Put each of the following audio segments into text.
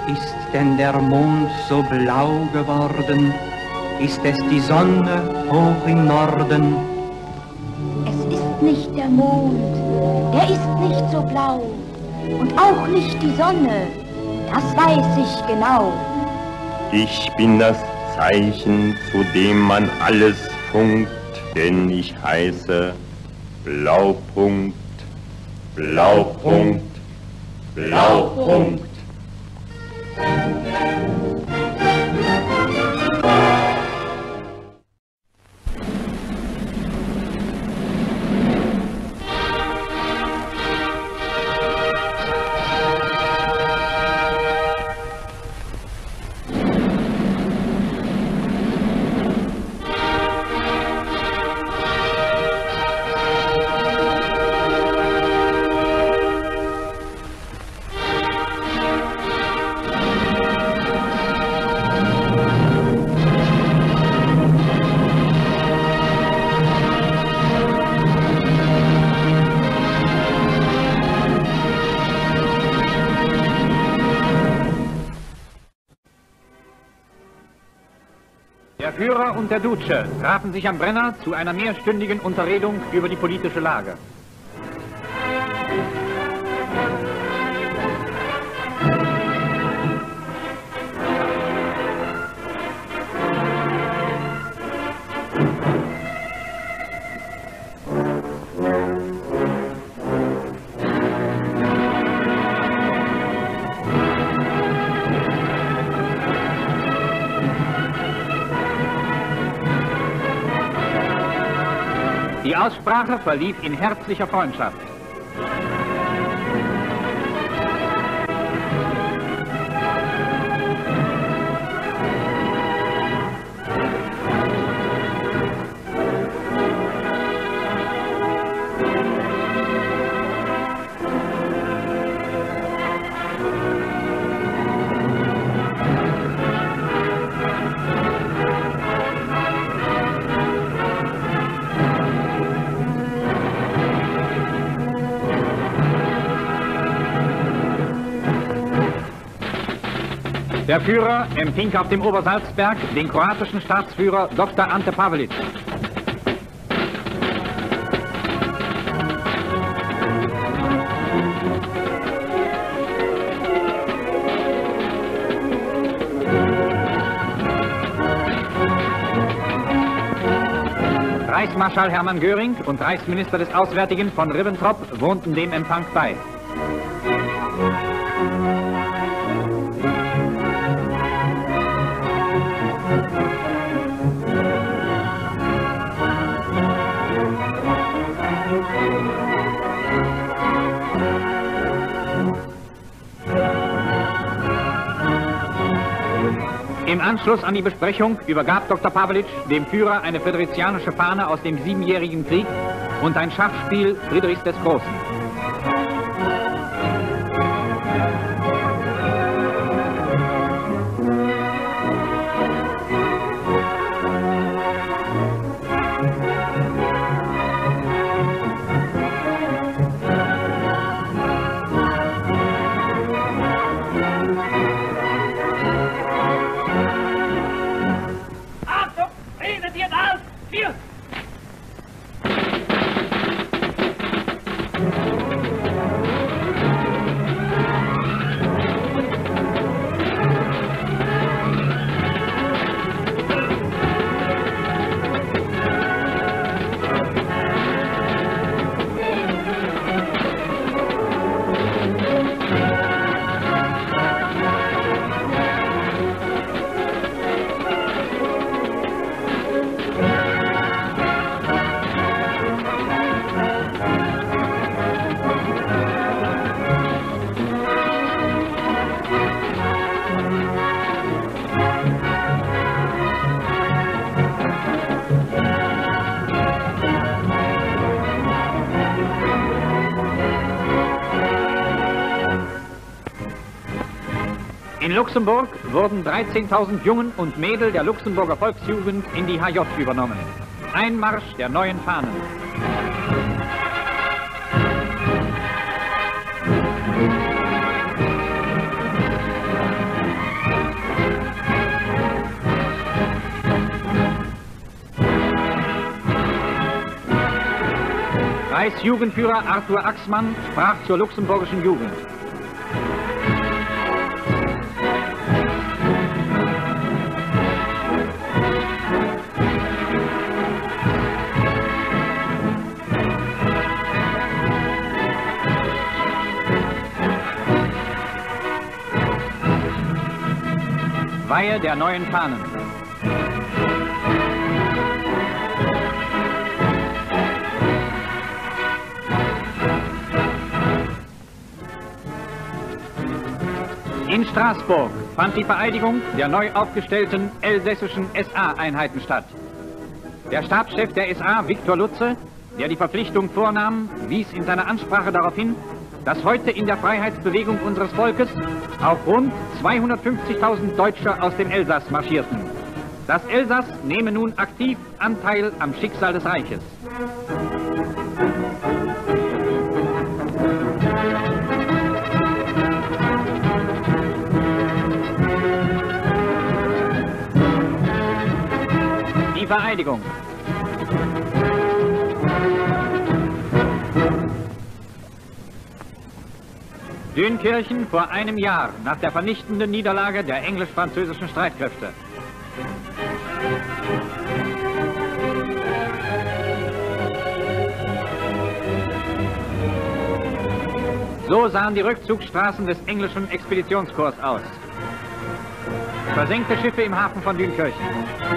Ist denn der Mond so blau geworden? Ist es die Sonne hoch im Norden? Es ist nicht der Mond, der ist nicht so blau. Und auch nicht die Sonne, das weiß ich genau. Ich bin das Zeichen, zu dem man alles funkt, denn ich heiße Blaupunkt, Blaupunkt, Blaupunkt. Der Führer und der Duce trafen sich am Brenner zu einer mehrstündigen Unterredung über die politische Lage. Die Aussprache verlief in herzlicher Freundschaft. Der Führer empfing auf dem Obersalzberg den kroatischen Staatsführer Dr. Ante Pavelić. Reichsmarschall Hermann Göring und Reichsminister des Auswärtigen von Ribbentrop wohnten dem Empfang bei. Im Anschluss an die Besprechung übergab Dr. Pavelić dem Führer eine friderizianische Fahne aus dem Siebenjährigen Krieg und ein Schachspiel Friedrichs des Großen. In Luxemburg wurden 13.000 Jungen und Mädel der Luxemburger Volksjugend in die HJ übernommen. Einmarsch der neuen Fahnen. Reichsjugendführer Arthur Axmann sprach zur luxemburgischen Jugend. Weihe der neuen Fahnen. In Straßburg fand die Vereidigung der neu aufgestellten elsässischen SA-Einheiten statt. Der Stabschef der SA, Viktor Lutze, der die Verpflichtung vornahm, wies in seiner Ansprache darauf hin, dass heute in der Freiheitsbewegung unseres Volkes auch rund 250.000 Deutsche aus dem Elsass marschierten. Das Elsass nehme nun aktiv Anteil am Schicksal des Reiches. Die Vereidigung. Dünkirchen vor einem Jahr nach der vernichtenden Niederlage der englisch-französischen Streitkräfte. So sahen die Rückzugsstraßen des englischen Expeditionskorps aus. Versenkte Schiffe im Hafen von Dünkirchen.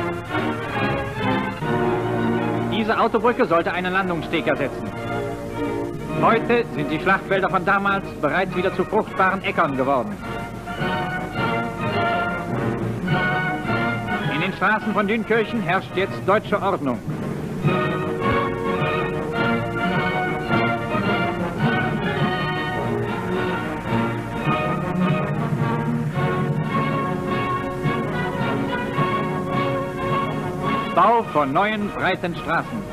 Diese Autobrücke sollte einen Landungssteg ersetzen. Heute sind die Schlachtfelder von damals bereits wieder zu fruchtbaren Äckern geworden. In den Straßen von Dünkirchen herrscht jetzt deutsche Ordnung. Bau von neuen, breiten Straßen.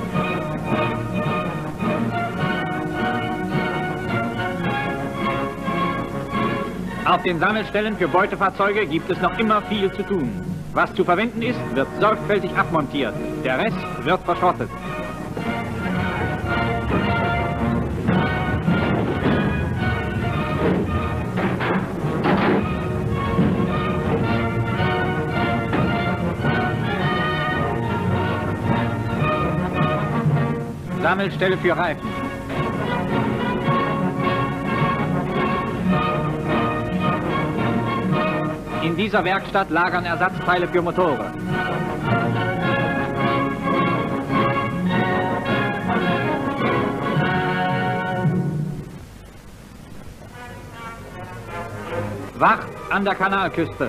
Auf den Sammelstellen für Beutefahrzeuge gibt es noch immer viel zu tun. Was zu verwenden ist, wird sorgfältig abmontiert. Der Rest wird verschrottet. Sammelstelle für Reifen. In dieser Werkstatt lagern Ersatzteile für Motoren. Wacht an der Kanalküste.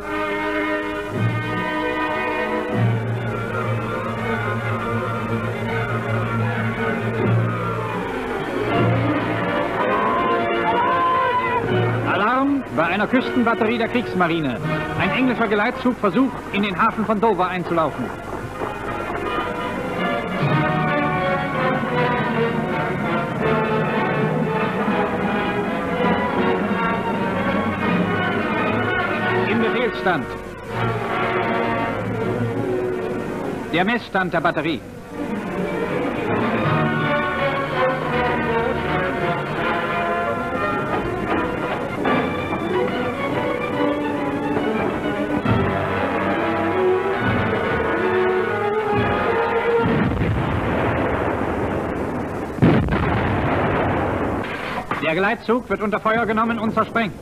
Bei einer Küstenbatterie der Kriegsmarine. Ein englischer Geleitzug versucht, in den Hafen von Dover einzulaufen. Im Befehlsstand. Der Messstand der Batterie. Der Geleitzug wird unter Feuer genommen und zersprengt.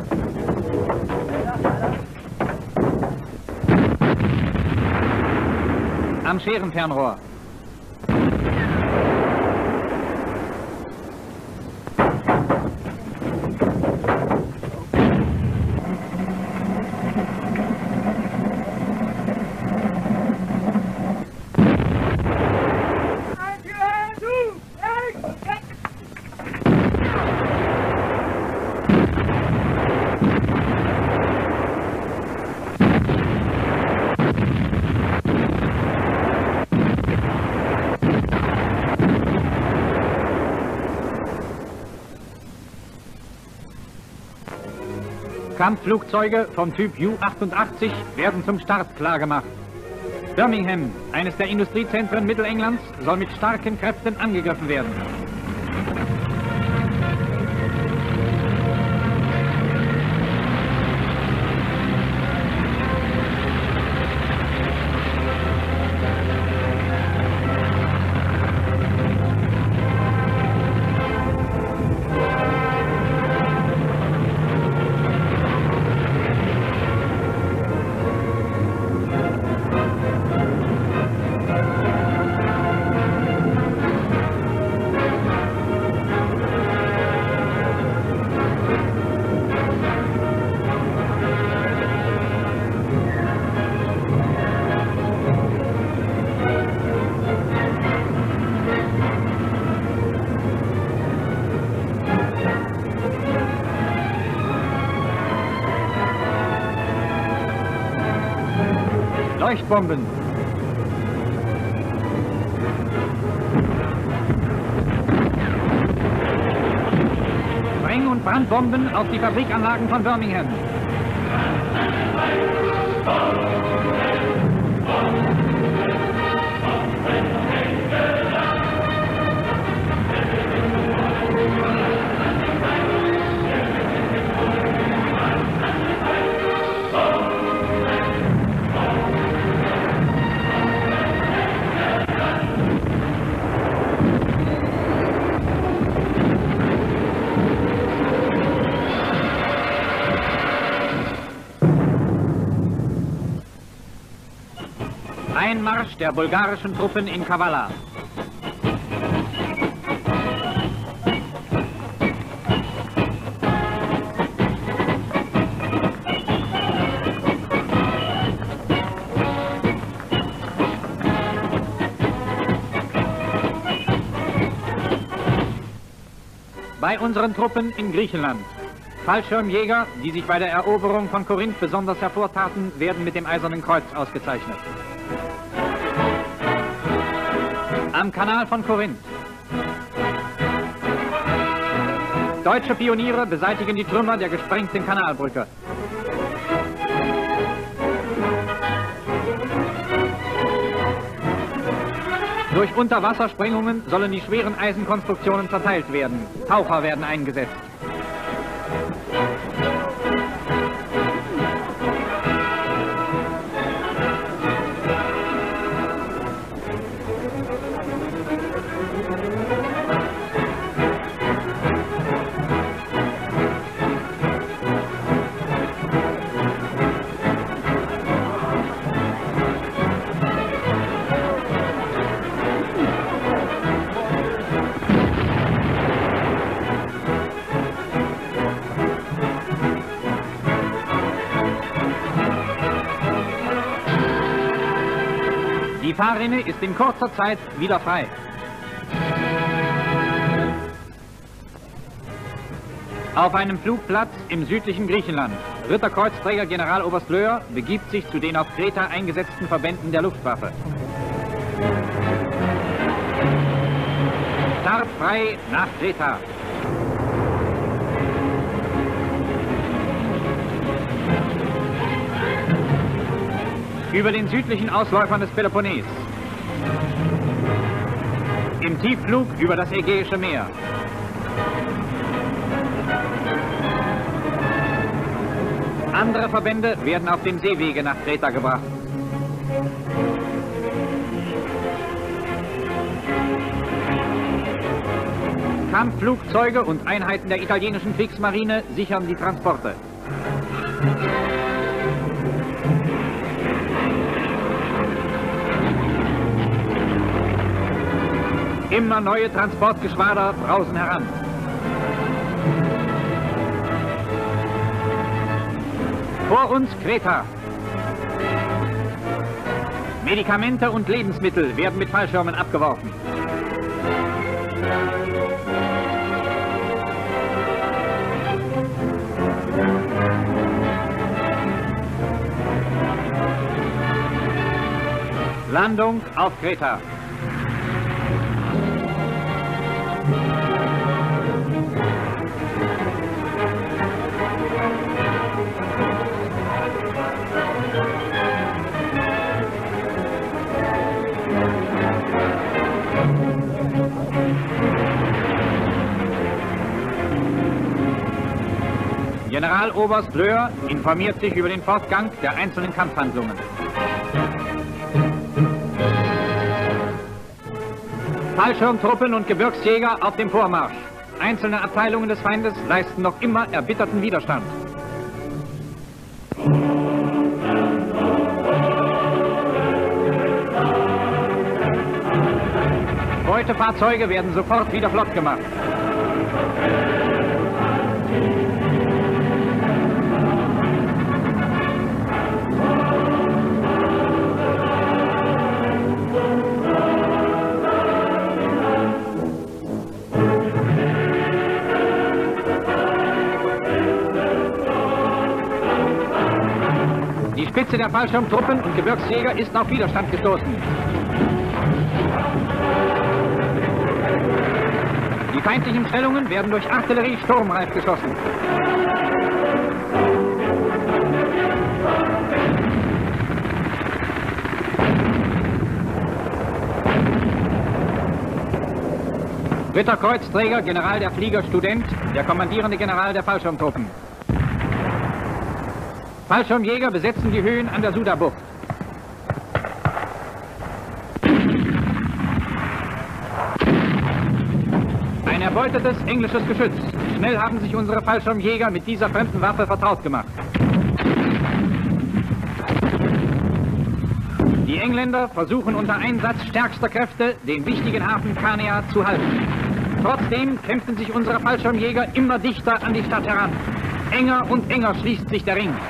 Am Scherenfernrohr. Kampfflugzeuge vom Typ Ju-88 werden zum Start klargemacht. Birmingham, eines der Industriezentren Mittelenglands, soll mit starken Kräften angegriffen werden. Leuchtbomben. Spreng- und Brandbomben auf die Fabrikanlagen von Birmingham. Einmarsch der bulgarischen Truppen in Kavala. Bei unseren Truppen in Griechenland. Fallschirmjäger, die sich bei der Eroberung von Korinth besonders hervortaten, werden mit dem Eisernen Kreuz ausgezeichnet. Am Kanal von Korinth. Deutsche Pioniere beseitigen die Trümmer der gesprengten Kanalbrücke. Durch Unterwassersprengungen sollen die schweren Eisenkonstruktionen zerteilt werden. Taucher werden eingesetzt. Die Fahrrinne ist in kurzer Zeit wieder frei. Auf einem Flugplatz im südlichen Griechenland. Ritterkreuzträger Generaloberst Löhr begibt sich zu den auf Kreta eingesetzten Verbänden der Luftwaffe. Start frei nach Kreta. Über den südlichen Ausläufern des Peloponnes. Im Tiefflug über das Ägäische Meer. Andere Verbände werden auf dem Seewege nach Kreta gebracht. Kampfflugzeuge und Einheiten der italienischen Kriegsmarine sichern die Transporte. Immer neue Transportgeschwader brausen heran. Vor uns Kreta. Medikamente und Lebensmittel werden mit Fallschirmen abgeworfen. Landung auf Kreta. Generaloberst Löhr informiert sich über den Fortgang der einzelnen Kampfhandlungen. Fallschirmtruppen und Gebirgsjäger auf dem Vormarsch. Einzelne Abteilungen des Feindes leisten noch immer erbitterten Widerstand. Beutefahrzeuge werden sofort wieder flott gemacht. Die Spitze der Fallschirmtruppen und Gebirgsjäger ist auf Widerstand gestoßen. Die feindlichen Stellungen werden durch Artillerie sturmreif geschossen. Ritterkreuzträger, General der Flieger Student, der kommandierende General der Fallschirmtruppen. Fallschirmjäger besetzen die Höhen an der Sudabucht. Ein erbeutetes englisches Geschütz. Schnell haben sich unsere Fallschirmjäger mit dieser fremden Waffe vertraut gemacht. Die Engländer versuchen unter Einsatz stärkster Kräfte, den wichtigen Hafen Kanea zu halten. Trotzdem kämpfen sich unsere Fallschirmjäger immer dichter an die Stadt heran. Enger und enger schließt sich der Ring.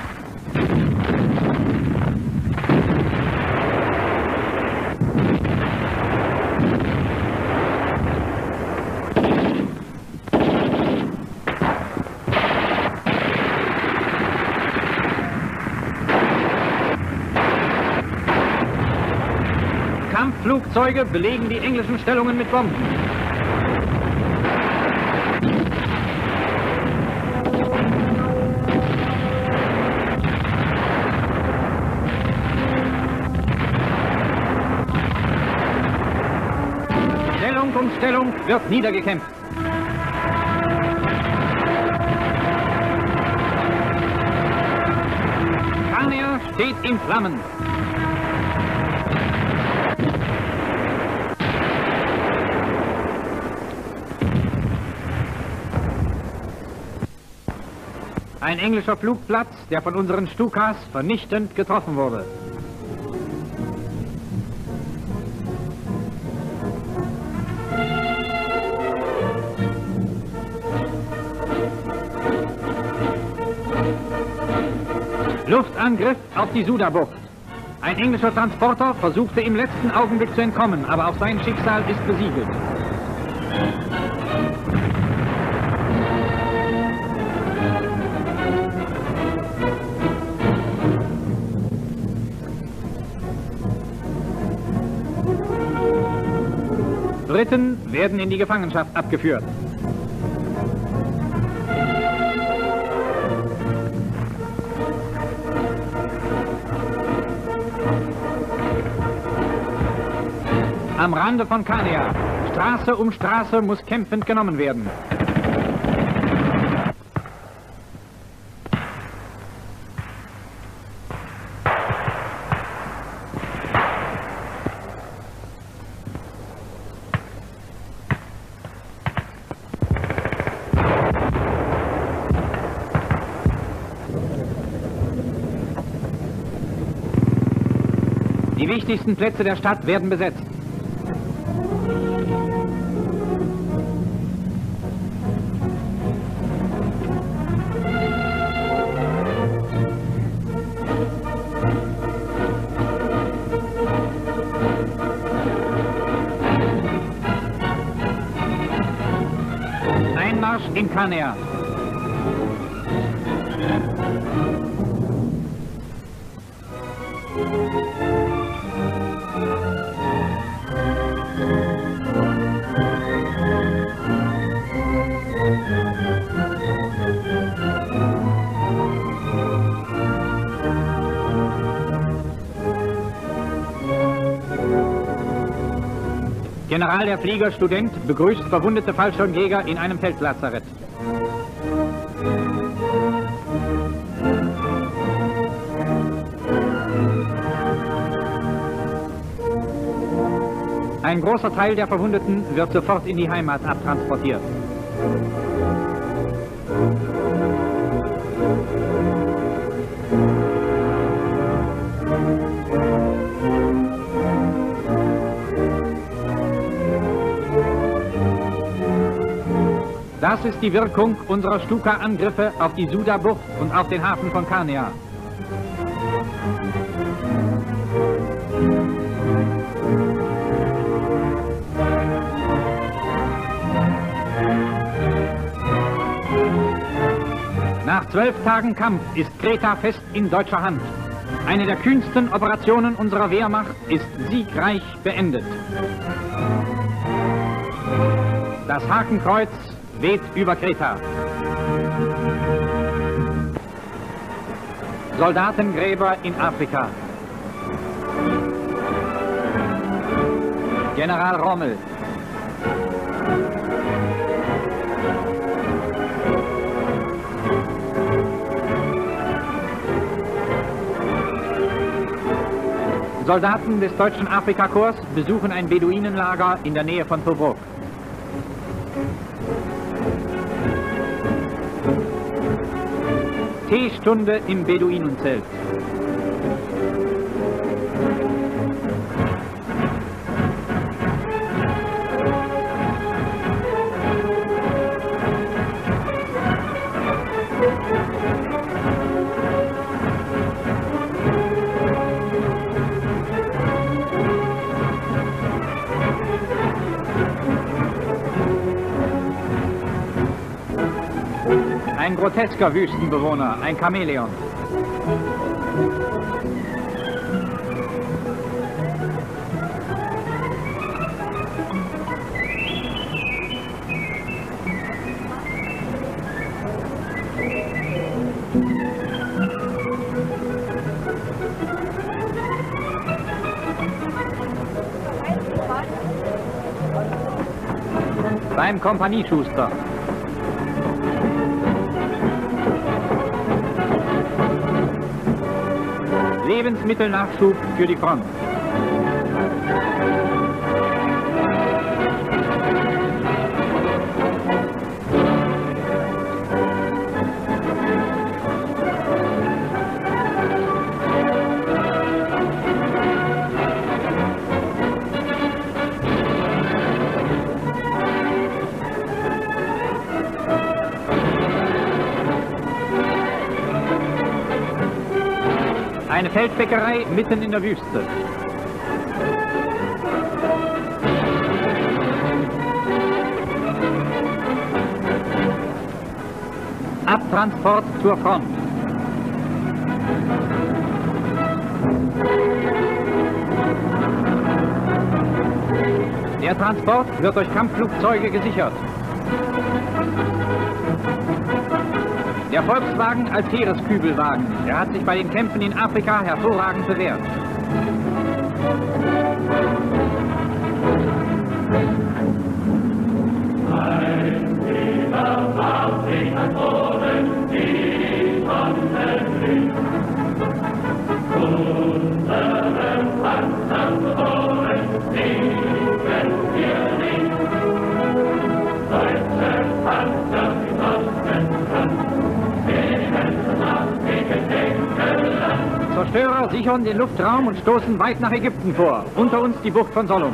Kampfflugzeuge belegen die englischen Stellungen mit Bomben. Stellung um Stellung wird niedergekämpft. Kanea steht in Flammen. Ein englischer Flugplatz, der von unseren Stukas vernichtend getroffen wurde. Luftangriff auf die Sudabucht. Ein englischer Transporter versuchte im letzten Augenblick zu entkommen, aber auch sein Schicksal ist besiegelt. Briten werden in die Gefangenschaft abgeführt. Am Rande von Kanea. Straße um Straße muss kämpfend genommen werden. Die wichtigsten Plätze der Stadt werden besetzt. Einmarsch in Kanea. General der Flieger Student begrüßt verwundete Fallschirmjäger in einem Feldlazarett. Ein großer Teil der Verwundeten wird sofort in die Heimat abtransportiert. Das ist die Wirkung unserer Stuka-Angriffe auf die Suda-Bucht und auf den Hafen von Karnea. Nach 12 Tagen Kampf ist Kreta fest in deutscher Hand. Eine der kühnsten Operationen unserer Wehrmacht ist siegreich beendet. Das Hakenkreuz weht über Kreta. Soldatengräber in Afrika. General Rommel. Soldaten des deutschen Afrikakorps besuchen ein Beduinenlager in der Nähe von Tobruk. Teestunde im Beduinenzelt. Ein grotesker Wüstenbewohner, ein Chamäleon. Beim Kompanieschuster. Lebensmittelnachschub für die Front. Eine Feldbäckerei mitten in der Wüste. Abtransport zur Front. Der Transport wird durch Kampfflugzeuge gesichert. Der Volkswagen als Heereskübelwagen. Er hat sich bei den Kämpfen in Afrika hervorragend bewährt. Ein Weber warf sich an Boden, die Sonne blinkt. Unsere Panzerbohren fliegen wir nicht. Deutsche Panzer im Osten. Zerstörer sichern den Luftraum und stoßen weit nach Ägypten vor. Unter uns die Bucht von Sollum.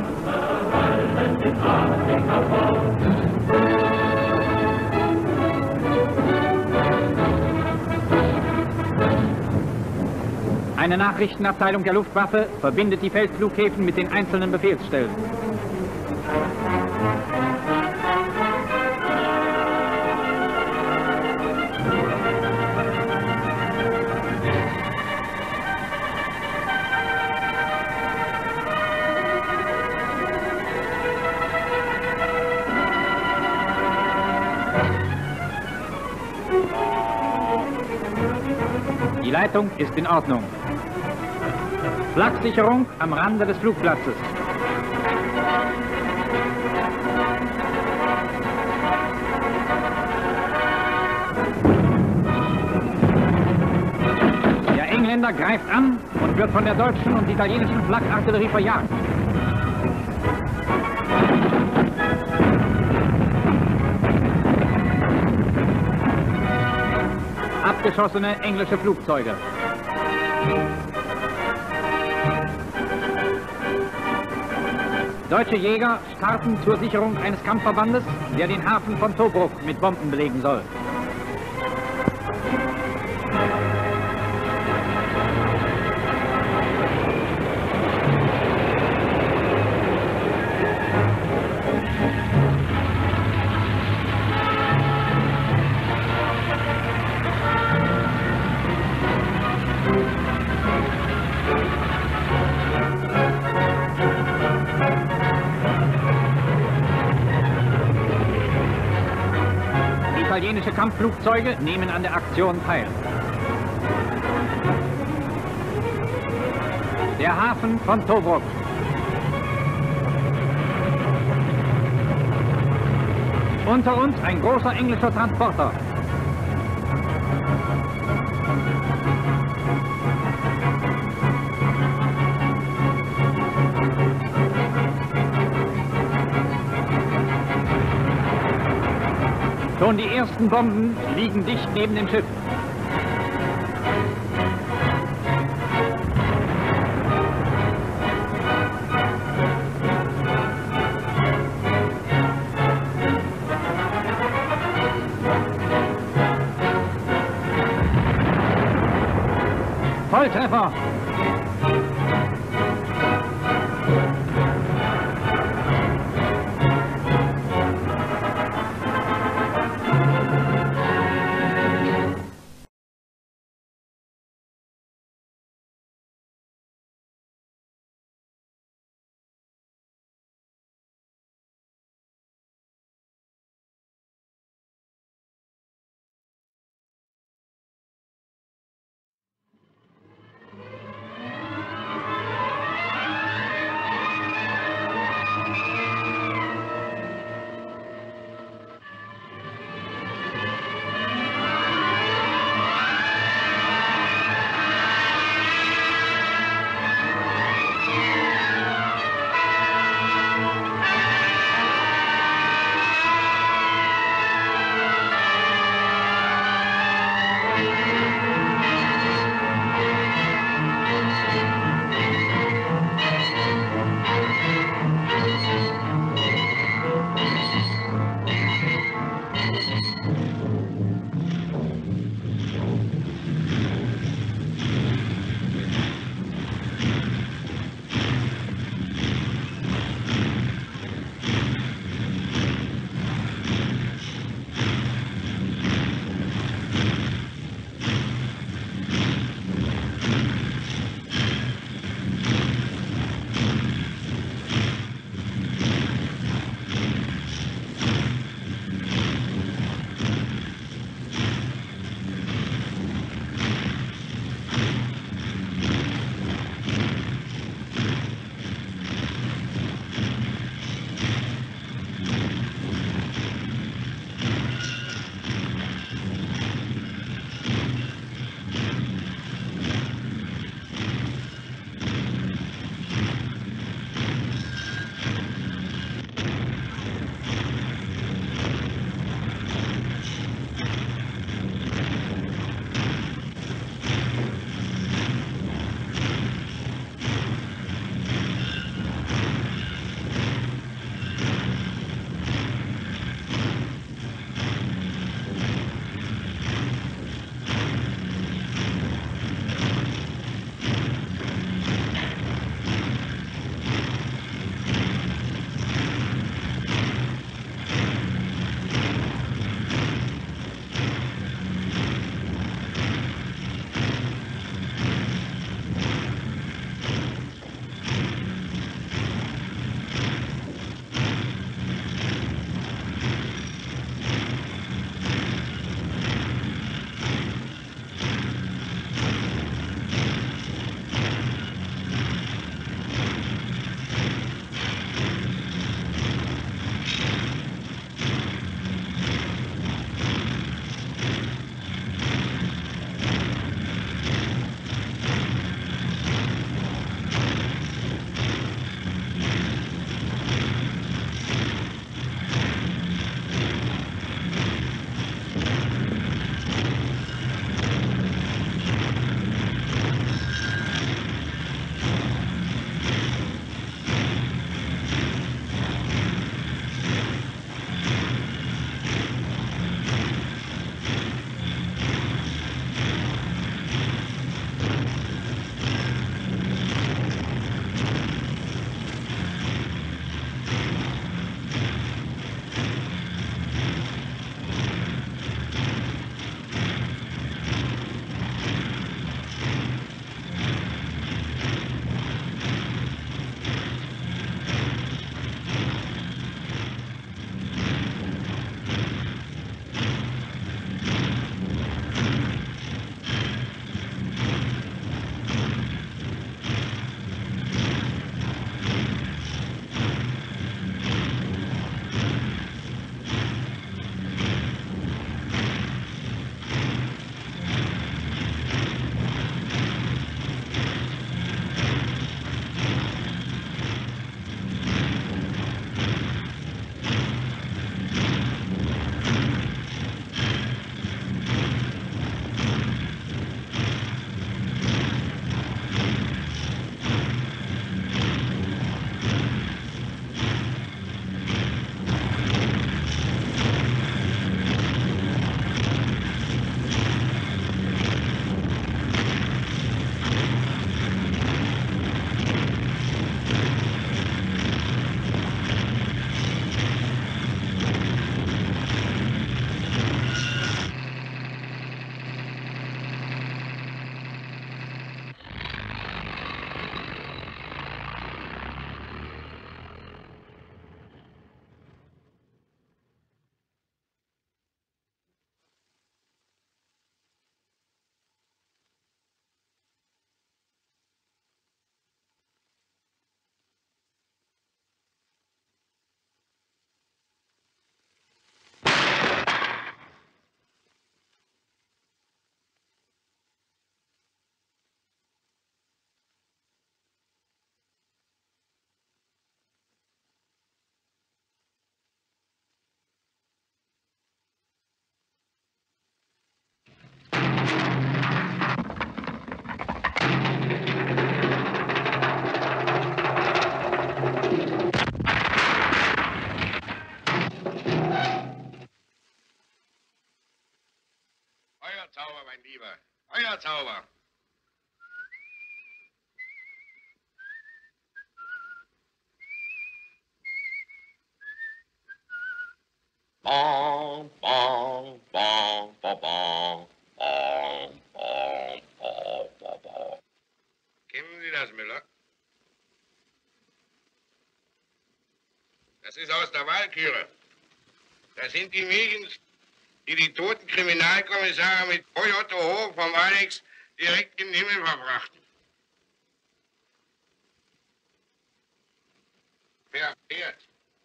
Eine Nachrichtenabteilung der Luftwaffe verbindet die Feldflughäfen mit den einzelnen Befehlsstellen. Die Leitung ist in Ordnung. Flak-Sicherung am Rande des Flugplatzes. Der Engländer greift an und wird von der deutschen und italienischen Flak-Artillerie verjagt. Abgeschossene englische Flugzeuge. Deutsche Jäger starten zur Sicherung eines Kampfverbandes, der den Hafen von Tobruk mit Bomben belegen soll. Italienische Kampfflugzeuge nehmen an der Aktion teil. Der Hafen von Tobruk. Unter uns ein großer englischer Transporter. Schon die ersten Bomben liegen dicht neben dem Schiff. Volltreffer! Feuerzauber. Bom, bom, bom, bom, bom, bom, bom, bom, bom, bom. Kennen Sie das, Müller? Das ist aus der Walküre. Das sind die Mädchen, die toten Kriminalkommissare mit Otto Hoch vom Alex direkt in den Himmel verbrachten. Per Pferd.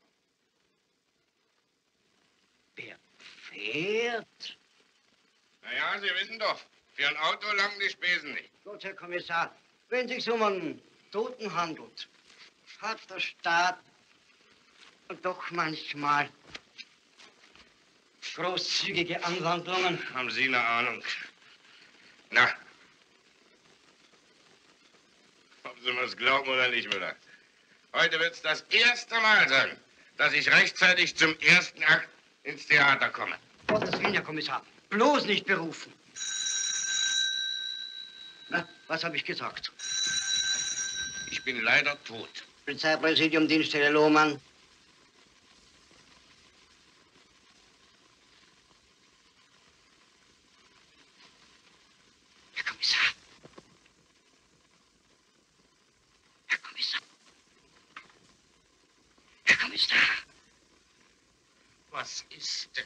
Per Pferd? Naja, Sie wissen doch, für ein Auto langen die Spesen nicht. Gut, Herr Kommissar, wenn es sich um einen Toten handelt, hat der Staat doch manchmal großzügige Anwandlungen. Haben Sie eine Ahnung? Na, ob Sie mir's glauben oder nicht, Müller. Heute wird's das erste Mal sein, dass ich rechtzeitig zum ersten Akt ins Theater komme. Gottes Willen, Herr Kommissar, bloß nicht berufen. Na, was habe ich gesagt? Ich bin leider tot. Polizeipräsidium, Dienststelle Lohmann. Herr Kommissar. Herr Kommissar. Herr Kommissar. Was ist denn?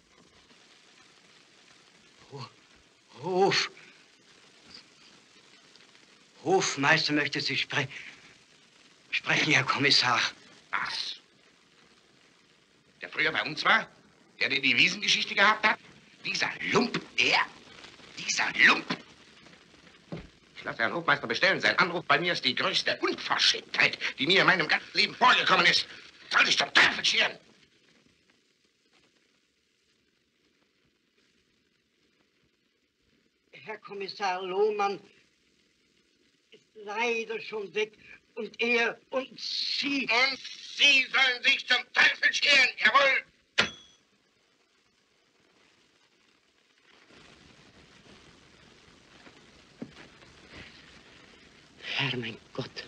Hofmeister möchte Sie sprechen, Herr Kommissar. Was? Der früher bei uns war? Der die Wiesengeschichte gehabt hat? Dieser Lump, dieser Lump. Ich lasse Herrn Hofmeister bestellen. Sein Anruf bei mir ist die größte Unverschämtheit, die mir in meinem ganzen Leben vorgekommen ist. Soll sich zum Teufel scheren. Herr Kommissar Lohmann ist leider schon weg und er und Sie... Und Sie sollen sich zum Teufel scheren, jawohl! Herr, mein Gott.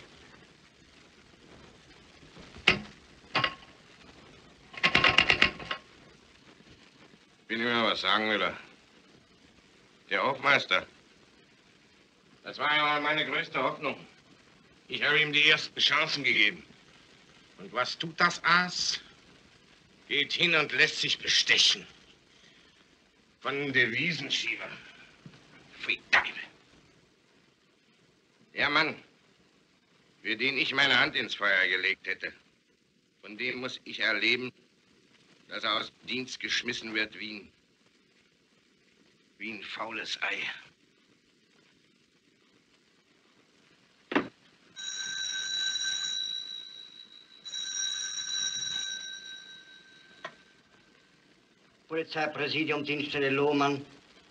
Will ich mir was sagen, Müller? Der Hofmeister. Das war ja mal meine größte Hoffnung. Ich habe ihm die ersten Chancen gegeben. Und was tut das Aas? Geht hin und lässt sich bestechen. Von Devisenschieber. Pfui Teufel. Der Mann, für den ich meine Hand ins Feuer gelegt hätte, von dem muss ich erleben, dass er aus dem Dienst geschmissen wird wie ein faules Ei. Polizeipräsidium, Dienststelle Lohmann.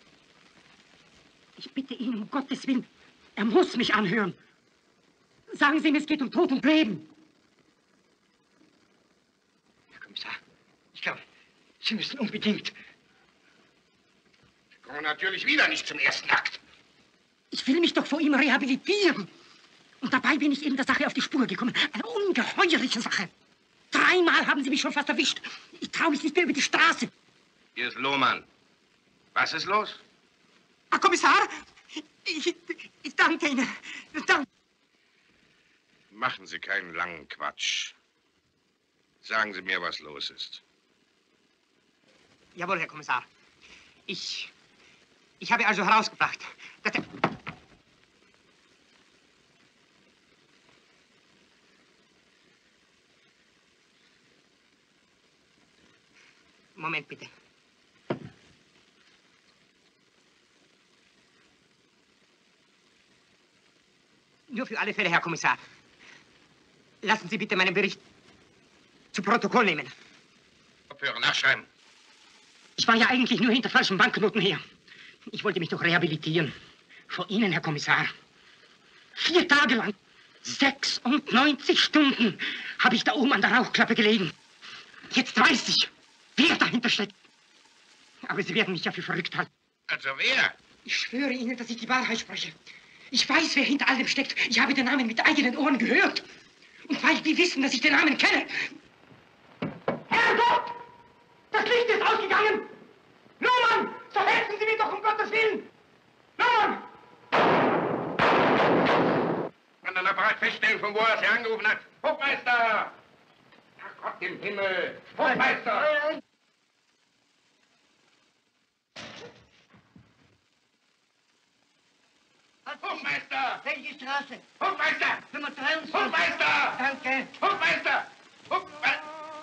Ich bitte ihn um Gottes Willen, er muss mich anhören. Sagen Sie ihm, es geht um Tod und Leben. Herr Kommissar, ich glaube, Sie müssen unbedingt... Wir kommen natürlich wieder nicht zum ersten Akt. Ich will mich doch vor ihm rehabilitieren. Und dabei bin ich eben der Sache auf die Spur gekommen. Eine ungeheuerliche Sache. 3-mal haben Sie mich schon fast erwischt. Ich traue mich nicht mehr über die Straße. Hier ist Lohmann. Was ist los? Herr Kommissar, ich danke Ihnen. Danke. Machen Sie keinen langen Quatsch. Sagen Sie mir, was los ist. Jawohl, Herr Kommissar. Ich habe also herausgebracht, dass er... Moment, bitte. Nur für alle Fälle, Herr Kommissar. Lassen Sie bitte meinen Bericht zu Protokoll nehmen. Aufhören, nachschreiben. Ich war ja eigentlich nur hinter falschen Banknoten her. Ich wollte mich doch rehabilitieren. Vor Ihnen, Herr Kommissar. 4 Tage lang, 96 Stunden, habe ich da oben an der Rauchklappe gelegen. Jetzt weiß ich, wer dahinter steckt. Aber Sie werden mich ja für verrückt halten. Also wer? Ich schwöre Ihnen, dass ich die Wahrheit spreche. Ich weiß, wer hinter allem steckt. Ich habe den Namen mit eigenen Ohren gehört. Und weil wir wissen, dass ich den Namen kenne... Herrgott! Das Licht ist ausgegangen! Lohmann! So helfen Sie mir doch, um Gottes Willen! Lohmann! Kann der Apparat feststellen, von wo er Sie angerufen hat? Hofmeister! Ach Gott im Himmel! Hofmeister! Hofmeister! Welche Straße? Hofmeister! Nummer 23. Hofmeister! Danke. Hofmeister! Hofmeister!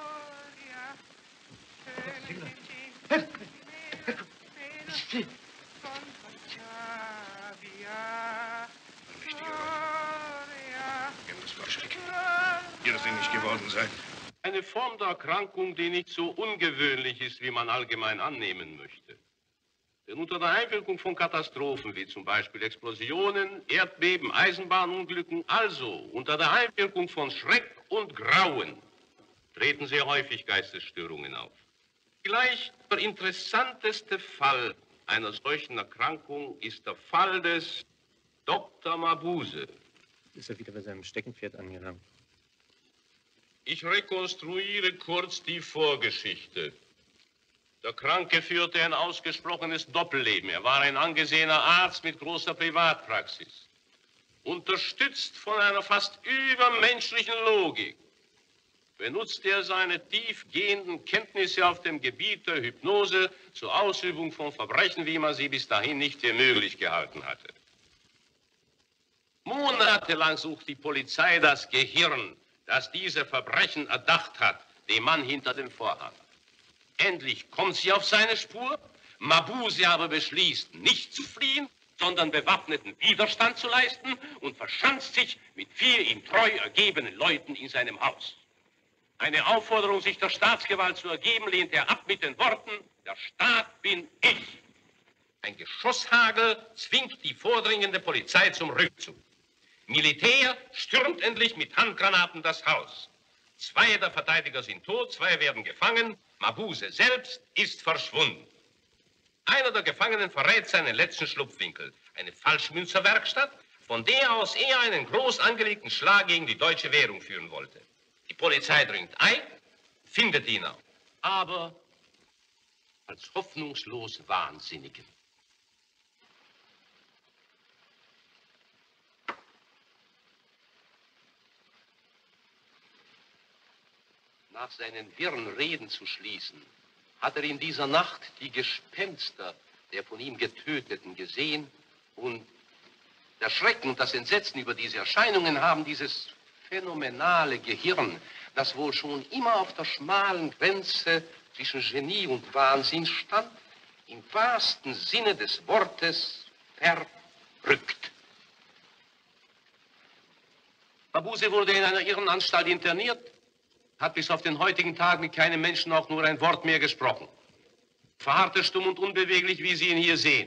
Ihr das nicht geworden sein. Eine Form der Erkrankung, die nicht so ungewöhnlich ist, wie man allgemein annehmen möchte. Denn unter der Einwirkung von Katastrophen, wie zum Beispiel Explosionen, Erdbeben, Eisenbahnunglücken, also unter der Einwirkung von Schreck und Grauen, treten sehr häufig Geistesstörungen auf. Vielleicht der interessanteste Fall einer solchen Erkrankung ist der Fall des Dr. Mabuse. Ist er wieder bei seinem Steckenpferd angelangt? Ich rekonstruiere kurz die Vorgeschichte. Der Kranke führte ein ausgesprochenes Doppelleben. Er war ein angesehener Arzt mit großer Privatpraxis. Unterstützt von einer fast übermenschlichen Logik benutzte er seine tiefgehenden Kenntnisse auf dem Gebiet der Hypnose zur Ausübung von Verbrechen, wie man sie bis dahin nicht für möglich gehalten hatte. Monatelang sucht die Polizei das Gehirn, das diese Verbrechen erdacht hat, dem Mann hinter dem Vorhang. Endlich kommt sie auf seine Spur. Mabuse aber beschließt, nicht zu fliehen, sondern bewaffneten Widerstand zu leisten und verschanzt sich mit 4 ihm treu ergebenen Leuten in seinem Haus. Eine Aufforderung, sich der Staatsgewalt zu ergeben, lehnt er ab mit den Worten, der Staat bin ich. Ein Geschosshagel zwingt die vordringende Polizei zum Rückzug. Militär stürmt endlich mit Handgranaten das Haus. 2 der Verteidiger sind tot, 2 werden gefangen. Mabuse selbst ist verschwunden. Einer der Gefangenen verrät seinen letzten Schlupfwinkel, eine Falschmünzerwerkstatt, von der aus er einen groß angelegten Schlag gegen die deutsche Währung führen wollte. Die Polizei dringt ein, findet ihn auch, aber als hoffnungslos Wahnsinnigen. Nach seinen wirren Reden zu schließen, hat er in dieser Nacht die Gespenster der von ihm Getöteten gesehen und der Schrecken und das Entsetzen über diese Erscheinungen haben dieses phänomenale Gehirn, das wohl schon immer auf der schmalen Grenze zwischen Genie und Wahnsinn stand, im wahrsten Sinne des Wortes verrückt. Mabuse wurde in einer Irrenanstalt interniert, hat bis auf den heutigen Tag mit keinem Menschen auch nur ein Wort mehr gesprochen. Verharrte stumm und unbeweglich, wie Sie ihn hier sehen.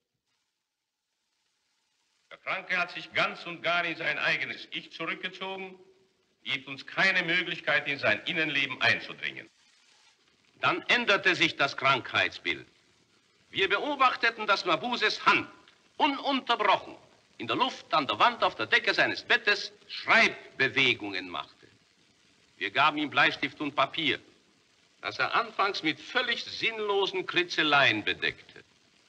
Der Kranke hat sich ganz und gar in sein eigenes Ich zurückgezogen, gibt uns keine Möglichkeit, in sein Innenleben einzudringen. Dann änderte sich das Krankheitsbild. Wir beobachteten, dass Mabuses Hand ununterbrochen in der Luft, an der Wand, auf der Decke seines Bettes Schreibbewegungen machte. Wir gaben ihm Bleistift und Papier, das er anfangs mit völlig sinnlosen Kritzeleien bedeckte.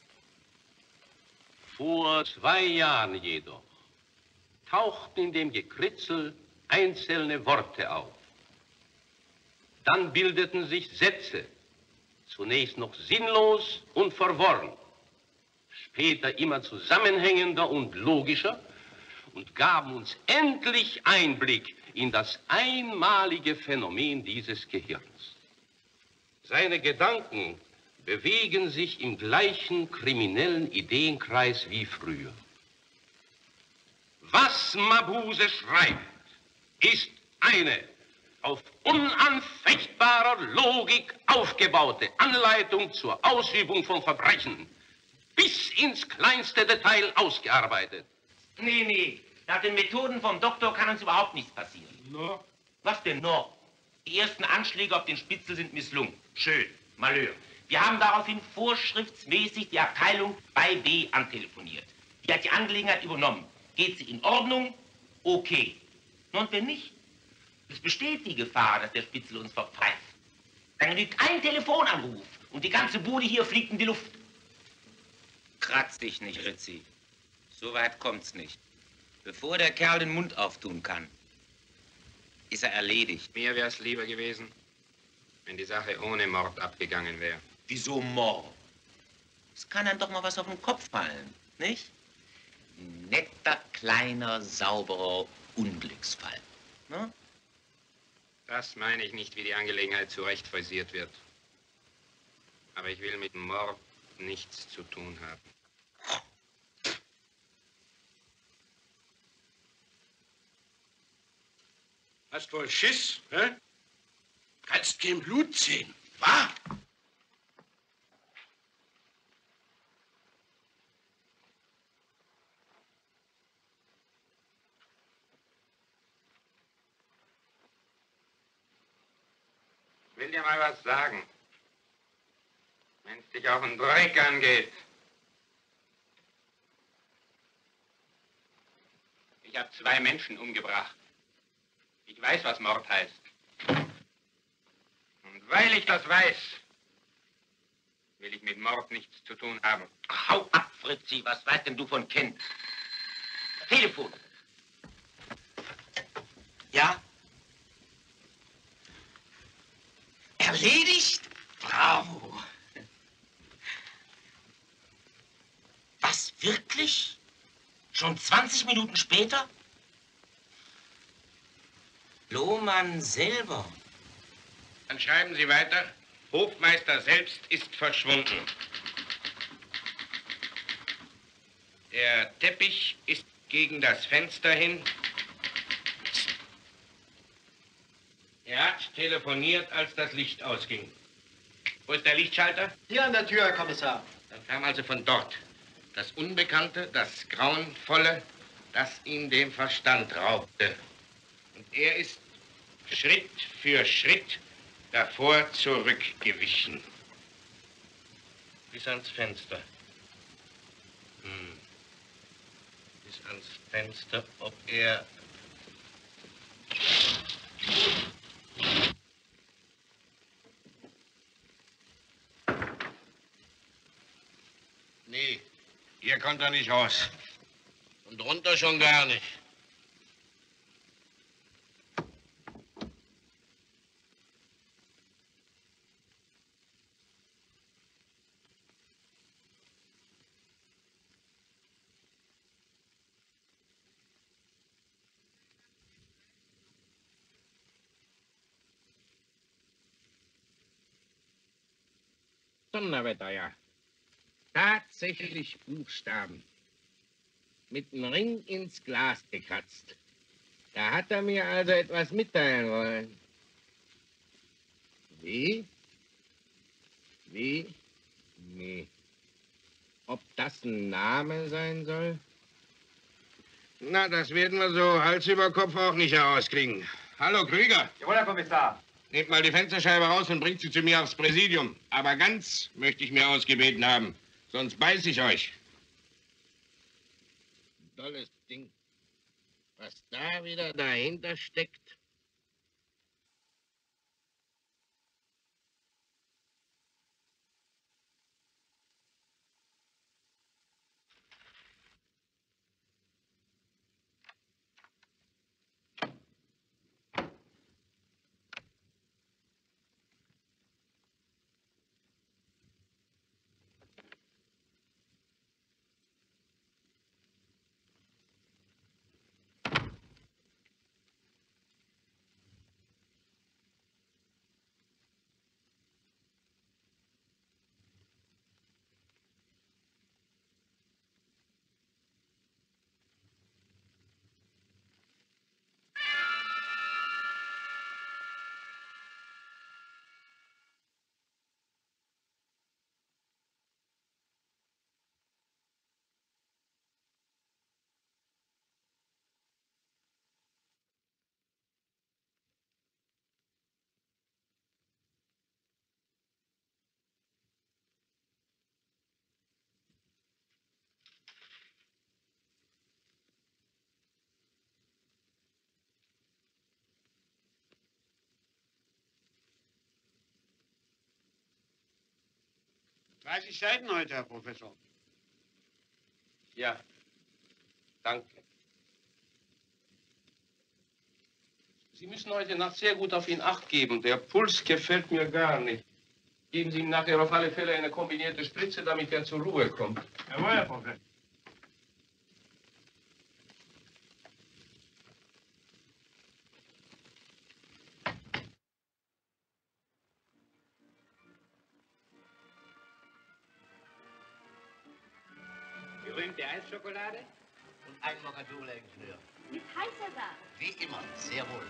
Vor 2 Jahren jedoch tauchten in dem Gekritzel einzelne Worte auf. Dann bildeten sich Sätze, zunächst noch sinnlos und verworren, später immer zusammenhängender und logischer und gaben uns endlich Einblick in das einmalige Phänomen dieses Gehirns. Seine Gedanken bewegen sich im gleichen kriminellen Ideenkreis wie früher. Was Mabuse schreibt, ist eine auf unanfechtbarer Logik aufgebaute Anleitung zur Ausübung von Verbrechen, bis ins kleinste Detail ausgearbeitet. Nee, nach den Methoden vom Doktor kann uns überhaupt nichts passieren. No? Was denn noch? Die ersten Anschläge auf den Spitzel sind misslungen. Schön, Malheur. Wir haben daraufhin vorschriftsmäßig die Abteilung bei B antelefoniert. Die hat die Angelegenheit übernommen. Geht sie in Ordnung? Okay. Und wenn nicht? Es besteht die Gefahr, dass der Spitzel uns verpfeift. Dann genügt ein Telefonanruf und die ganze Bude hier fliegt in die Luft. Kratz dich nicht, Ritzi. So weit kommt's nicht. Bevor der Kerl den Mund auftun kann, ist er erledigt. Mir wär's lieber gewesen, wenn die Sache ohne Mord abgegangen wäre. Wieso Mord? Es kann einem doch mal was auf den Kopf fallen, nicht? Ein netter, kleiner, sauberer Unglücksfall. Ne? Das meine ich nicht, wie die Angelegenheit zurecht frisiert wird. Aber ich will mit Mord nichts zu tun haben. Hast wohl Schiss, hä? Kannst kein Blut sehen, wa? Ich will dir mal was sagen. Wenn es dich auf den Dreck angeht. Ich habe 2 Menschen umgebracht. Ich weiß, was Mord heißt. Und weil ich das weiß, will ich mit Mord nichts zu tun haben. Hau ab, Fritzi, was weißt denn du von Kind? Telefon. Ja? Erledigt? Bravo. Was, wirklich? Schon 20 Minuten später? Lohmann selber. Dann schreiben Sie weiter. Hofmeister selbst ist verschwunden. Der Teppich ist gegen das Fenster hin. Er hat telefoniert, als das Licht ausging. Wo ist der Lichtschalter? Hier an der Tür, Herr Kommissar. Das kam also von dort. Das Unbekannte, das Grauenvolle, das ihm den Verstand raubte. Und er ist Schritt für Schritt davor zurückgewichen. Bis ans Fenster. Bis ans Fenster, ob er... Nee, hier kommt er nicht raus. Und runter schon gar nicht. Donnerwetter, ja. Tatsächlich Buchstaben. Mit dem Ring ins Glas gekratzt. Da hat er mir also etwas mitteilen wollen. Wie? Wie? Nee. Ob das ein Name sein soll? Na, das werden wir so Hals über Kopf auch nicht herauskriegen. Hallo, Krüger. Jawohl, Herr Kommissar. Nehmt mal die Fensterscheibe raus und bringt sie zu mir aufs Präsidium. Aber ganz möchte ich mir ausgebeten haben. Sonst beiß ich euch. Tolles Ding. Was da wieder dahinter steckt. 30 Seiten heute, Herr Professor. Ja, danke. Sie müssen heute Nacht sehr gut auf ihn Acht geben. Der Puls gefällt mir gar nicht. Geben Sie ihm nachher auf alle Fälle eine kombinierte Spritze, damit er zur Ruhe kommt. Jawohl, Herr Professor. Berühmte Eisschokolade? Und ein Mogadou-Ingenieur. Mit heißer Sahne. Wie immer, sehr wohl.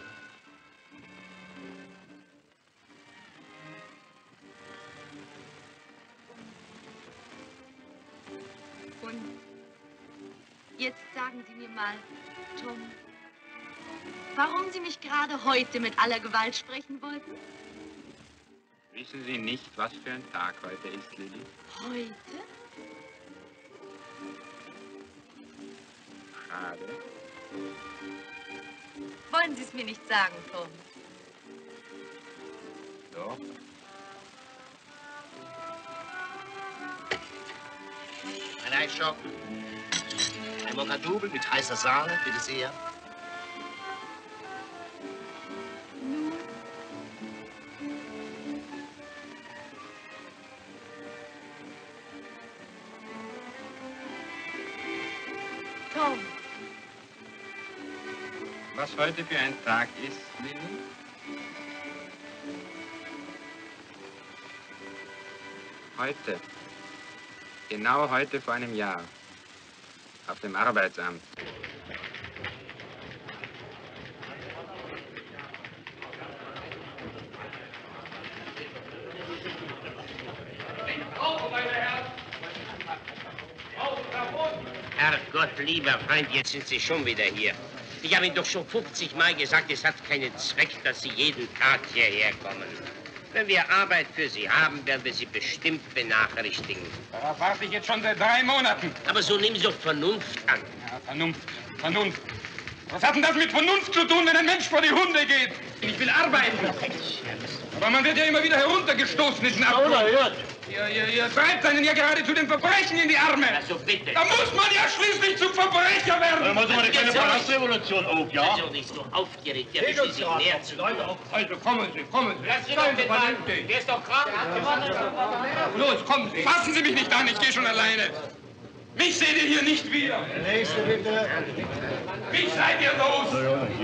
Und jetzt sagen Sie mir mal, Tom, warum Sie mich gerade heute mit aller Gewalt sprechen wollten? Wissen Sie nicht, was für ein Tag heute ist, Lilly? Heute? Schade. Wollen Sie es mir nicht sagen, Tom? Doch. Ein Eisschock. Ein Mogadou mit heißer Sahne, bitte sehr. Tom. Was heute für ein Tag ist, Lilly? Heute. Genau heute vor einem Jahr. Auf dem Arbeitsamt. Herrgott, lieber Freund, jetzt sind Sie schon wieder hier. Ich habe Ihnen doch schon 50 Mal gesagt, es hat keinen Zweck, dass Sie jeden Tag hierher kommen. Wenn wir Arbeit für Sie haben, werden wir Sie bestimmt benachrichtigen. Darauf warte ich jetzt schon seit 3 Monaten. Aber so nehmen Sie doch Vernunft an. Ja, Vernunft. Was hat denn das mit Vernunft zu tun, wenn ein Mensch vor die Hunde geht? Ich will arbeiten. Aber man wird ja immer wieder heruntergestoßen in den Abgrund. Ihr treibt einen ja geradezu den Verbrechen in die Arme. Also bitte. Da muss man ja schließlich zum Verbrecher werden. Da muss man eine kleine Palastrevolution auf, ja? Also nicht so aufgeregt, hier beschließe ich näher zu tun. Also kommen Sie. Lassen Sie doch den Mann. Der ist doch krank. Los, kommen Sie. Fassen Sie mich nicht an, ich gehe schon alleine. Mich seht ihr hier nicht wieder. Nächste bitte. Wie seid ihr los?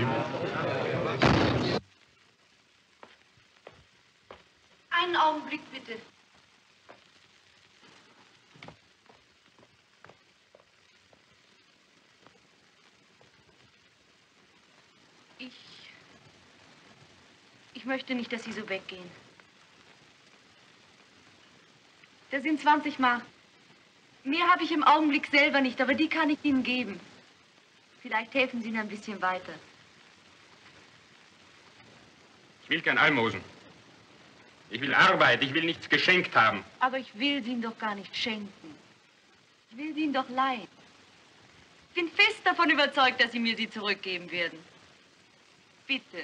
Einen Augenblick, bitte. Ich möchte nicht, dass Sie so weggehen. Das sind 20 Mark. Mehr habe ich im Augenblick selber nicht, aber die kann ich Ihnen geben. Vielleicht helfen Sie mir ein bisschen weiter. Ich will kein Almosen. Ich will Arbeit, ich will nichts geschenkt haben. Aber ich will sie Ihnen doch gar nicht schenken. Ich will sie Ihnen doch leihen. Ich bin fest davon überzeugt, dass Sie mir sie zurückgeben werden. Bitte.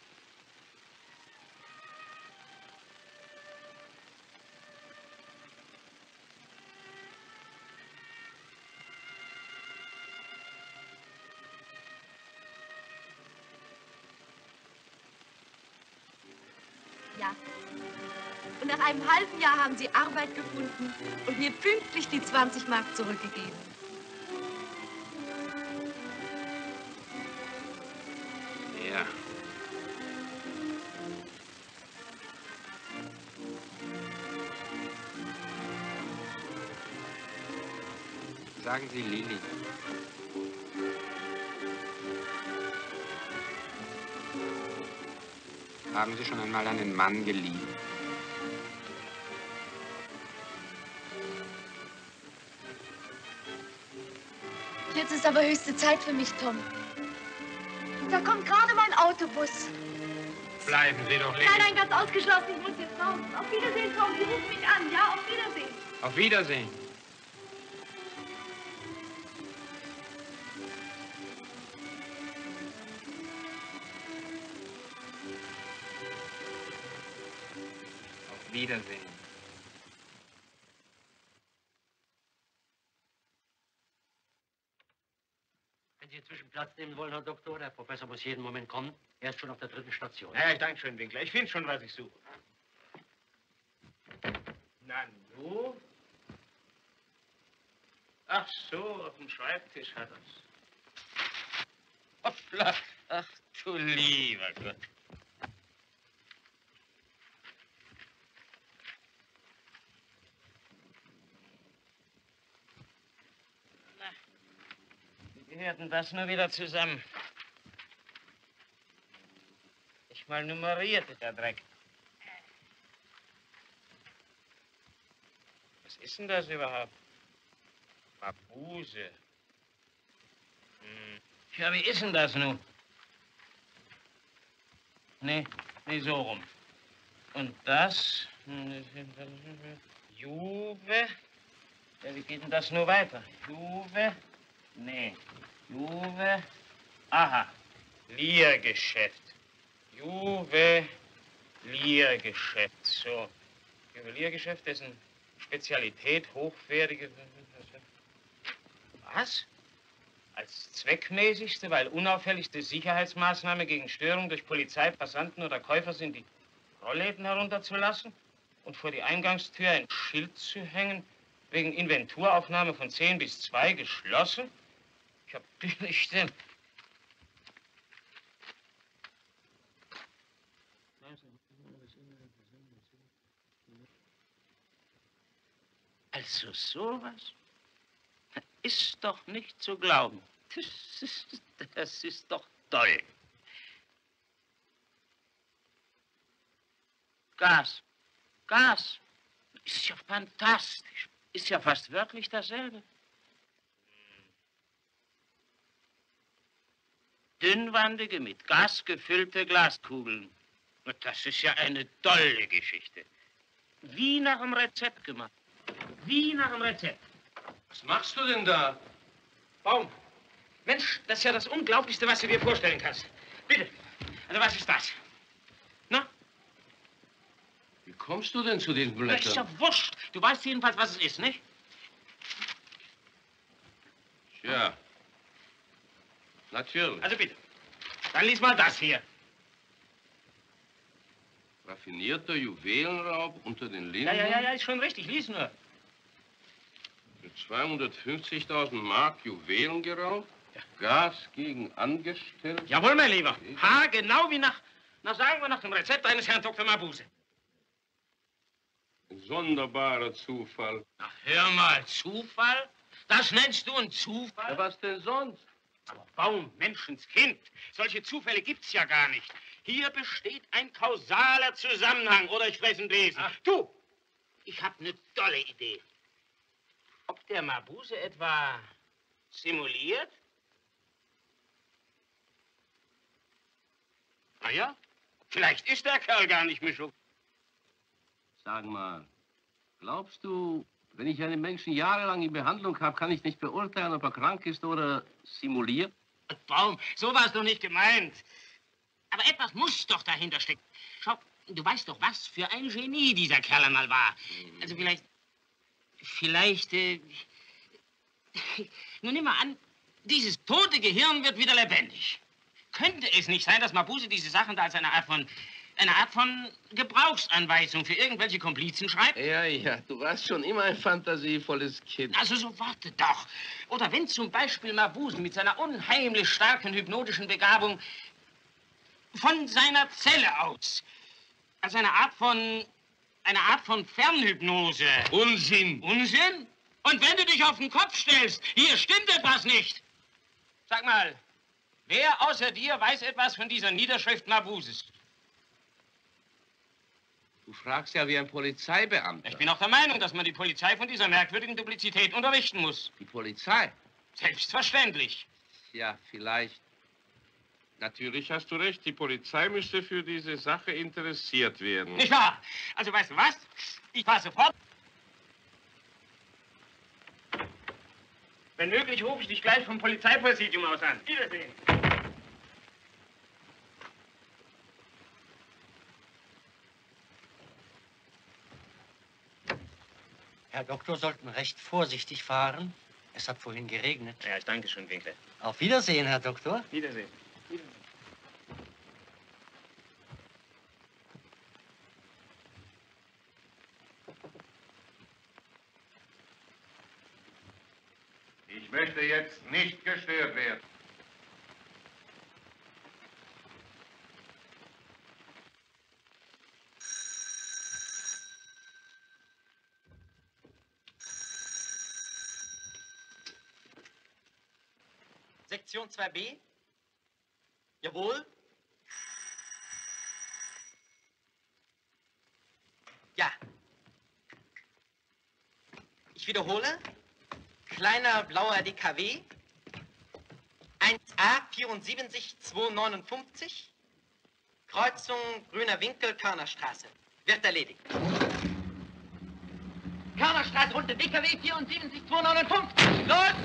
Ja. Und nach einem halben Jahr haben Sie Arbeit gefunden und mir pünktlich die 20 Mark zurückgegeben. Ja. Sagen Sie, Lilly. Haben Sie schon einmal einen Mann geliebt? Jetzt ist aber höchste Zeit für mich, Tom. Da kommt gerade mein Autobus. Bleiben Sie doch, Lilly. Nein, nein, ganz ausgeschlossen. Ich muss jetzt raus. Auf Wiedersehen, Tom. Sie rufen mich an. Ja, auf Wiedersehen. Auf Wiedersehen. Auf Wiedersehen. Wenn Sie inzwischen Platz nehmen wollen, Herr Doktor, der Professor muss jeden Moment kommen. Er ist schon auf der 3. Station. Ja, danke schön, Winkler. Ich finde schon, was ich suche. Na, nu? Ach so, auf dem Schreibtisch hat er's. Hoppla. Ach du lieber Gott. Na, wie gehört denn das nur wieder zusammen? Nicht mal nummeriert, der Dreck. Was ist denn das überhaupt? Mabuse. Ja, wie ist denn das nun? Nee, so rum. Und das? Juve? Ja, wie geht denn das nur weiter? Juve? Nee. Juve? Aha. Lehrgeschäft. Juweliergeschäft. So. Juweliergeschäft, dessen Spezialität hochwertige... Was? Als zweckmäßigste, weil unauffälligste Sicherheitsmaßnahme gegen Störung durch Polizei, Passanten oder Käufer sind, die Rollläden herunterzulassen und vor die Eingangstür ein Schild zu hängen, wegen Inventuraufnahme von 10 bis 2 geschlossen? Ich hab billig denn... Also sowas ist doch nicht zu glauben. Das ist doch toll. Gas. Ist ja fantastisch. Ist ja fast wirklich dasselbe. Dünnwandige, mit Gas gefüllte Glaskugeln. Das ist ja eine tolle Geschichte. Wie nach dem Rezept gemacht. Wie nach dem Rezept. Was machst du denn da? Baum. Mensch, das ist ja das Unglaublichste, was du dir vorstellen kannst. Bitte. Also, was ist das? Na? Wie kommst du denn zu diesen Blättern? Das ist ja wurscht. Du weißt jedenfalls, was es ist, nicht? Ja. Natürlich. Also bitte. Dann lies mal das hier. Raffinierter Juwelenraub unter den Linden? Ja, ist schon richtig. Lies nur. Für 250.000 Mark Juwelen geraubt? Ja. Gas gegen Angestellte? Jawohl, mein Lieber. Ha, genau wie sagen wir, nach dem Rezept eines Herrn Dr. Mabuse. Ein sonderbarer Zufall. Ach, hör mal, Zufall? Das nennst du einen Zufall? Ja, was denn sonst? Aber Baum, Menschenskind, solche Zufälle gibt's ja gar nicht. Hier besteht ein kausaler Zusammenhang, oder ich fress ein Besen. Ach. Du, ich hab eine tolle Idee. Ob der Mabuse etwa simuliert? Na ja, vielleicht ist der Kerl gar nicht Mischuk. Sag mal, glaubst du, wenn ich einen Menschen jahrelang in Behandlung habe, kann ich nicht beurteilen, ob er krank ist oder simuliert? Baum, so war es doch nicht gemeint. Aber etwas muss doch dahinter stecken. Schau, du weißt doch, was für ein Genie dieser Kerl einmal war. Also vielleicht, nun nimm mal an, dieses tote Gehirn wird wieder lebendig. Könnte es nicht sein, dass Mabuse diese Sachen da als eine Art von Gebrauchsanweisung für irgendwelche Komplizen schreibt? Ja, du warst schon immer ein fantasievolles Kind. Also so warte doch. Oder wenn zum Beispiel Mabuse mit seiner unheimlich starken hypnotischen Begabung von seiner Zelle aus, also eine Art von Fernhypnose. Unsinn. Unsinn? Und wenn du dich auf den Kopf stellst, hier stimmt etwas nicht. Sag mal, wer außer dir weiß etwas von dieser Niederschrift Mabuses? Du fragst ja wie ein Polizeibeamter. Ich bin auch der Meinung, dass man die Polizei von dieser merkwürdigen Duplizität unterrichten muss. Die Polizei? Selbstverständlich. Ja, vielleicht. Natürlich hast du recht, die Polizei müsste für diese Sache interessiert werden. Nicht wahr? Also weißt du was? Ich fahre sofort. Wenn möglich, rufe ich dich gleich vom Polizeipräsidium aus an. Wiedersehen. Herr Doktor, sollten recht vorsichtig fahren. Es hat vorhin geregnet. Ja, ich danke schön, Winkler. Auf Wiedersehen, Herr Doktor. Wiedersehen. Ich möchte jetzt nicht gestört werden. Sektion 2b? Jawohl. Ja. Ich wiederhole. Kleiner blauer DKW. 1A 74 259. Kreuzung Grüner Winkel, Körnerstraße. Wird erledigt. Körnerstraße runter, DKW 74 259. Los!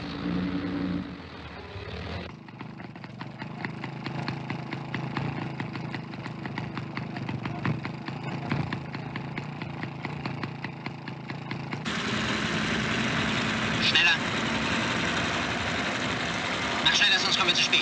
Schneller. Mach schneller, sonst kommen wir zu spät.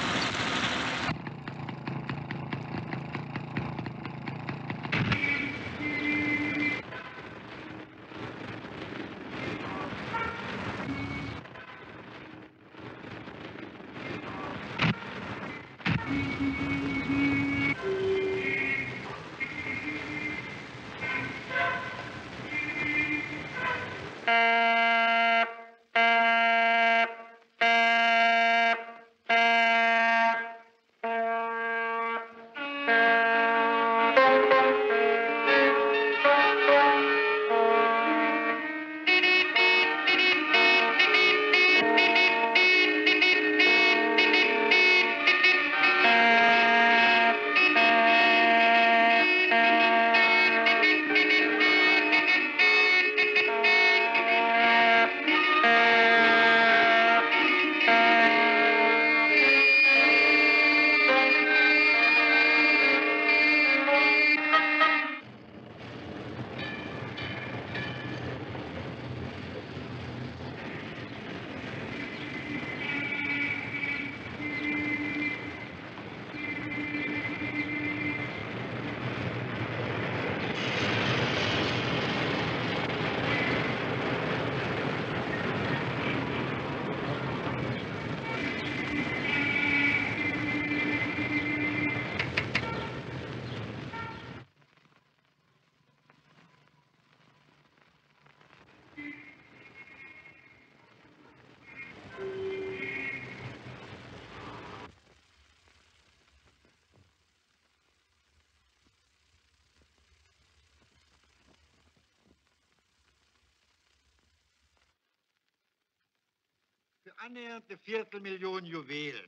Für annähernde Viertelmillion Juwelen.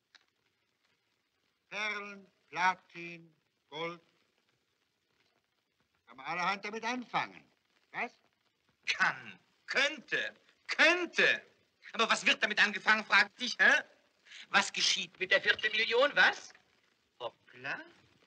Perlen, Platin, Gold. Kann man allerhand damit anfangen. Was? Kann, könnte. Aber was wird damit angefangen, fragt dich, hä? Was geschieht mit der Viertelmillion, was? Hoppla.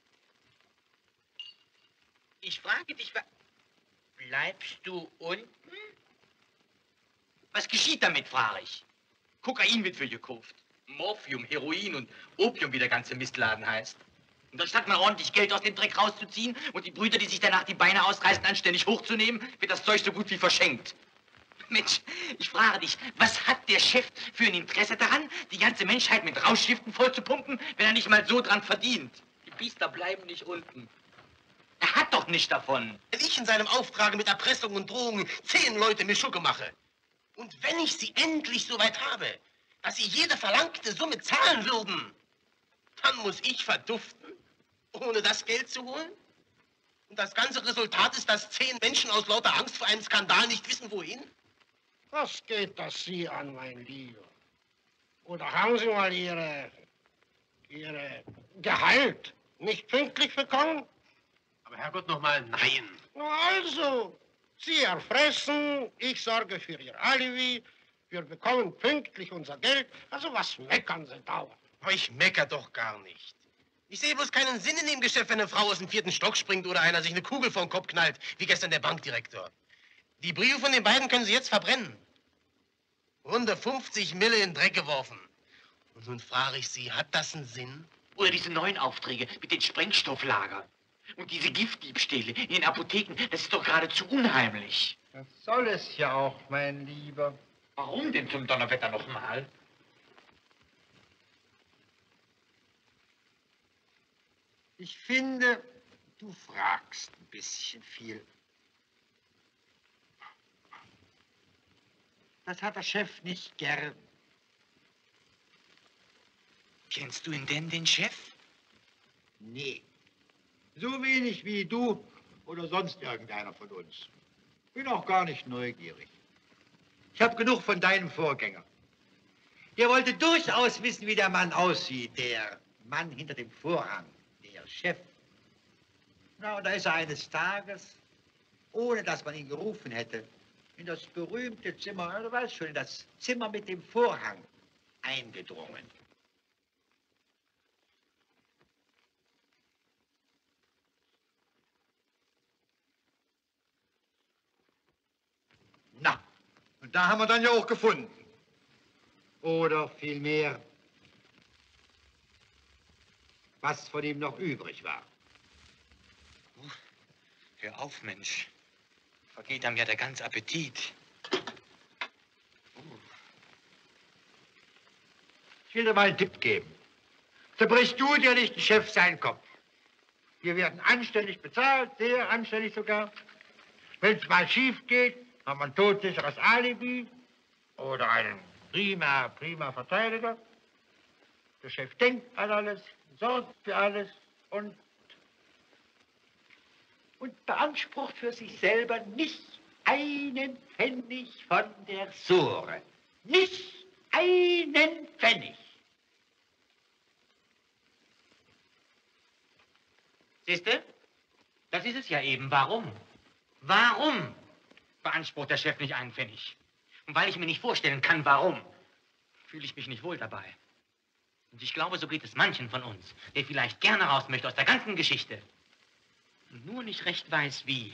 Ich frage dich, bleibst du unten? Was geschieht damit, frage ich. Kokain wird für gekauft. Morphium, Heroin und Opium, wie der ganze Mistladen heißt. Und anstatt mal ordentlich Geld aus dem Dreck rauszuziehen und die Brüder, die sich danach die Beine ausreißen, anständig hochzunehmen, wird das Zeug so gut wie verschenkt. Mensch, ich frage dich, was hat der Chef für ein Interesse daran, die ganze Menschheit mit Rauschgiften vollzupumpen, wenn er nicht mal so dran verdient? Die Biester bleiben nicht unten. Er hat doch nicht davon. Wenn ich in seinem Auftrag mit Erpressung und Drohungen 10 Leute mir Schucke mache und wenn ich sie endlich so weit habe, dass sie jede verlangte Summe zahlen würden, dann muss ich verduften, ohne das Geld zu holen? Und das ganze Resultat ist, dass 10 Menschen aus lauter Angst vor einem Skandal nicht wissen, wohin? Was geht das Sie an, mein Lieber? Oder haben Sie mal Ihre Gehalt nicht pünktlich bekommen? Aber Herrgott, nochmal nein. Na also, Sie erfressen, ich sorge für Ihr Alibi, wir bekommen pünktlich unser Geld. Also was meckern Sie dauernd? Aber ich mecker doch gar nicht. Ich sehe bloß keinen Sinn in dem Geschäft, wenn eine Frau aus dem 4. Stock springt oder einer sich eine Kugel vor den Kopf knallt, wie gestern der Bankdirektor. Die Briefe von den beiden können Sie jetzt verbrennen. Runde 50 Mille in den Dreck geworfen. Und nun frage ich Sie, hat das einen Sinn? Oder diese neuen Aufträge mit den Sprengstofflagern. Und diese Giftdiebstähle in den Apotheken, das ist doch geradezu unheimlich. Das soll es ja auch, mein Lieber. Warum denn zum Donnerwetter nochmal? Ich finde, du fragst ein bisschen viel. Das hat der Chef nicht gern. Kennst du ihn denn, den Chef? Nee. So wenig wie du oder sonst irgendeiner von uns. Bin auch gar nicht neugierig. Ich habe genug von deinem Vorgänger. Der wollte durchaus wissen, wie der Mann aussieht, der Mann hinter dem Vorhang, der Chef. Na, und da ist er eines Tages, ohne dass man ihn gerufen hätte, in das berühmte Zimmer, du weißt schon, in das Zimmer mit dem Vorhang eingedrungen. Na, und da haben wir dann ja auch gefunden. Oder vielmehr, was von ihm noch übrig war. Hör auf, Mensch. Vergeht einem ja der ganze Appetit. Ich will dir mal einen Tipp geben. Zerbrichst du dir nicht den Chef seinen Kopf. Wir werden anständig bezahlt, sehr anständig sogar. Wenn es mal schief geht, haben wir ein todsicheres Alibi oder einen prima Verteidiger. Der Chef denkt an alles, sorgt für alles und beansprucht für sich selber nicht einen Pfennig von der Sore. Nicht einen Pfennig. Siehste? Das ist es ja eben. Warum? Warum beansprucht der Chef nicht einen Pfennig? Und weil ich mir nicht vorstellen kann, warum, fühle ich mich nicht wohl dabei. Und ich glaube, so geht es manchen von uns, der vielleicht gerne raus möchte aus der ganzen Geschichte. Und nur nicht recht weiß, wie.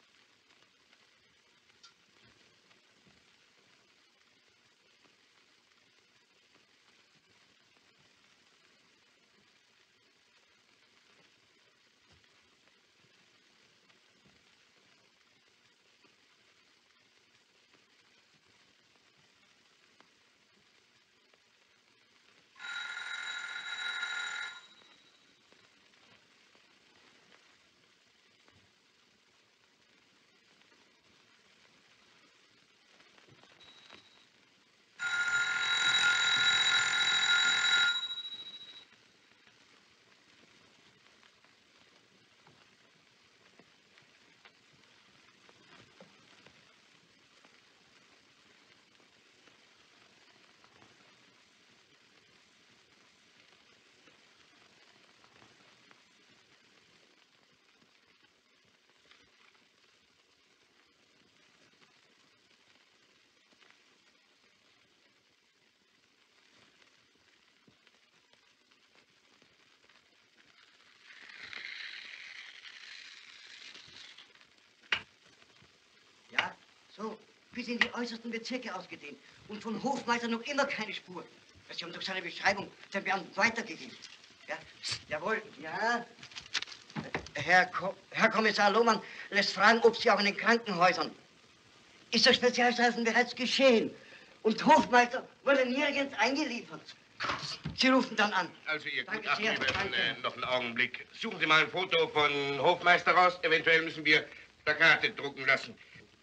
Ja, so bis in die äußersten Bezirke ausgedehnt. Und von Hofmeister noch immer keine Spur. Sie haben doch seine Beschreibung dem Beamten weitergegeben. Ja, jawohl, ja. Herr Kommissar Lohmann lässt fragen, ob Sie auch in den Krankenhäusern. Ist das Spezialstreifen bereits geschehen? Und Hofmeister wurde nirgends eingeliefert. Sie rufen dann an. Also, Ihr Danke Gutachten, sehr, wir werden danke. noch einen Augenblick. Suchen Sie mal ein Foto von Hofmeister raus. Eventuell müssen wir Plakate drucken lassen.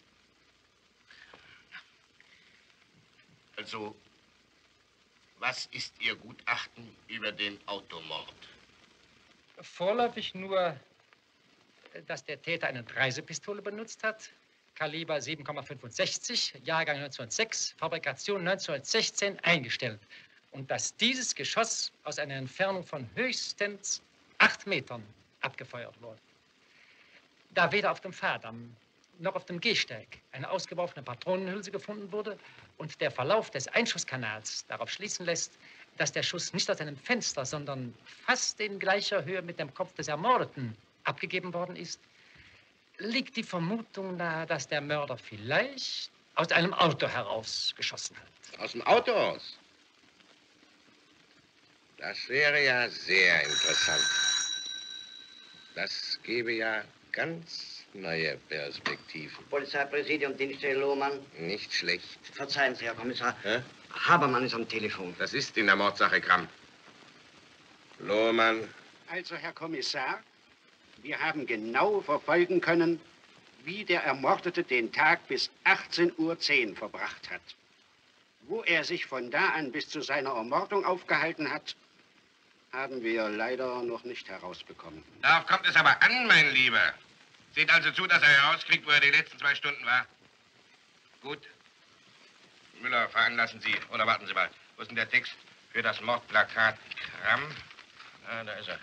Also, was ist Ihr Gutachten über den Automord? Vorläufig nur, dass der Täter eine Reisepistole benutzt hat, Kaliber 7,65, Jahrgang 1906, Fabrikation 1916 eingestellt. Und dass dieses Geschoss aus einer Entfernung von höchstens 8 Metern abgefeuert wurde. Da weder auf dem Fahrdamm noch auf dem Gehsteig eine ausgeworfene Patronenhülse gefunden wurde und der Verlauf des Einschusskanals darauf schließen lässt, dass der Schuss nicht aus einem Fenster, sondern fast in gleicher Höhe mit dem Kopf des Ermordeten abgegeben worden ist, liegt die Vermutung nahe, dass der Mörder vielleicht aus einem Auto herausgeschossen hat. Aus dem Auto aus? Das wäre ja sehr interessant. Das gäbe ja ganz neue Perspektiven. Polizeipräsidium, Dienststelle Lohmann. Nicht schlecht. Verzeihen Sie, Herr Kommissar. Hä? Habermann ist am Telefon. Das ist in der Mordsache Gramm. Lohmann. Also, Herr Kommissar, wir haben genau verfolgen können, wie der Ermordete den Tag bis 18:10 Uhr verbracht hat. Wo er sich von da an bis zu seiner Ermordung aufgehalten hat, haben wir leider noch nicht herausbekommen. Darauf kommt es aber an, mein Lieber. Seht also zu, dass er herauskriegt, wo er die letzten 2 Stunden war. Gut. Müller, veranlassen Sie, oder warten Sie mal, wo ist denn der Text für das Mordplakat Gramm? Ah, da ist er.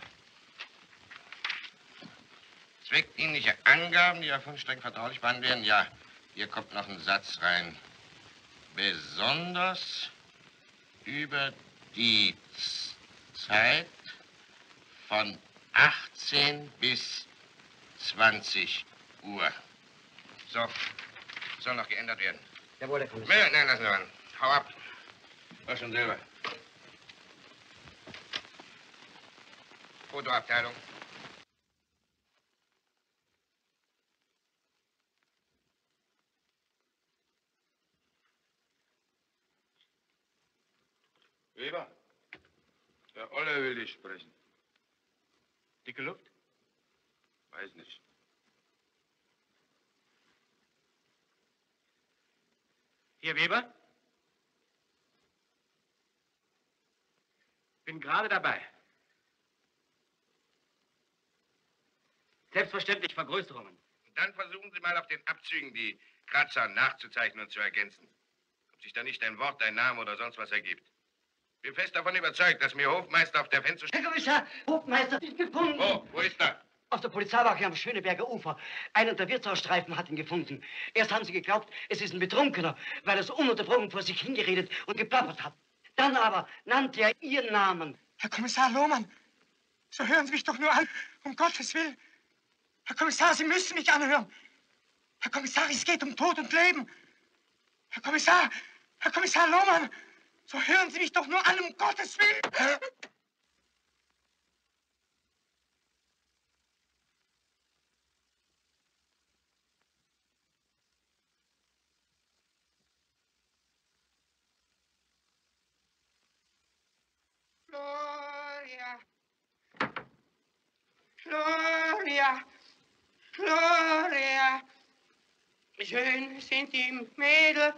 Zweckdienliche Angaben, die ja von streng vertraulich behandelt werden. Ja, hier kommt noch ein Satz rein. Besonders über die Zeit von 18 bis 20 Uhr. So, soll noch geändert werden. Jawohl, Herr Kommissar. Nein, lassen Sie mal. Hau ab. Mach schon selber. Fotoabteilung. Weber, der Olle will dich sprechen. Dicke Luft? Weiß nicht. Hier, Weber? Bin gerade dabei. Selbstverständlich Vergrößerungen. Dann versuchen Sie mal auf den Abzügen die Kratzer nachzuzeichnen und zu ergänzen. Ob sich da nicht ein Wort, ein Name oder sonst was ergibt. Ich bin fest davon überzeugt, dass mir Hofmeister auf der Fenster... Herr Kommissar, Hofmeister ist gefunden. Wo ist er? Auf der Polizeiwache am Schöneberger Ufer. Einer der Wirtshausstreifen hat ihn gefunden. Erst haben sie geglaubt, es ist ein Betrunkener, weil er so ununterbrochen vor sich hingeredet und geplappert hat. Dann aber nannte er Ihren Namen. Herr Kommissar Lohmann, so hören Sie mich doch nur an, um Gottes Willen. Herr Kommissar, Sie müssen mich anhören. Herr Kommissar, es geht um Tod und Leben. Herr Kommissar Lohmann, so hören Sie mich doch nur an, um Gottes Willen. Gloria, Gloria, Gloria. Schön sind die Mädel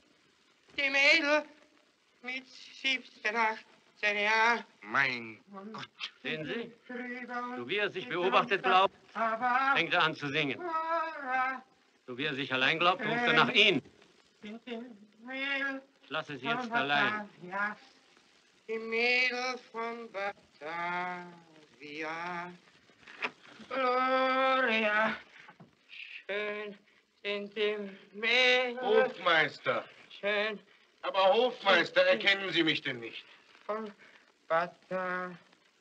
mit 17, 18 Jahren. Mein Gott. Sehen Sie? So wie er sich beobachtet glaubt, fängt er an zu singen. So wie er sich allein glaubt, ruft er nach ihm. Ich lasse Sie jetzt allein. Ja, die Mädel von Batavia. Gloria, schön sind die Mädel. Hofmeister. Schön. Aber Hofmeister, erkennen Sie mich denn nicht? Von Batavia.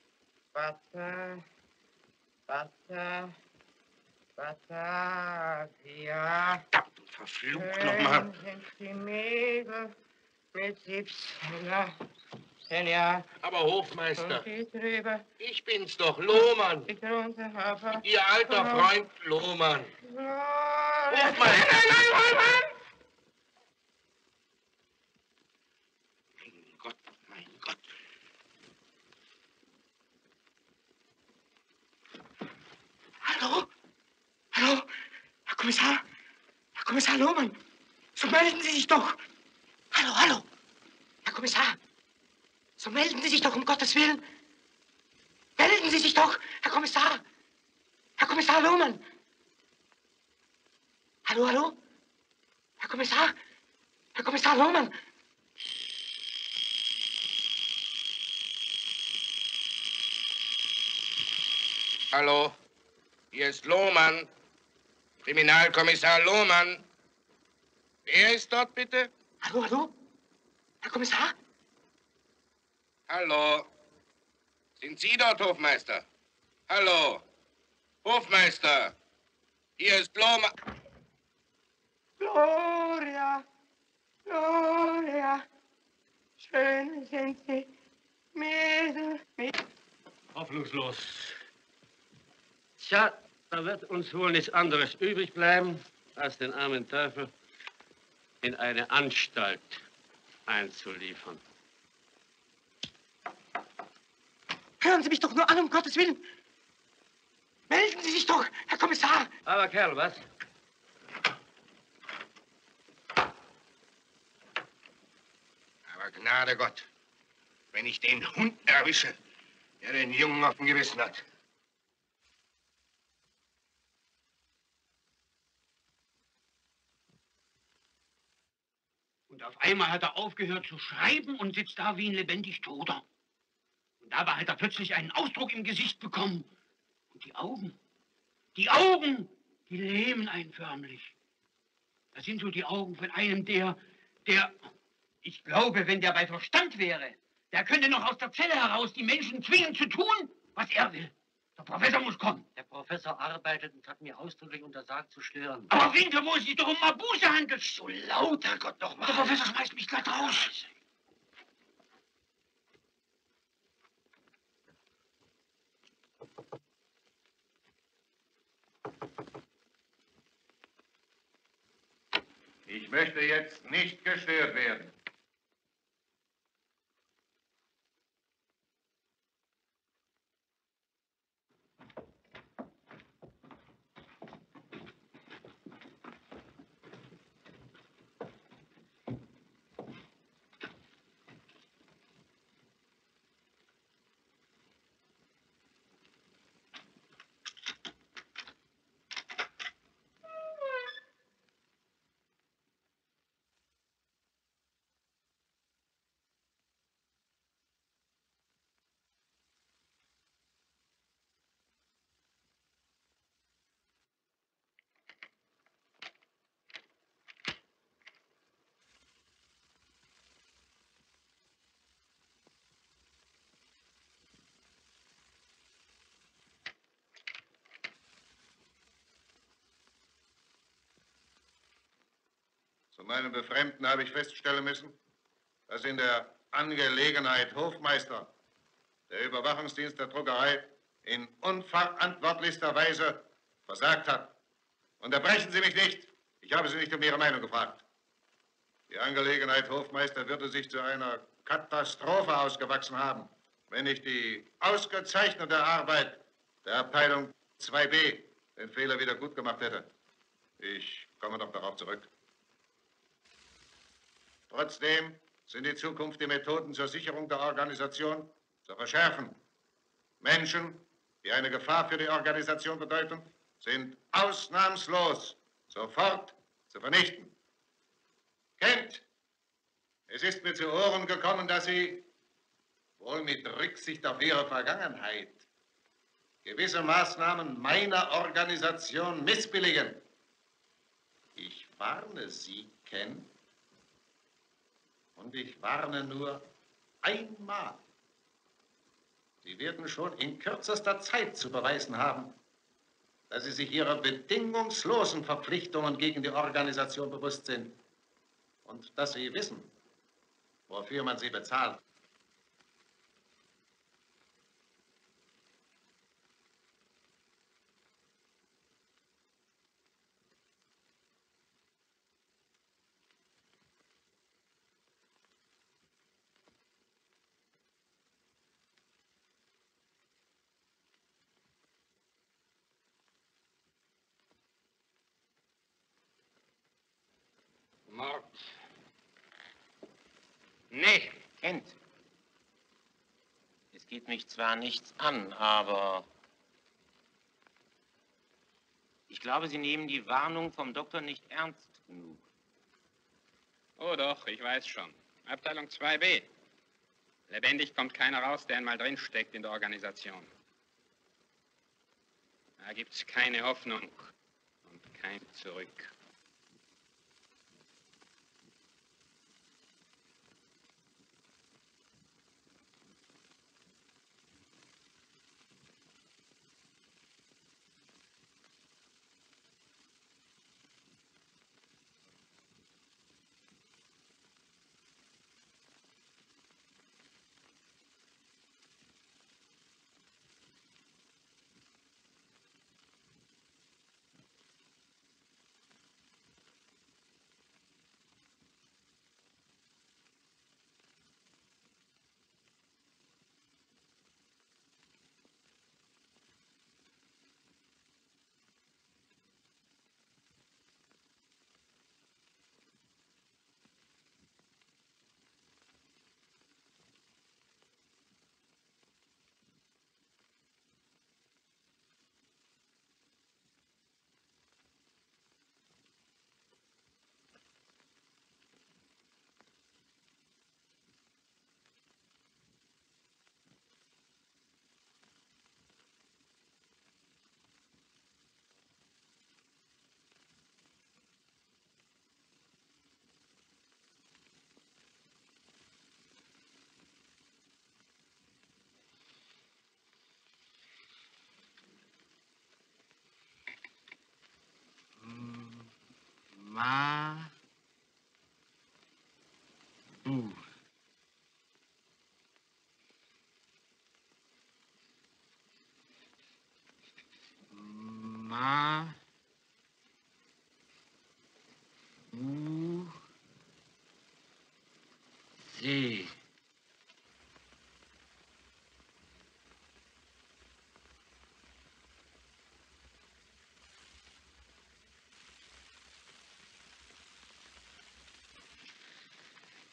Verflucht nochmal. Sind die Mädel mit 17 Jahren. Aber Hofmeister, Und die drüber. ich bin's doch, Lohmann. Die drunter aber. Ihr alter Freund Lohmann. Hofmeister. Nein! Mein Gott. Hallo? Hallo? Herr Kommissar Lohmann, so melden Sie sich doch. Hallo? Herr Kommissar, so melden Sie sich doch, um Gottes Willen. Melden Sie sich doch, Herr Kommissar. Herr Kommissar Lohmann. Hallo? Herr Kommissar Lohmann. Hallo, hier ist Lohmann. Kriminalkommissar Lohmann. Wer ist dort, bitte? Hallo? Herr Kommissar? Hallo. Sind Sie dort, Hofmeister? Hallo. Hofmeister. Hier ist Lohmann. Gloria. Gloria, Gloria, schön sind sie, Mädel. Hoffnungslos. Tja, da wird uns wohl nichts anderes übrig bleiben, als den armen Teufel in eine Anstalt einzuliefern. Hören Sie mich doch nur an, um Gottes Willen. Melden Sie sich doch, Herr Kommissar. Aber Kerl, was? Aber Gnade Gott, wenn ich den Hund erwische, der den Jungen auf dem Gewissen hat. Und auf einmal hat er aufgehört zu schreiben und sitzt da wie ein lebendig Toter. Und dabei hat er plötzlich einen Ausdruck im Gesicht bekommen. Und die Augen, die lähmen einen förmlich. Das sind so die Augen von einem, der, ich glaube, wenn der bei Verstand wäre, der könnte noch aus der Zelle heraus die Menschen zwingen zu tun, was er will. Der Professor muss kommen. Der Professor arbeitet und hat mir ausdrücklich untersagt zu stören. Aber Winter, wo es sich doch um Mabuse handelt. So laut, Herrgott, noch mal. Der Professor schmeißt mich glatt raus. Ich möchte jetzt nicht gestört werden. Zu meinem Befremden habe ich feststellen müssen, dass in der Angelegenheit Hofmeister der Überwachungsdienst der Druckerei in unverantwortlichster Weise versagt hat. Unterbrechen Sie mich nicht. Ich habe Sie nicht um Ihre Meinung gefragt. Die Angelegenheit Hofmeister würde sich zu einer Katastrophe ausgewachsen haben, wenn nicht die ausgezeichnete Arbeit der Abteilung 2b den Fehler wieder gut gemacht hätte. Ich komme noch darauf zurück. Trotzdem sind in Zukunft die Methoden zur Sicherung der Organisation zu verschärfen. Menschen, die eine Gefahr für die Organisation bedeuten, sind ausnahmslos sofort zu vernichten. Kent, es ist mir zu Ohren gekommen, dass Sie, wohl mit Rücksicht auf Ihre Vergangenheit, gewisse Maßnahmen meiner Organisation missbilligen. Ich warne Sie, Kent, und ich warne nur einmal. Sie werden schon in kürzester Zeit zu beweisen haben, dass Sie sich Ihrer bedingungslosen Verpflichtungen gegen die Organisation bewusst sind und dass Sie wissen, wofür man Sie bezahlt. Mord. Nee. Kent. Es geht mich zwar nichts an, aber ich glaube, Sie nehmen die Warnung vom Doktor nicht ernst genug. Oh doch, ich weiß schon. Abteilung 2b. Lebendig kommt keiner raus, der einmal drinsteckt in der Organisation. Da gibt's keine Hoffnung und kein Zurück.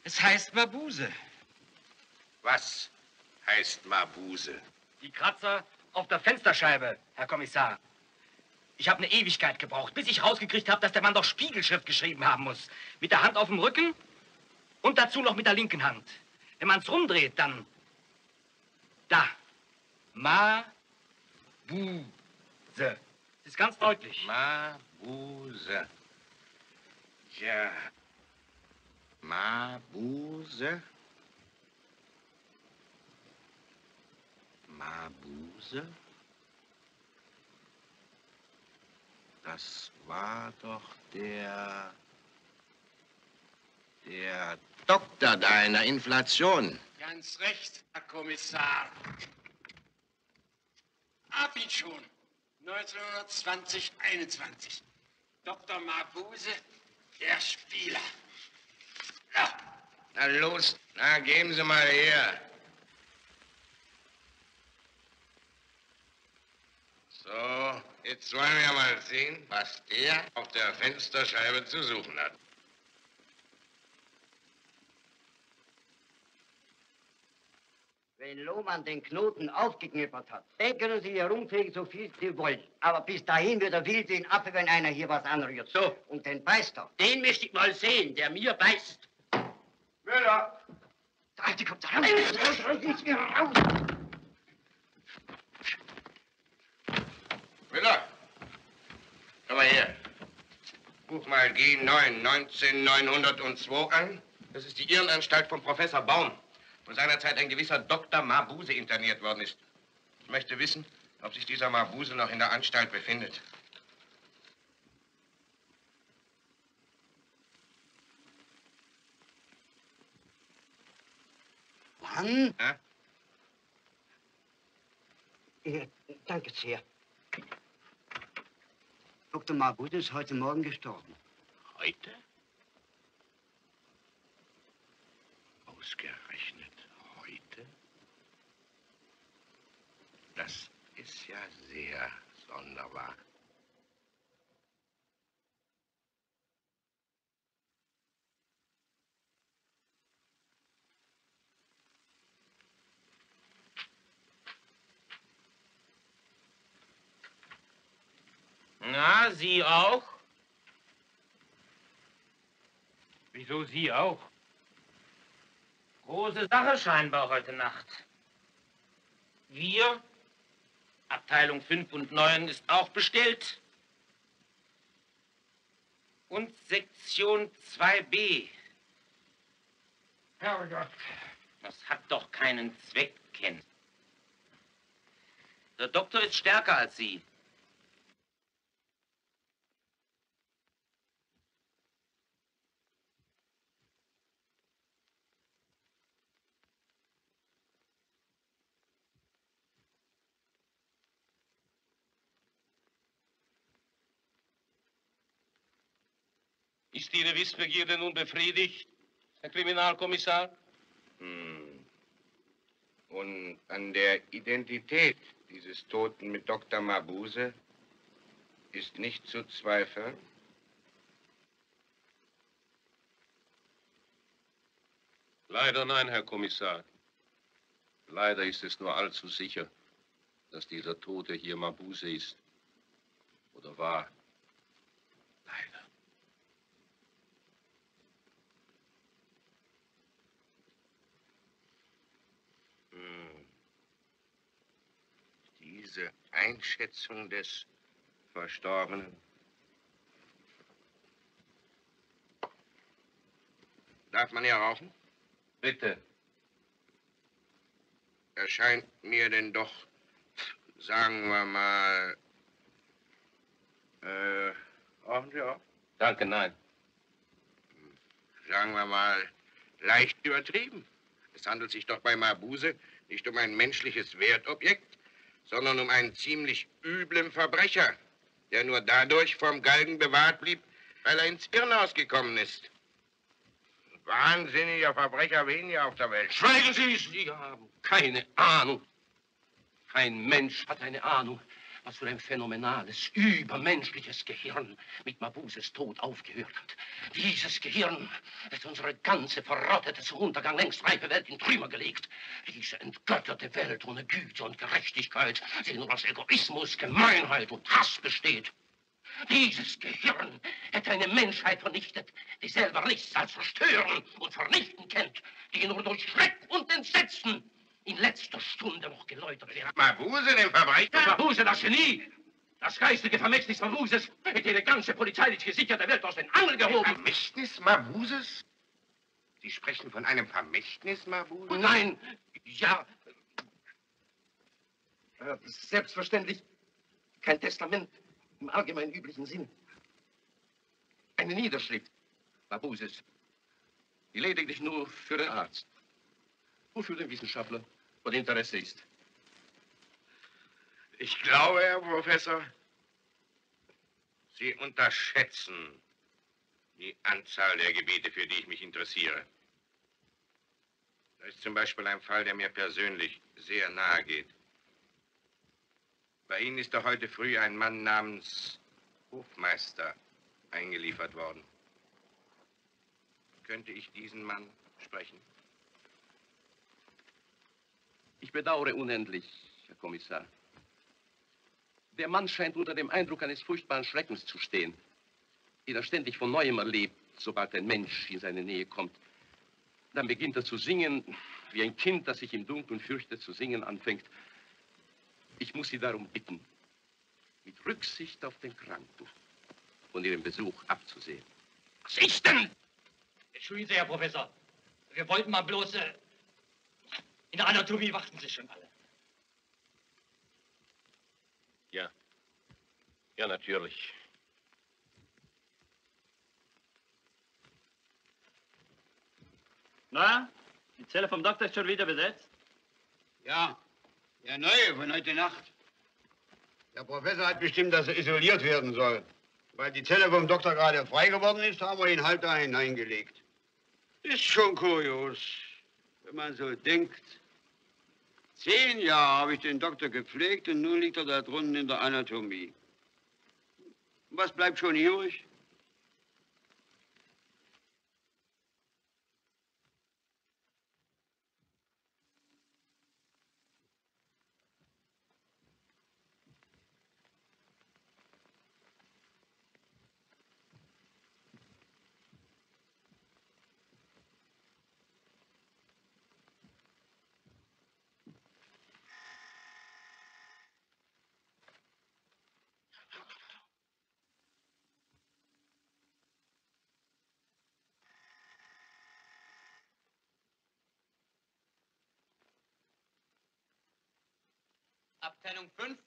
Es heißt Mabuse. Was heißt Mabuse? Die Kratzer auf der Fensterscheibe, Herr Kommissar. Ich habe eine Ewigkeit gebraucht, bis ich rausgekriegt habe, dass der Mann doch Spiegelschrift geschrieben haben muss. Mit der Hand auf dem Rücken und dazu noch mit der linken Hand. Wenn man es rumdreht, dann... Da. Mabuse. Das ist ganz deutlich. Mabuse. Ja. Mabuse. Mabuse? Das war doch der Doktor da in der Inflation. Ganz recht, Herr Kommissar. Hab ihn schon. 1920, 21. Dr. Mabuse, der Spieler. Ja. Na los, na geben Sie mal her. So, jetzt wollen wir mal sehen, was der auf der Fensterscheibe zu suchen hat. Wenn Lohmann den Knoten aufgeknippert hat, dann können Sie herumfegen, so viel Sie wollen. Aber bis dahin wird er wild wie ein Affe, wenn einer hier was anrührt. So. Und den beißt er. Den möchte ich mal sehen, der mir beißt. Müller! Der Alte kommt da raus. Raus, raus. Müller! Komm mal her. Ruf mal G9 19902 an. Das ist die Irrenanstalt von Professor Baum, wo seinerzeit ein gewisser Dr. Mabuse interniert worden ist. Ich möchte wissen, ob sich dieser Mabuse noch in der Anstalt befindet. Wann? Ja? Danke sehr. Dr. Mabuse ist heute Morgen gestorben. Heute? Ausgerechnet heute? Das ist ja sehr sonderbar. Na, Sie auch? Wieso Sie auch? Große Sache scheinbar heute Nacht. Wir, Abteilung 5 und 9 ist auch bestellt. Und Sektion 2b. Herrgott. Das hat doch keinen Zweck, Ken. Der Doktor ist stärker als Sie. Ist Ihre Wissbegierde nun befriedigt, Herr Kriminalkommissar? Und an der Identität dieses Toten mit Dr. Mabuse ist nicht zu zweifeln? Leider nein, Herr Kommissar. Leider ist es nur allzu sicher, dass dieser Tote hier Mabuse ist. Oder war. Leider. Diese Einschätzung des Verstorbenen. Darf man hier rauchen? Bitte. Erscheint mir denn doch, sagen wir mal, rauchen Sie auch? Danke, nein. Sagen wir mal, leicht übertrieben. Es handelt sich doch bei Mabuse nicht um ein menschliches Wertobjekt, sondern um einen ziemlich üblen Verbrecher, der nur dadurch vom Galgen bewahrt blieb, weil er ins Irrenhaus gekommen ist. Wahnsinniger Verbrecher weniger auf der Welt. Schweigen Sie! Sie haben keine Ahnung. Kein Mensch hat eine Ahnung, was für ein phänomenales, übermenschliches Gehirn mit Mabuses Tod aufgehört hat. Dieses Gehirn hat unsere ganze verrottete, zu Untergang längst reife Welt in Trümmer gelegt. Diese entgötterte Welt ohne Güte und Gerechtigkeit, die nur aus Egoismus, Gemeinheit und Hass besteht. Dieses Gehirn hätte eine Menschheit vernichtet, die selber nichts als zerstören und vernichten kennt, die nur durch Schreck und Entsetzen in letzter Stunde noch geläutert wird. Mabuse, den Verbrecher? Mabuse, das Genie! Das geistige Vermächtnis Mabuses hätte die ganze polizeilich gesicherte Welt aus den Angeln gehoben. Vermächtnis Mabuses? Sie sprechen von einem Vermächtnis Mabuses? Nein, ja. Selbstverständlich kein Testament im allgemein üblichen Sinn. Eine Niederschrift Mabuses, die lediglich nur für den Arzt und für den Wissenschaftler von Interesse ist. Ich glaube, Herr Professor, Sie unterschätzen die Anzahl der Gebiete, für die ich mich interessiere. Da ist zum Beispiel ein Fall, der mir persönlich sehr nahe geht. Bei Ihnen ist doch heute früh ein Mann namens Hofmeister eingeliefert worden. Könnte ich diesen Mann sprechen? Ich bedauere unendlich, Herr Kommissar. Der Mann scheint unter dem Eindruck eines furchtbaren Schreckens zu stehen, den er ständig von Neuem erlebt, sobald ein Mensch in seine Nähe kommt. Dann beginnt er zu singen, wie ein Kind, das sich im Dunkeln fürchtet, zu singen anfängt. Ich muss Sie darum bitten, mit Rücksicht auf den Kranken von Ihrem Besuch abzusehen. Was ist denn? Entschuldigen Sie, Herr Professor. Wir wollten mal bloß... in der Anatomie warten Sie schon alle. Ja. Ja, natürlich. Na, die Zelle vom Doktor ist schon wieder besetzt? Ja, der neue von heute Nacht. Der Professor hat bestimmt, dass er isoliert werden soll. Weil die Zelle vom Doktor gerade frei geworden ist, haben wir ihn halt da hineingelegt. Ist schon kurios, wenn man so denkt. 10 Jahre habe ich den Doktor gepflegt und nun liegt er da drunten in der Anatomie. Was bleibt schon übrig? Abteilung 5.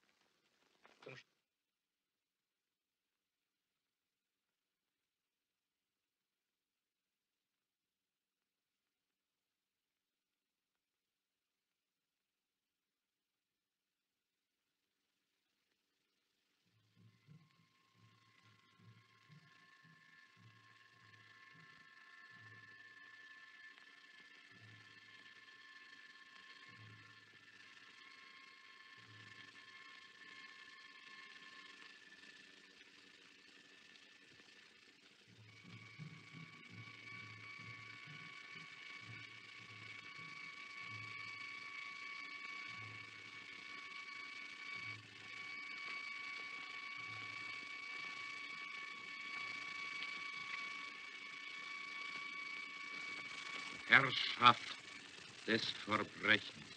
Herrschaft des Verbrechens.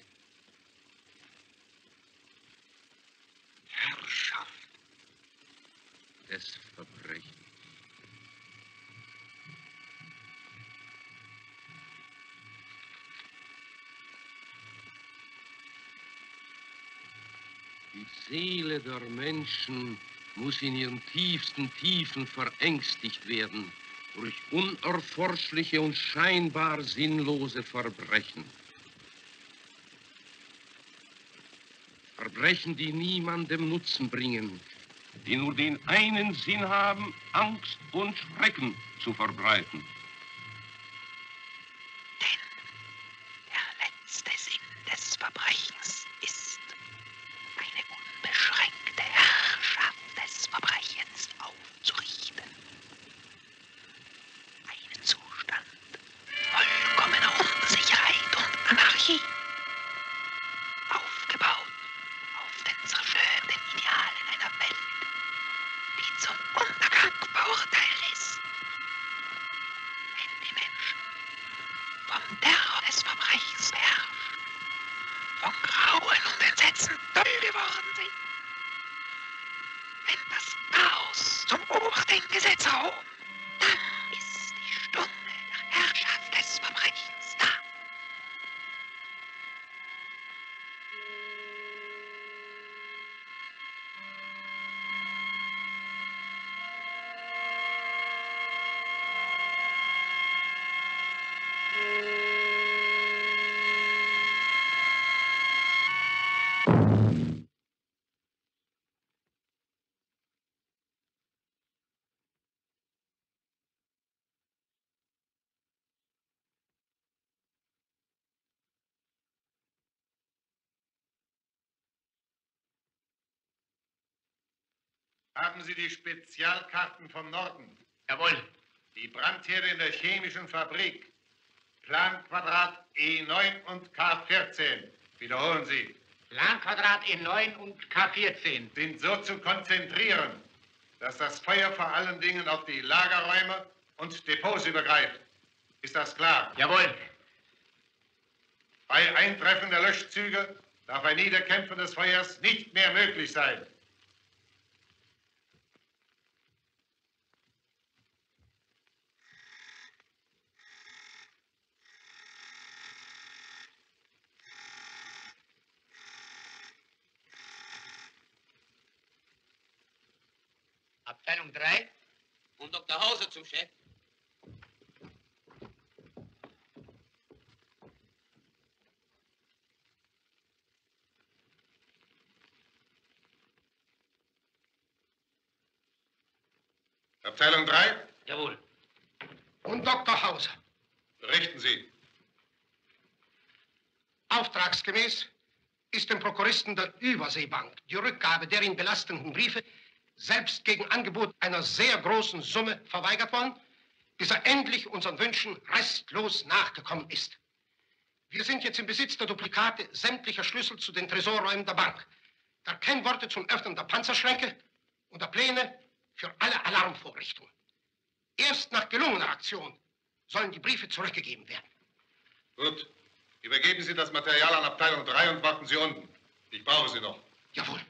Herrschaft des Verbrechens. Die Seele der Menschen muss in ihren tiefsten Tiefen verängstigt werden durch unerforschliche und scheinbar sinnlose Verbrechen. Verbrechen, die niemandem Nutzen bringen, die nur den einen Sinn haben, Angst und Schrecken zu verbreiten. Der letzte Sinn des Verbrechens ist eine unbeschränkte Haben Sie die Spezialkarten vom Norden? Jawohl. Die Brandherde in der chemischen Fabrik. Planquadrat E9 und K14. Wiederholen Sie. Planquadrat E9 und K14. Sind so zu konzentrieren, dass das Feuer vor allen Dingen auf die Lagerräume und Depots übergreift. Ist das klar? Jawohl. Bei Eintreffen der Löschzüge darf ein Niederkämpfen des Feuers nicht mehr möglich sein. Abteilung 3 und Dr. Hauser zum Chef. Abteilung 3? Jawohl. Und Dr. Hauser. Berichten Sie. Auftragsgemäß ist dem Prokuristen der Überseebank die Rückgabe der ihn belastenden Briefe selbst gegen Angebot einer sehr großen Summe verweigert worden, bis er endlich unseren Wünschen restlos nachgekommen ist. Wir sind jetzt im Besitz der Duplikate sämtlicher Schlüssel zu den Tresorräumen der Bank, der Kennworte zum Öffnen der Panzerschränke und der Pläne für alle Alarmvorrichtungen. Erst nach gelungener Aktion sollen die Briefe zurückgegeben werden. Gut. Übergeben Sie das Material an Abteilung 3 und warten Sie unten. Ich brauche Sie noch. Jawohl.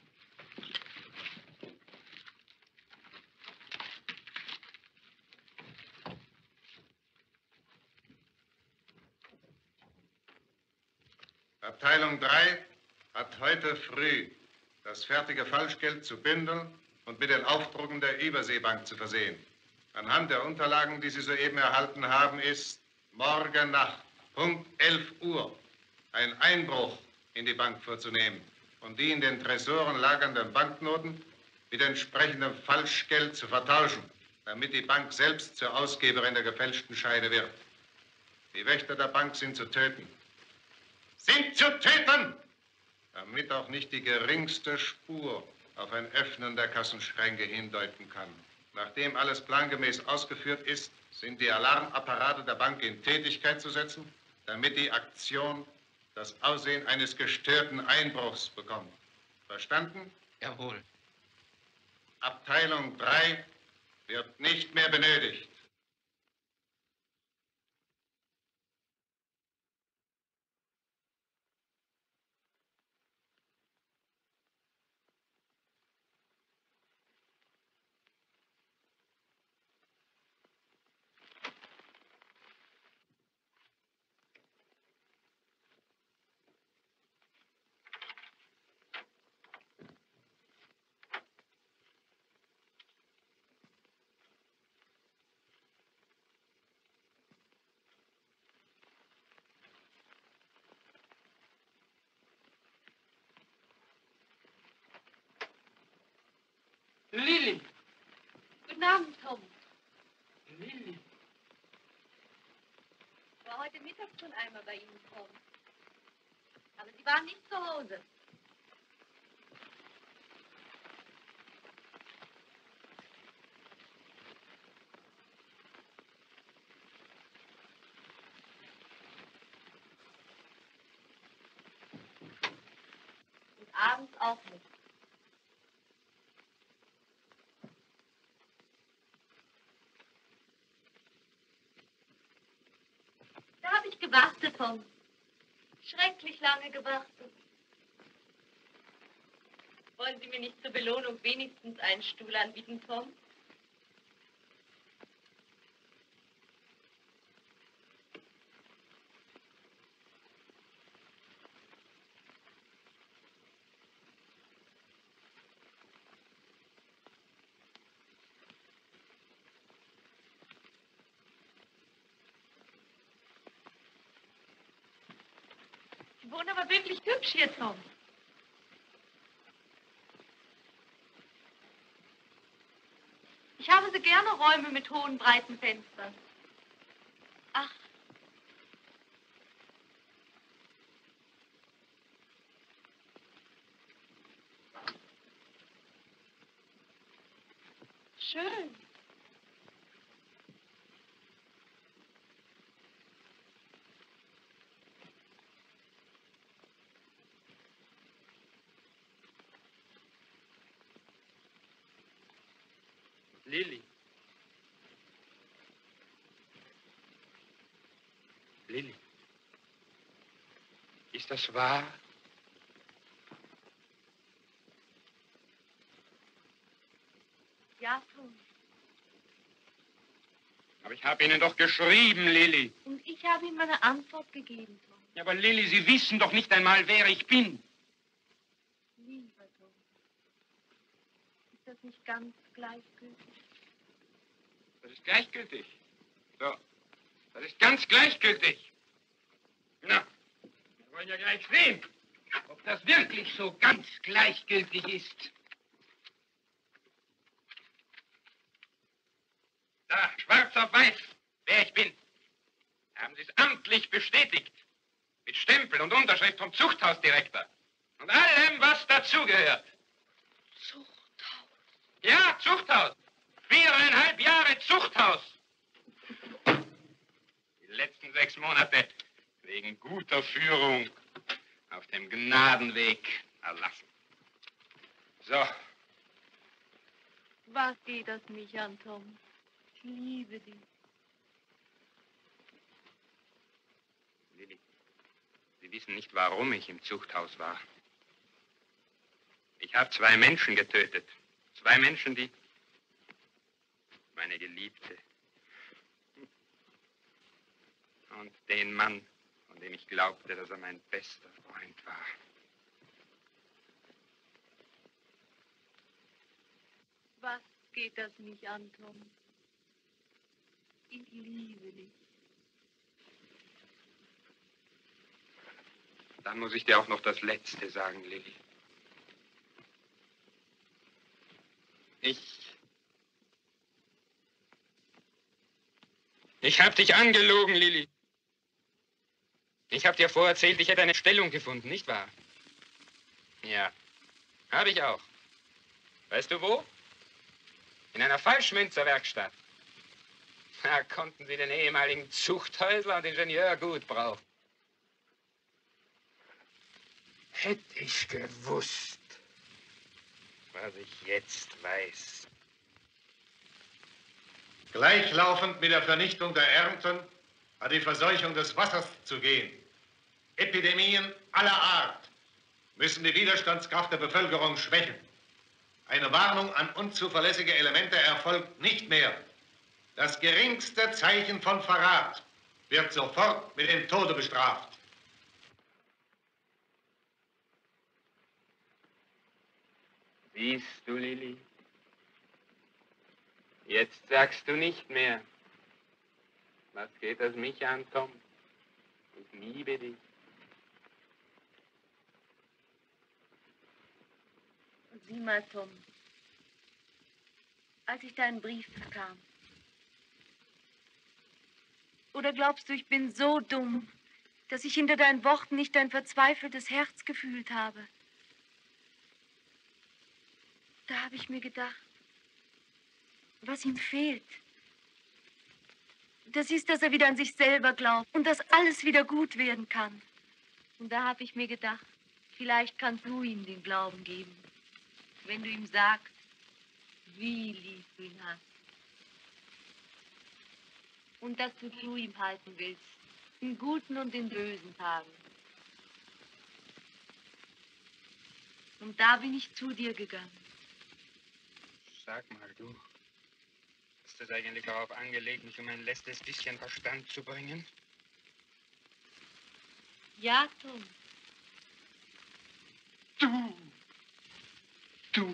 Abteilung 3 hat heute früh das fertige Falschgeld zu bündeln und mit den Aufdrucken der Überseebank zu versehen. Anhand der Unterlagen, die Sie soeben erhalten haben, ist morgen Nacht, Punkt 11 Uhr, ein Einbruch in die Bank vorzunehmen und die in den Tresoren lagernden Banknoten mit entsprechendem Falschgeld zu vertauschen, damit die Bank selbst zur Ausgeberin der gefälschten Scheine wird. Die Wächter der Bank sind zu töten. Sind zu töten! Damit auch nicht die geringste Spur auf ein Öffnen der Kassenschränke hindeuten kann. Nachdem alles plangemäß ausgeführt ist, sind die Alarmapparate der Bank in Tätigkeit zu setzen, damit die Aktion das Aussehen eines gestörten Einbruchs bekommt. Verstanden? Jawohl. Abteilung 3 wird nicht mehr benötigt. Lilli. Guten Abend, Tom. Lilli. Ich war heute Mittag schon einmal bei Ihnen, Tom. Aber Sie waren nicht zu Hause. Und abends auch nicht. Da habe ich gewartet, Tom. Schrecklich lange gewartet. Wollen Sie mir nicht zur Belohnung wenigstens einen Stuhl anbieten, Tom? Sie wohnen aber wirklich hübsch hier, Tom. Ich habe so gerne Räume mit hohen, breiten Fenstern. Ach. schön. Lilli. Lilli. Ist das wahr? Ja, Tom. Aber ich habe Ihnen doch geschrieben, Lilli. Und ich habe ihm eine Antwort gegeben, Tom. Ja, aber Lilli, Sie wissen doch nicht einmal, wer ich bin. Lieber Tom. Ist das nicht ganz gleichgültig? Das ist gleichgültig. So. Das ist ganz gleichgültig. Na, wir wollen ja gleich sehen, ob das wirklich so ganz gleichgültig ist. Da, schwarz auf weiß, wer ich bin. Haben Sie es amtlich bestätigt. Mit Stempel und Unterschrift vom Zuchthausdirektor. Und allem, was dazugehört. Zuchthaus? Ja, Zuchthaus. 4,5 Jahre Zuchthaus. Die letzten 6 Monate wegen guter Führung auf dem Gnadenweg erlassen. So. Was geht das mich an, Tom? Ich liebe dich. Lilli, Sie wissen nicht, warum ich im Zuchthaus war. Ich habe 2 Menschen getötet. 2 Menschen, die... Meine Geliebte. Und den Mann, von dem ich glaubte, dass er mein bester Freund war. Was geht das mich an, Tom? Ich liebe dich. Dann muss ich dir auch noch das Letzte sagen, Lilli. Ich hab dich angelogen, Lilli. Ich hab dir vorerzählt, ich hätte eine Stellung gefunden, nicht wahr? Ja, habe ich auch. Weißt du wo? In einer Falschmünzerwerkstatt. Da konnten sie den ehemaligen Zuchthäusler und Ingenieur gut brauchen. Hätte ich gewusst, was ich jetzt weiß. Gleichlaufend mit der Vernichtung der Ernten hat die Verseuchung des Wassers zu gehen. Epidemien aller Art müssen die Widerstandskraft der Bevölkerung schwächen. Eine Warnung an unzuverlässige Elemente erfolgt nicht mehr. Das geringste Zeichen von Verrat wird sofort mit dem Tode bestraft. Siehst du, Lilli? Jetzt sagst du nicht mehr. Was geht das mich an, Tom? Ich liebe dich. Und sieh mal, Tom, als ich deinen Brief bekam. Oder glaubst du, ich bin so dumm, dass ich hinter deinen Worten nicht dein verzweifeltes Herz gefühlt habe? Da habe ich mir gedacht, was ihm fehlt. Das ist, dass er wieder an sich selber glaubt und dass alles wieder gut werden kann. Und da habe ich mir gedacht, vielleicht kannst du ihm den Glauben geben, wenn du ihm sagst, wie lieb du ihn hast. Und dass du zu ihm halten willst, in guten und in bösen Tagen. Und da bin ich zu dir gegangen. Sag mal, du, ist das eigentlich darauf angelegt, mich um ein letztes bisschen Verstand zu bringen? Ja, Tom. Du.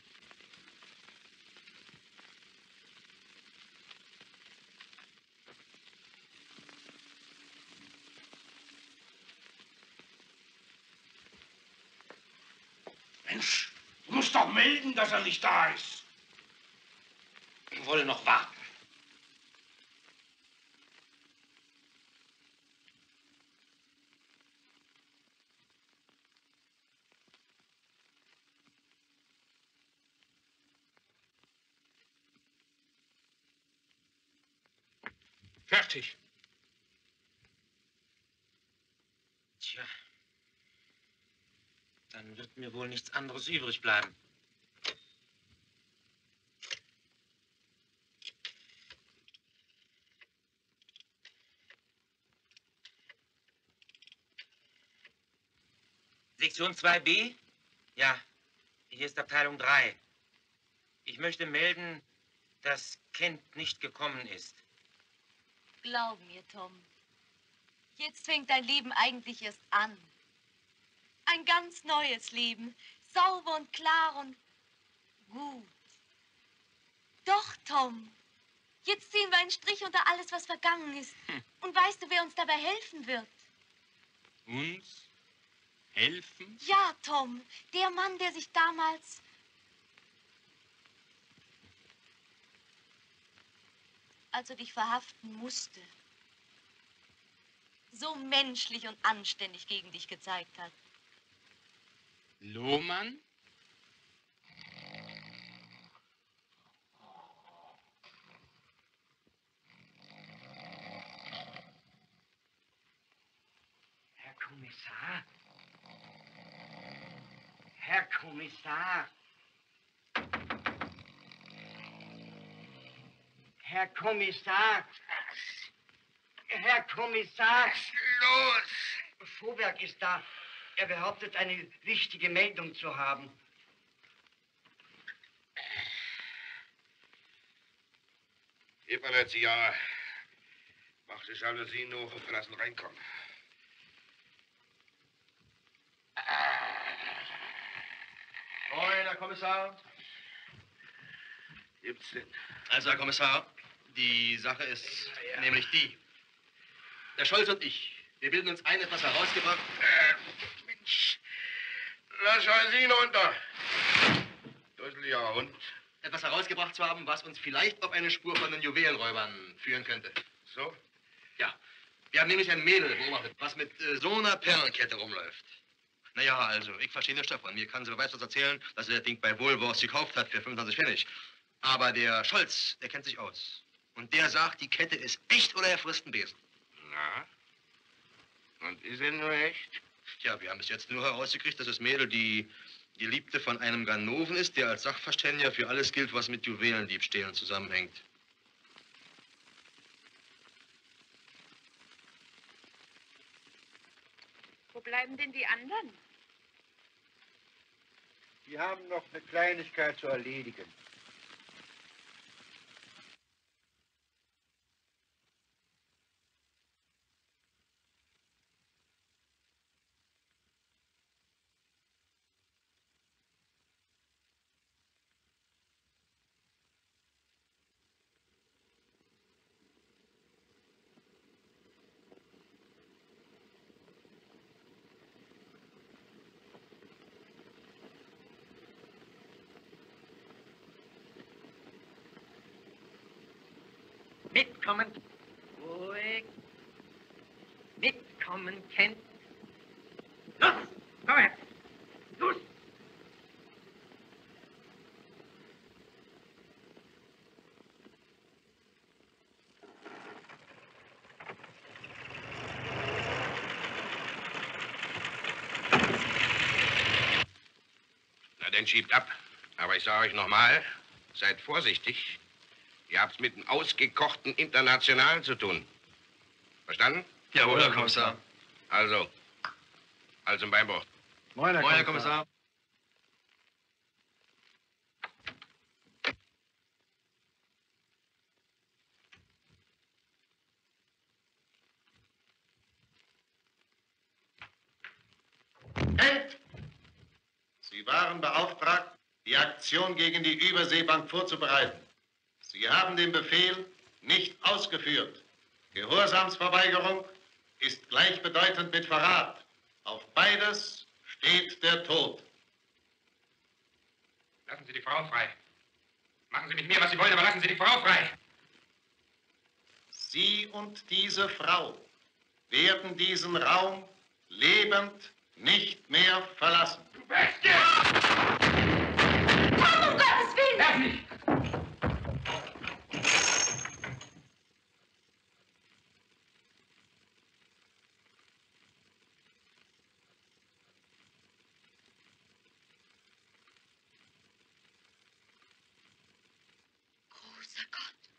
Mensch, du musst doch melden, dass er nicht da ist. Ich wolle noch warten. Fertig. Tja, dann wird mir wohl nichts anderes übrig bleiben. Sektion 2b? Ja, hier ist Abteilung 3. Ich möchte melden, dass Kent nicht gekommen ist. Glaub mir, Tom. Jetzt fängt dein Leben eigentlich erst an. Ein ganz neues Leben. Sauber und klar und gut. Doch, Tom. Jetzt ziehen wir einen Strich unter alles, was vergangen ist. Und weißt du, wer uns dabei helfen wird? Uns? Helfen? Ja, Tom. Der Mann, der sich damals... als er dich verhaften musste, so menschlich und anständig gegen dich gezeigt hat. Lohmann? Herr Kommissar? Herr Kommissar? Herr Kommissar! Herr Kommissar! Los! Voberg ist da. Er behauptet, eine wichtige Meldung zu haben. Gib mal jetzt ja. Mach die Jalousien hoch und lassen reinkommen. Moin, Herr Kommissar. Gibt's denn? Also, Herr Kommissar, die Sache ist nämlich die. Der Scholz und ich, wir bilden uns ein, etwas herausgebracht. Mensch, lass Jalousien runter. Dusseliger Hund. Etwas herausgebracht zu haben, was uns vielleicht auf eine Spur von den Juwelenräubern führen könnte. So? Ja. Wir haben nämlich ein Mädel beobachtet, was mit so einer Perlenkette rumläuft. Naja, also, ich verstehe nichts davon. Mir kann sie beweislos erzählen, dass er das Ding bei Wohlwurst gekauft hat für 25 Pfennig. Aber der Scholz, der kennt sich aus. Und der sagt, die Kette ist echt oder er frisst einen Besen. Na? Und ist er nur echt? Ja, wir haben bis jetzt nur herausgekriegt, dass das Mädel die Geliebte von einem Ganoven ist, der als Sachverständiger für alles gilt, was mit Juwelendiebstählen zusammenhängt. Wo bleiben denn die anderen? Die haben noch eine Kleinigkeit zu erledigen. Mitkommen. Ruhig. Mitkommen, Kent. Los, komm her. Los. Na, dann schiebt ab. Aber ich sage euch nochmal, seid vorsichtig. Ihr habt's mit einem ausgekochten Internationalen zu tun. Verstanden? Jawohl, Herr Kommissar. Also im Beinbruch. Moin, Herr Kommissar. Sie waren beauftragt, die Aktion gegen die Überseebank vorzubereiten. Sie haben den Befehl nicht ausgeführt. Gehorsamsverweigerung ist gleichbedeutend mit Verrat. Auf beides steht der Tod. Lassen Sie die Frau frei. Machen Sie mit mir, was Sie wollen, aber lassen Sie die Frau frei. Sie und diese Frau werden diesen Raum lebend nicht mehr verlassen. Du Bestie! Komm, um Gottes Willen! Lass mich! Großer Gott.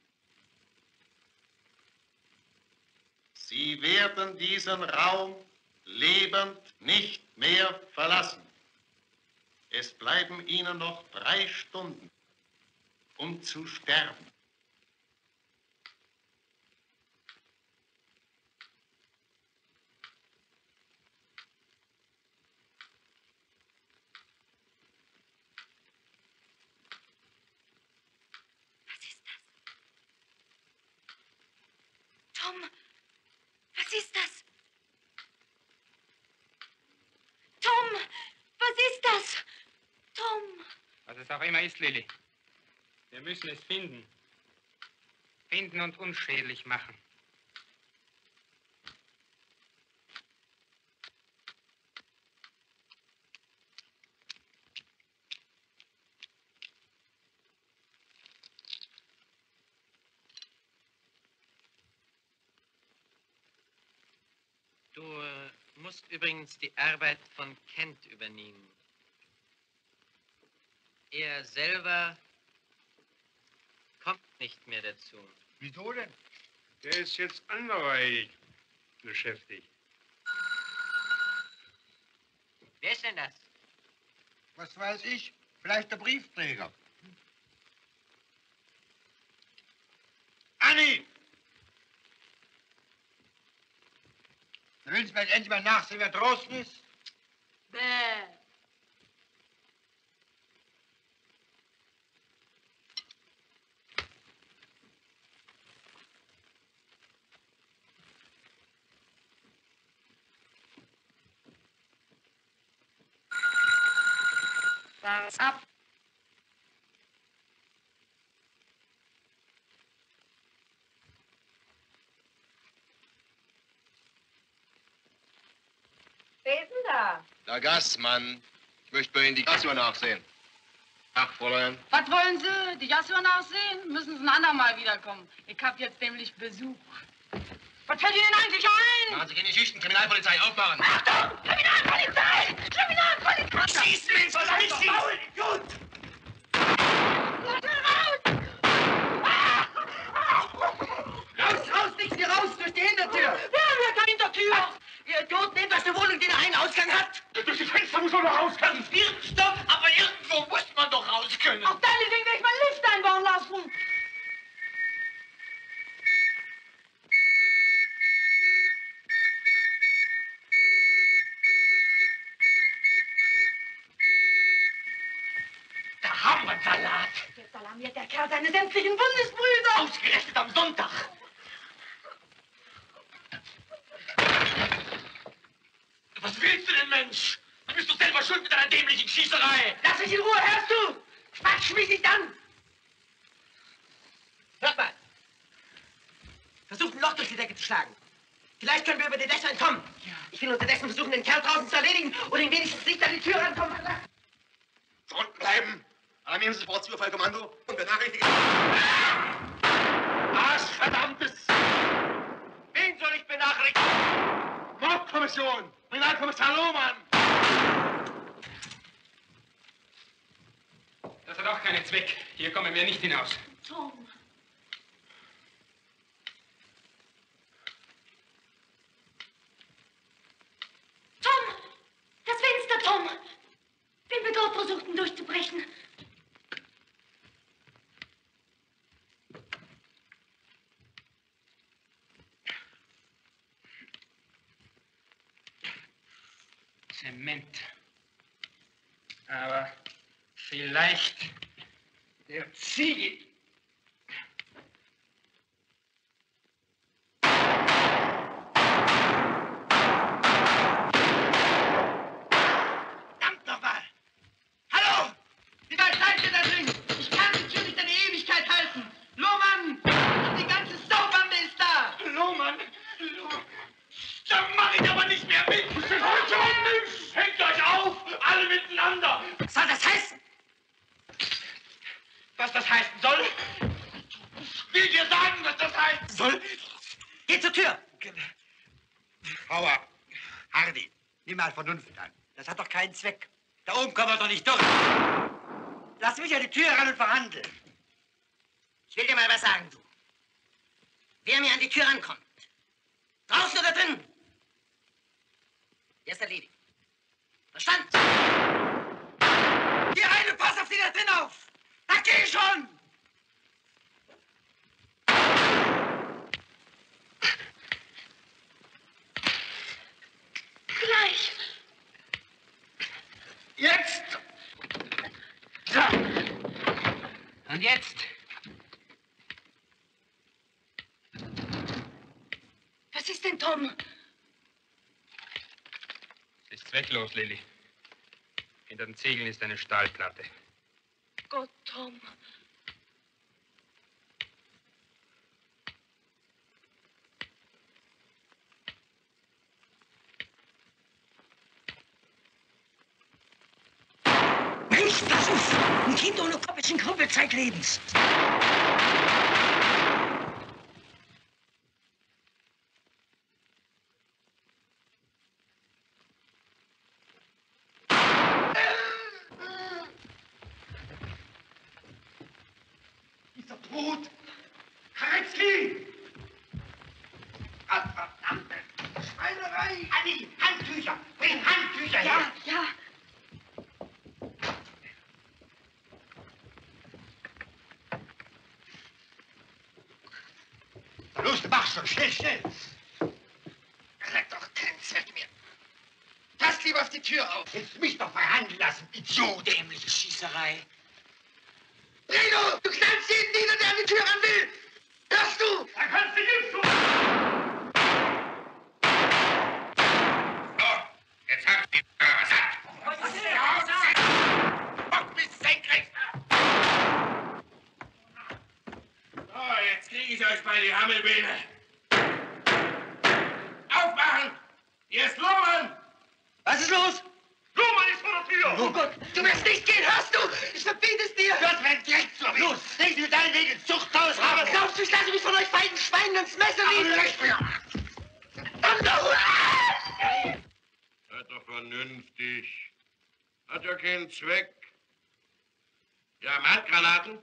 Sie werden diesen Raum lebend nicht mehr verlassen. Es bleiben Ihnen noch 3 Stunden, um zu sterben. Tom, was ist das? Tom, was ist das? Tom. Was es auch immer ist, Lilly. Wir müssen es finden. Finden und unschädlich machen. Du musst übrigens die Arbeit von Kent übernehmen. Er selber kommt nicht mehr dazu. Wieso denn? Der ist jetzt anderweitig beschäftigt. Wer ist denn das? Was weiß ich? Vielleicht der Briefträger. Anni! Du willst mir endlich mal nachsehen, wer draußen ist? Bäh. War's ab. Wer ist denn da? Der Gassmann. Ich möchte bei Ihnen die Gasuhr nachsehen. Ach, Fräulein. Was wollen Sie? Die Gasuhr nachsehen? Müssen Sie ein andermal wiederkommen. Ich hab jetzt nämlich Besuch. Was fällt Ihnen eigentlich ein? Machen Sie keine Geschichten. Kriminalpolizei, aufmachen. Achtung! Kriminalpolizei! Kriminalpolizei! Schießen Sie, soll er nicht schießen! Gut! Raus! Raus, raus, nichts hier raus, durch die Hintertür! Wer hat keine Hintertür? Ihr Idioten, nehmt euch eine Wohnung, die einen Ausgang hat! Durch die Fenster muss man doch raus können. Stopp, aber irgendwo muss man doch raus können. Auch deinetwegen werde ich meinen Lift einbauen lassen. Da haben wir einen Salat. Jetzt alarmiert der Kerl seine sämtlichen Bundesbrüder. Ausgerechnet am Sonntag. Was willst du denn, Mensch? Du bist doch selber schuld mit deiner dämlichen Schießerei. Lass mich in Ruhe, hörst du? Quatsch mich nicht an. Hört mal. Versucht ein Loch durch die Decke zu schlagen. Vielleicht können wir über die Dächer entkommen. Ja. Ich will unterdessen versuchen, den Kerl draußen zu erledigen und ihn wenigstens nicht an die Tür rankommen. Unten bleiben. Alarmieren Sie das Bordüberfallkommando und benachrichtigen. Arschverdammtes! Wen soll ich benachrichtigen? Mordkommission! Kriminalkommissar Lohmann! Das hat auch keinen Zweck. Hier kommen wir nicht hinaus. Tom. Tom! Das Fenster, Tom! Wenn wir dort versuchten durchzubrechen. Zement. Aber vielleicht der Ziegel. Verdammt nochmal! Hallo! Wie weit seid ihr da drin? Ich kann die Tür nicht eine Ewigkeit halten. Lohmann! Die ganze Saubande ist da! Lohmann! Da mach ich aber nicht mehr mit! Hängt euch auf! Alle miteinander! Was soll das heißen? Was das heißen soll? Ich will dir sagen, was das heißen soll! Geh zur Tür! Hauer, Hardy, nimm mal Vernunft an. Das hat doch keinen Zweck. Da oben kommen wir doch nicht durch. Lass mich an die Tür ran und verhandeln. Ich will dir mal was sagen, du. Wer mir an die Tür rankommt, draußen oder drin, der ist erledigt. Verstanden? Geh rein und pass auf die da drin auf! Da geh schon! Gleich. Jetzt! So. Und jetzt? Was ist denn, Tom? Es ist zwecklos, Lilly. Hinter den Ziegeln ist eine Stahlplatte. Gott, Tom. Mensch, pass auf! Ein Kind ohne Kopf ist ein Krüppel zeitlebens. Dieser Tod! Karetzky! Verdammte Schweinerei! Anni, Handtücher! Bring Handtücher her! Ja. Los, mach schon, schnell, schnell! Er hat doch keinen Zweck mehr. Pass lieber auf die Tür auf. Jetzt mich doch verhandeln lassen, Idiot! Dämliche Schießerei. Reno, du knallst jeden nieder, der an die Tür ran will! Hörst du? Da kannst du nicht tun! So, jetzt habt ihr was ab. Was ist denn? Bock bis senkrecht. So, jetzt kriege ich euch bei die Hammelbeine. Aufmachen! Hier ist Lohmann! Was ist los? Lohmann ist vor der Tür! Oh Gott, du wirst nicht gehen, hörst du? Ich verbiete es dir! Gott, wenn direkt so los! Legen Sie deinen Weg ins Zuchthaus! Aber glaubst du, ich lasse mich von euch beiden Schweinen ins Messer nehmen? Seid doch vernünftig. Hat ja keinen Zweck. Wir haben Handgranaten.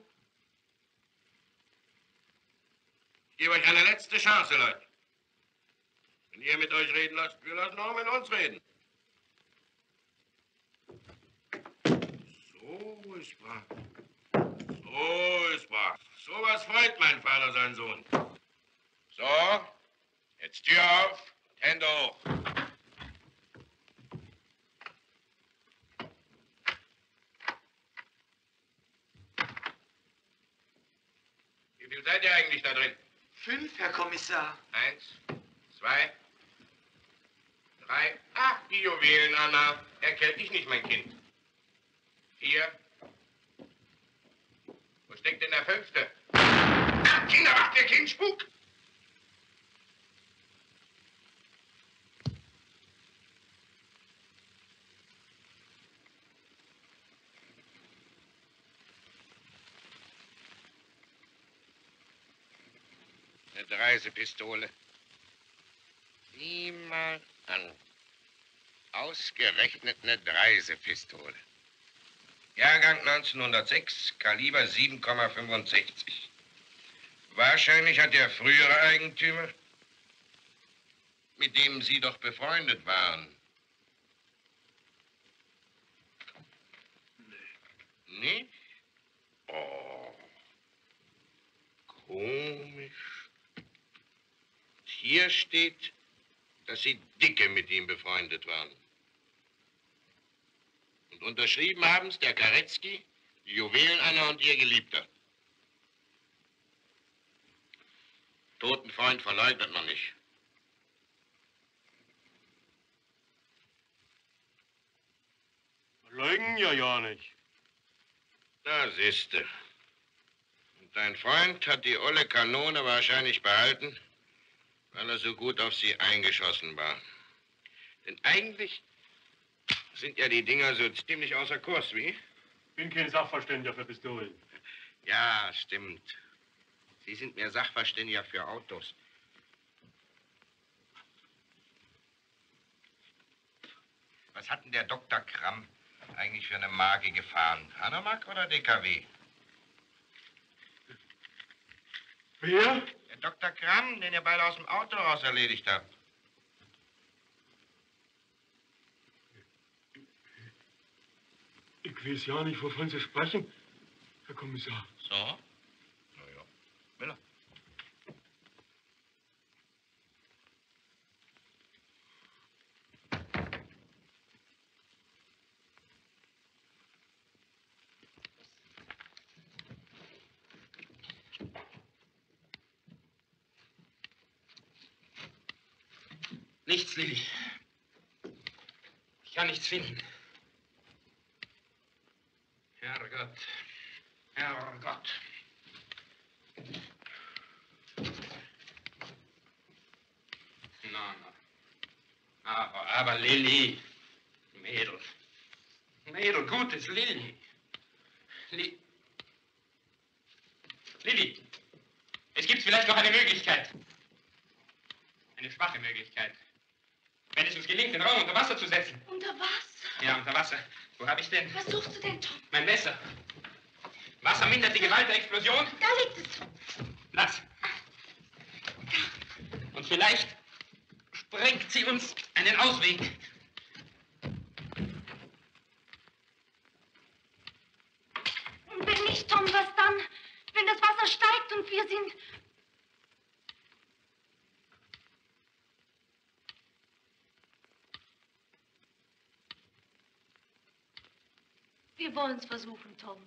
Ich gebe euch eine letzte Chance, Leute. Wenn ihr mit euch reden lasst, wir lassen auch mit uns reden. So ist wahr. So ist wahr. So was freut mein Vater, sein Sohn. So, jetzt Tür auf und Hände hoch. Wie viel seid ihr eigentlich da drin? 5, Herr Kommissar. 1, 2, 3. Ach, die Juwelen, Anna. Erkennt dich nicht, mein Kind. 4. Wo steckt denn der 5.? Ach, Kinder, macht ihr Kind Spuk? Eine Dreisepistole. Sieh mal an. Ausgerechnet eine Dreisepistole. Jahrgang 1906, Kaliber 7,65. Wahrscheinlich hat der frühere Eigentümer, mit dem Sie doch befreundet waren. Nee. Nicht? Oh. Komisch. Hier steht, dass Sie dicke mit ihm befreundet waren. Und unterschrieben haben es der Karetzky, die Juwelenanna und ihr Geliebter. Toten Freund verleugnet man nicht. Verleugnen ja nicht. Da siehste. Und dein Freund hat die olle Kanone wahrscheinlich behalten, weil er so gut auf sie eingeschossen war. Denn eigentlich sind ja die Dinger so ziemlich außer Kurs, wie? Bin kein Sachverständiger für Pistolen. Ja, stimmt. Sie sind mehr Sachverständiger für Autos. Was hat denn der Dr. Kramm eigentlich für eine Marke gefahren? Hanomag oder DKW? Wer? Der Dr. Kramm, den ihr beide aus dem Auto raus erledigt habt. Ich weiß ja nicht, wovon Sie sprechen, Herr Kommissar. So? Na ja. Miller. Nichts, Lilly. Ich kann nichts finden. Herrgott. Herrgott. Na. Aber Lilly. Mädel. Mädel, gutes Lilly. Lilly. Es gibt vielleicht noch eine Möglichkeit. Eine schwache Möglichkeit. Wenn es uns gelingt, den Raum unter Wasser zu setzen. Unter Wasser? Ja, unter Wasser. Wo habe ich denn? Was suchst du denn, Tom? Mein Messer. Wasser mindert die Gewalt der Explosion. Da liegt es. Lass. Und vielleicht sprengt sie uns einen Ausweg. Und wenn nicht, Tom, was dann? Wenn das Wasser steigt und wir sind... Wir wollen es versuchen, Tom.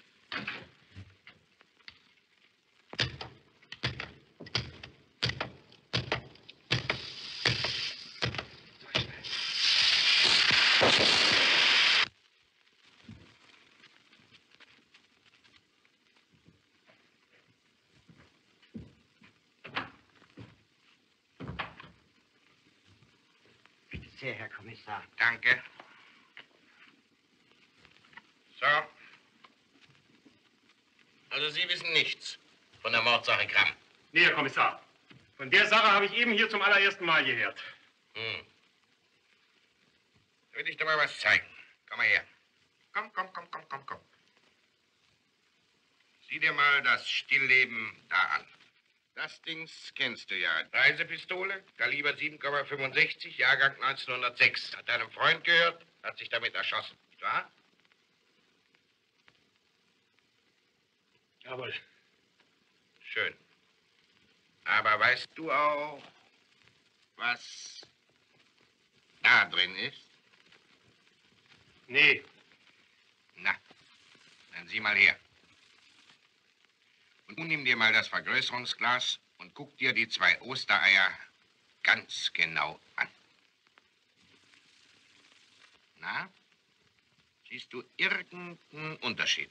Bitte sehr, Herr Kommissar. Danke. So. Also Sie wissen nichts von der Mordsache Kramm. Nee, Herr Kommissar. Von der Sache habe ich eben hier zum allerersten Mal gehört. Will ich dir mal was zeigen. Komm mal her. Komm. Sieh dir mal das Stillleben da an. Das Dings kennst du ja. Reisepistole, Kaliber 7,65, Jahrgang 1906. Hat deinem Freund gehört, hat sich damit erschossen. Nicht wahr? Jawohl. Schön. Aber weißt du auch, was da drin ist? Nee. Na, dann sieh mal her. Und nun nimm dir mal das Vergrößerungsglas und guck dir die 2 Ostereier ganz genau an. Na, siehst du irgendeinen Unterschied?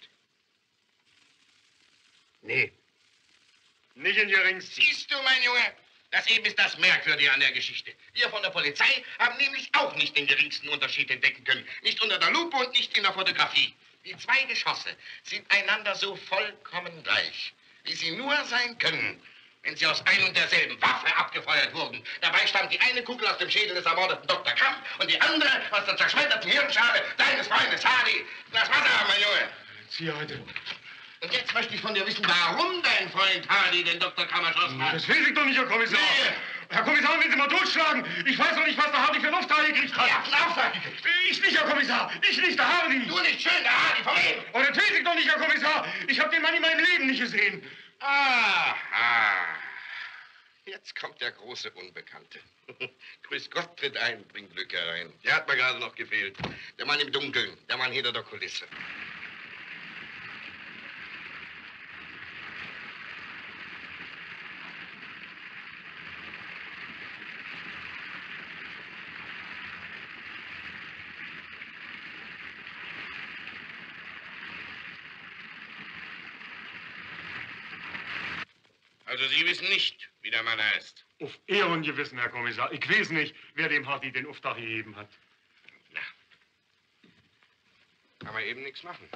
Nee. Nicht in geringsten. Siehst du, mein Junge, das eben ist das Merkwürdige an der Geschichte. Wir von der Polizei haben nämlich auch nicht den geringsten Unterschied entdecken können. Nicht unter der Lupe und nicht in der Fotografie. Die 2 Geschosse sind einander so vollkommen gleich, wie sie nur sein können, wenn sie aus ein und derselben Waffe abgefeuert wurden. Dabei stammt die eine Kugel aus dem Schädel des ermordeten Dr. Kramm und die andere aus der zerschmetterten Hirnschale deines Freundes Hardy. Das Wasser, mein Junge. Sie heute. Und jetzt möchte ich von dir wissen, warum dein Freund Hardy den Dr. Kramm erschossen hat. Das weiß ich doch nicht, Herr Kommissar. Nee. Herr Kommissar, wenn Sie mal totschlagen. Ich weiß doch nicht, was der Hardy für einen Auftrag gekriegt hat. Er hat einen Auftrag gekriegt. Ich nicht, Herr Kommissar. Ich nicht, der Hardy. Du nicht schön, der Hardy, von wem? Oh, das weiß ich doch nicht, Herr Kommissar. Ich habe den Mann in meinem Leben nicht gesehen. Aha. Jetzt kommt der große Unbekannte. Grüß Gott, tritt ein, bringt Glück herein. Der hat mir gerade noch gefehlt. Der Mann im Dunkeln, der Mann hinter der Kulisse. Also Sie wissen nicht, wie der Mann heißt. Auf Ehrengewissen, Herr Kommissar. Ich weiß nicht, wer dem Hardy den Auftrag gegeben hat. Kann man eben nichts machen.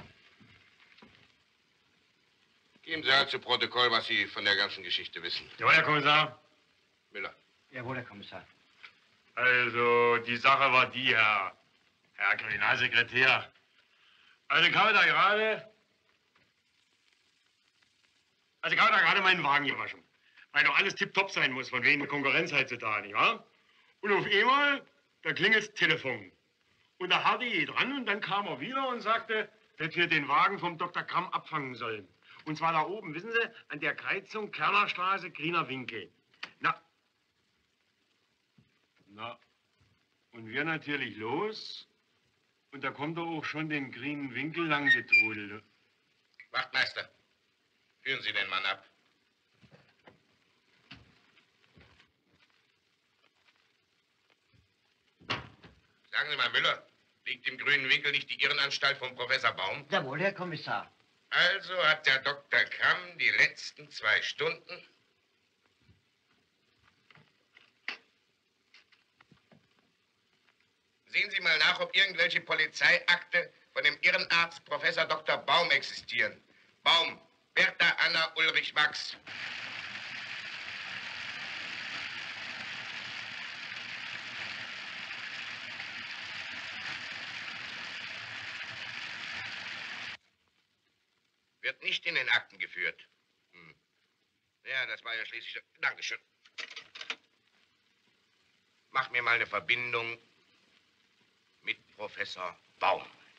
Geben Sie halt zu Protokoll, was Sie von der ganzen Geschichte wissen. Ja, Herr Kommissar. Miller. Jawohl, Herr Kommissar. Also, die Sache war die, Herr Kriminalsekretär. Also, ich habe da gerade meinen Wagen gewaschen. Weil doch alles tipptopp sein muss, von wegen der Konkurrenz heutzutage, nicht wahr? Und auf einmal, da klingelt das Telefon. Und der Hardy geht ran und dann kam er wieder und sagte, dass wir den Wagen vom Dr. Kramm abfangen sollen. Und zwar da oben, wissen Sie, an der Kreuzung Kernerstraße, Grüner Winkel. Na, und wir natürlich los. Und da kommt er auch schon den grünen Winkel lang getrudelt. Wachtmeister, führen Sie den Mann ab. Sagen Sie mal, Müller, liegt im grünen Winkel nicht die Irrenanstalt von Professor Baum? Jawohl, Herr Kommissar. Also hat der Dr. Kramm die letzten 2 Stunden... Sehen Sie mal nach, ob irgendwelche Polizeiakte von dem Irrenarzt Professor Dr. Baum existieren. Baum, Bertha Anna Ulrich Wachs. Wird nicht in den Akten geführt. Ja, das war ja schließlich... Dankeschön. Mach mir mal eine Verbindung mit Professor Baum.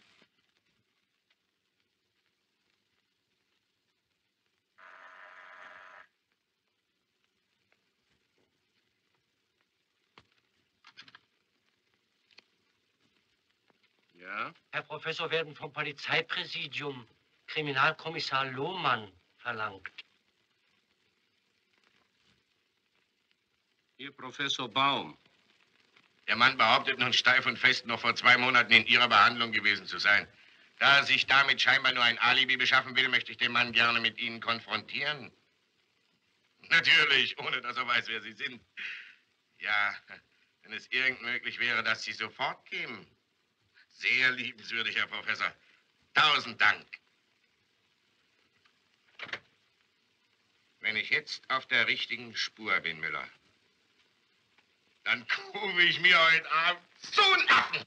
Ja? Herr Professor, werden vom Polizeipräsidium Kriminalkommissar Lohmann verlangt. Hier Professor Baum. Der Mann behauptet nun steif und fest, noch vor 2 Monaten in Ihrer Behandlung gewesen zu sein. Da er sich damit scheinbar nur ein Alibi beschaffen will, möchte ich den Mann gerne mit Ihnen konfrontieren. Natürlich, ohne dass er weiß, wer Sie sind. Ja, wenn es irgend möglich wäre, dass Sie sofort kämen. Sehr liebenswürdig, Herr Professor. 1000 Dank. Wenn ich jetzt auf der richtigen Spur bin, Müller, dann grube ich mir heute Abend so einen Affen.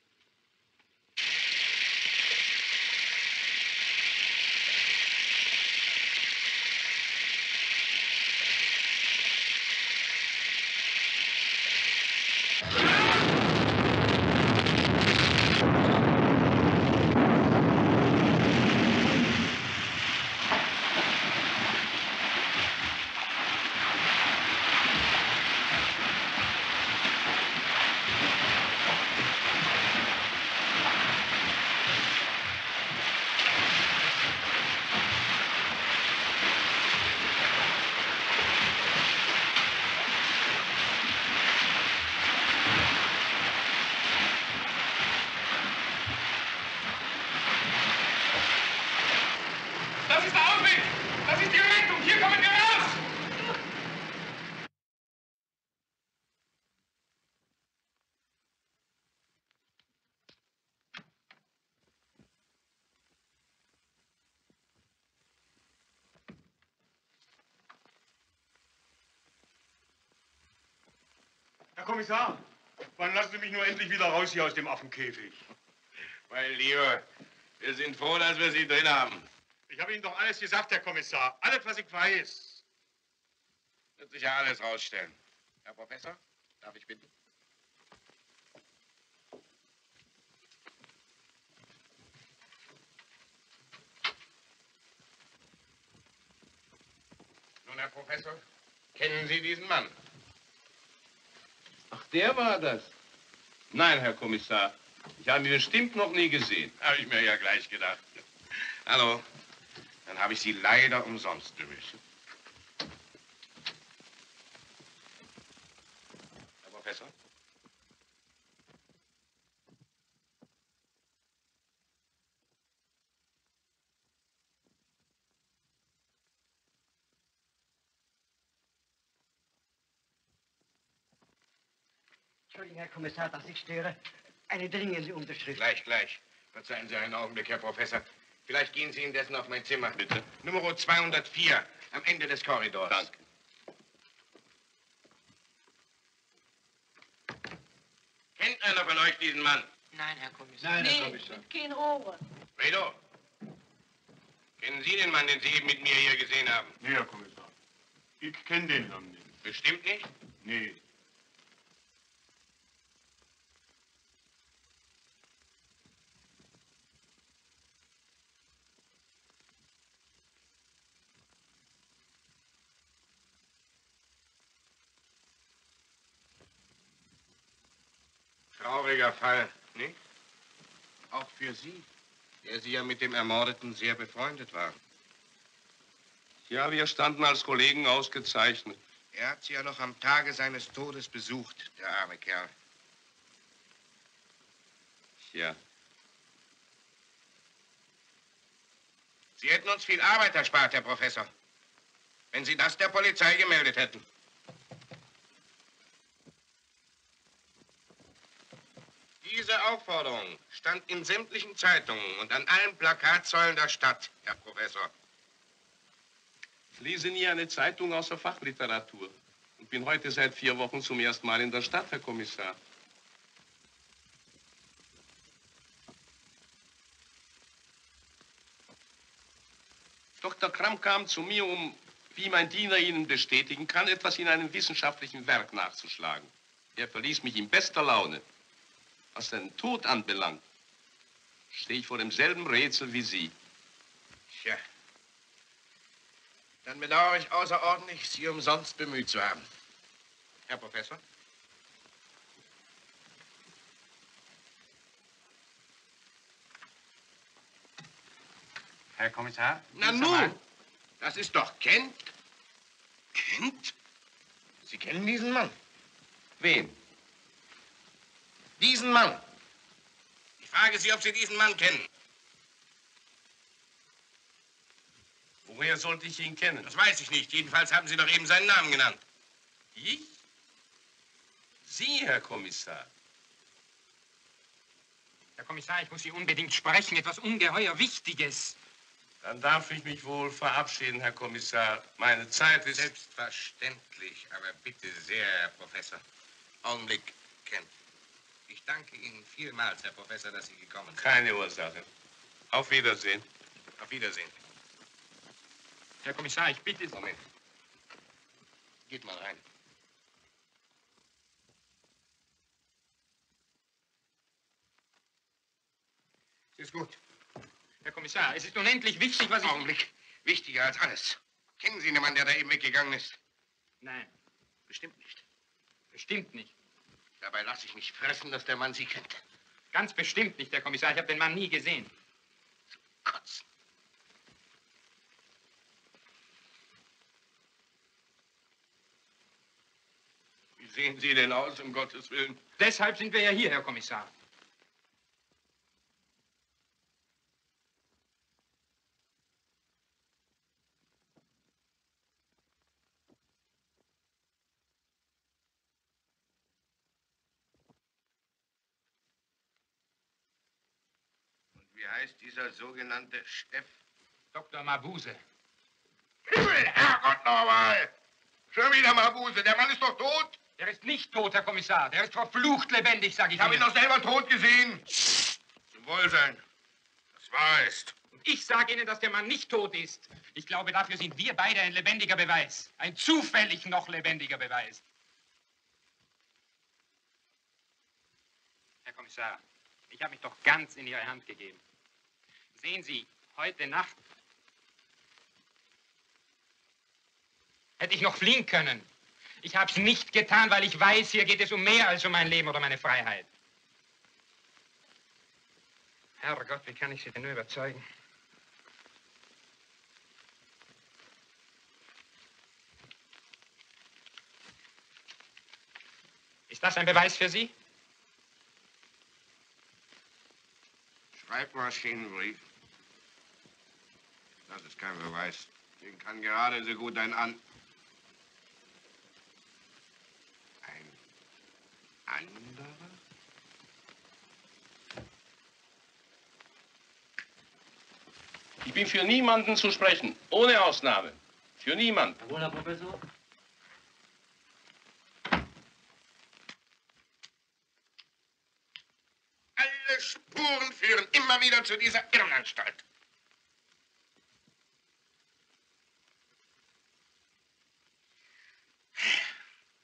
Das ist der Ausweg! Das ist die Rettung! Hier kommen wir raus! Herr Kommissar, wann lassen Sie mich nur endlich wieder raus hier aus dem Affenkäfig? Mein Lieber, wir sind froh, dass wir Sie drin haben. Ich habe Ihnen doch alles gesagt, Herr Kommissar. Alles, was ich weiß. Wird sich ja alles rausstellen. Herr Professor, darf ich bitten? Nun, Herr Professor, kennen Sie diesen Mann? Ach, der war das? Nein, Herr Kommissar. Ich habe ihn bestimmt noch nie gesehen. Habe ich mir ja gleich gedacht. Hallo. Dann habe ich Sie leider umsonst bemüht. Herr Professor? Entschuldigung, Herr Kommissar, dass ich störe. Eine dringende Unterschrift. Gleich. Verzeihen Sie einen Augenblick, Herr Professor. Vielleicht gehen Sie indessen auf mein Zimmer. Bitte. Nummer 204, am Ende des Korridors. Danke. Kennt einer von euch diesen Mann? Nein, Herr Kommissar. Nein, Nee, Herr Kommissar. mit kein Ohren. Fredo, kennen Sie den Mann, den Sie eben mit mir hier gesehen haben? Nee, Herr Kommissar. Ich kenne den Namen nicht. Bestimmt nicht? Nee. Trauriger Fall, nicht? Auch für Sie, der Sie ja mit dem Ermordeten sehr befreundet waren. Ja, wir standen als Kollegen ausgezeichnet. Er hat Sie ja noch am Tage seines Todes besucht, der arme Kerl. Ja. Sie hätten uns viel Arbeit erspart, Herr Professor, wenn Sie das der Polizei gemeldet hätten. Diese Aufforderung stand in sämtlichen Zeitungen und an allen Plakatsäulen der Stadt, Herr Professor. Ich lese nie eine Zeitung außer Fachliteratur und bin heute seit 4 Wochen zum ersten Mal in der Stadt, Herr Kommissar. Dr. Kramm kam zu mir, um, wie mein Diener Ihnen bestätigen kann, etwas in einem wissenschaftlichen Werk nachzuschlagen. Er verließ mich in bester Laune. Was seinen Tod anbelangt, stehe ich vor demselben Rätsel wie Sie. Tja. Dann bedauere ich außerordentlich, Sie umsonst bemüht zu haben. Herr Professor? Herr Kommissar? Na nun, das ist doch Kent. Kent? Sie kennen diesen Mann? Wen? Diesen Mann. Ich frage Sie, ob Sie diesen Mann kennen. Woher sollte ich ihn kennen? Das weiß ich nicht. Jedenfalls haben Sie doch eben seinen Namen genannt. Ich? Sie, Herr Kommissar. Herr Kommissar, ich muss Sie unbedingt sprechen. Etwas ungeheuer Wichtiges. Dann darf ich mich wohl verabschieden, Herr Kommissar. Meine Zeit ist... Selbstverständlich, aber bitte sehr, Herr Professor. Augenblick, Kent. Ich danke Ihnen vielmals, Herr Professor, dass Sie gekommen sind. Keine Ursache. Auf Wiedersehen. Auf Wiedersehen. Herr Kommissar, ich bitte Sie. Moment. Geht mal rein. Ist gut. Herr Kommissar, es ist unendlich wichtig, was ich... Augenblick. Wichtiger als alles. Kennen Sie den Mann, der da eben weggegangen ist? Nein. Bestimmt nicht. Bestimmt nicht. Dabei lasse ich mich fressen, dass der Mann Sie kennt. Ganz bestimmt nicht, Herr Kommissar. Ich habe den Mann nie gesehen. Kotzen. Wie sehen Sie denn aus, um Gottes Willen? Deshalb sind wir ja hier, Herr Kommissar. Wie heißt dieser sogenannte Chef? Dr. Mabuse. Himmel, Herrgott nochmal! Schon wieder Mabuse, der Mann ist doch tot! Der ist nicht tot, Herr Kommissar. Der ist verflucht lebendig, sag ich Ich habe ihn Ihnen. doch selber tot gesehen. Zum Wohlsein. Das wahr ist. Und ich sage Ihnen, dass der Mann nicht tot ist. Ich glaube, dafür sind wir beide ein lebendiger Beweis. Ein zufällig noch lebendiger Beweis. Herr Kommissar, ich habe mich doch ganz in Ihre Hand gegeben. Sehen Sie, heute Nacht hätte ich noch fliehen können. Ich habe es nicht getan, weil ich weiß, hier geht es um mehr als um mein Leben oder meine Freiheit. Herrgott, wie kann ich Sie denn nur überzeugen? Ist das ein Beweis für Sie? Schreibmaschinenbrief. Das ist kein Beweis. Den kann gerade so gut ein anderer. Ich bin für niemanden zu sprechen, ohne Ausnahme. Für niemanden. Jawohl, Herr Professor. Alle Spuren führen immer wieder zu dieser Irrenanstalt.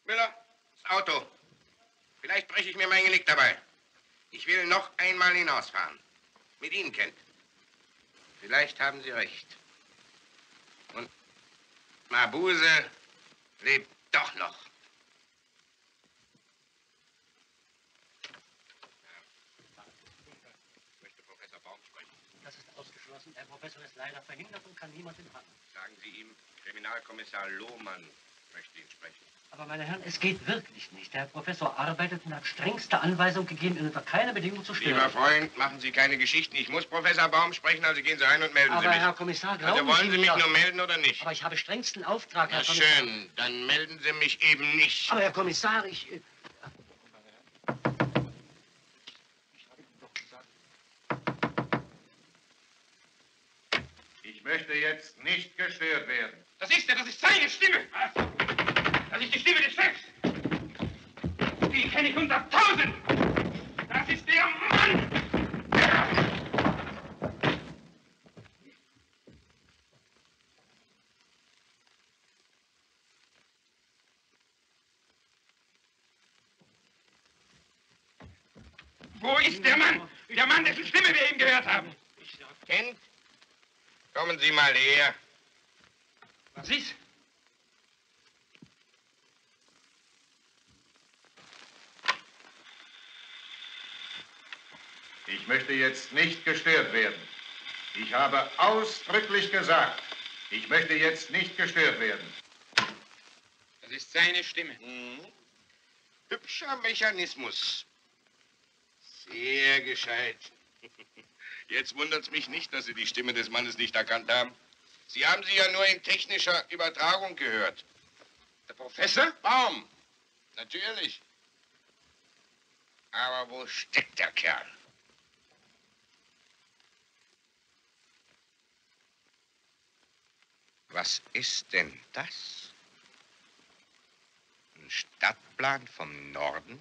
Müller, das Auto. Vielleicht breche ich mir mein Genick dabei. Ich will noch einmal hinausfahren. Mit Ihnen, Kent. Vielleicht haben Sie recht. Und Mabuse lebt doch noch. Ich möchte Professor Baum sprechen. Das ist ausgeschlossen. Der Professor ist leider verhindert und kann niemand empfangen. Sagen Sie ihm, Kriminalkommissar Lohmann möchte ihn sprechen. Aber, meine Herren, es geht wirklich nicht. Der Herr Professor arbeitet und hat strengste Anweisung gegeben, ihn unter keiner Bedingung zu stören. Lieber Freund, machen Sie keine Geschichten. Ich muss Professor Baum sprechen, also gehen Sie ein und melden Sie Aber, mich. Herr Kommissar, glauben Also wollen Sie mich mir. nur melden oder nicht? Aber ich habe strengsten Auftrag, Herr Na Kommissar. schön, dann melden Sie mich eben nicht. Aber, Herr Kommissar, ich Ich möchte jetzt nicht gestört werden. Das ist er, das ist seine Stimme. Das ist die Stimme des Chefs. Die kenne ich unter 1000. Das ist der Mann. Wo ist der Mann? Der Mann, dessen Stimme wir eben gehört haben. Kent, kommen Sie mal her. Was ist? Ich möchte jetzt nicht gestört werden. Ich habe ausdrücklich gesagt, ich möchte jetzt nicht gestört werden. Das ist seine Stimme. Hübscher Mechanismus. Sehr gescheit. Jetzt wundert es mich nicht, dass Sie die Stimme des Mannes nicht erkannt haben. Sie haben sie ja nur in technischer Übertragung gehört. Der Professor? Baum. Natürlich. Aber wo steckt der Kerl? Was ist denn das? Ein Stadtplan vom Norden?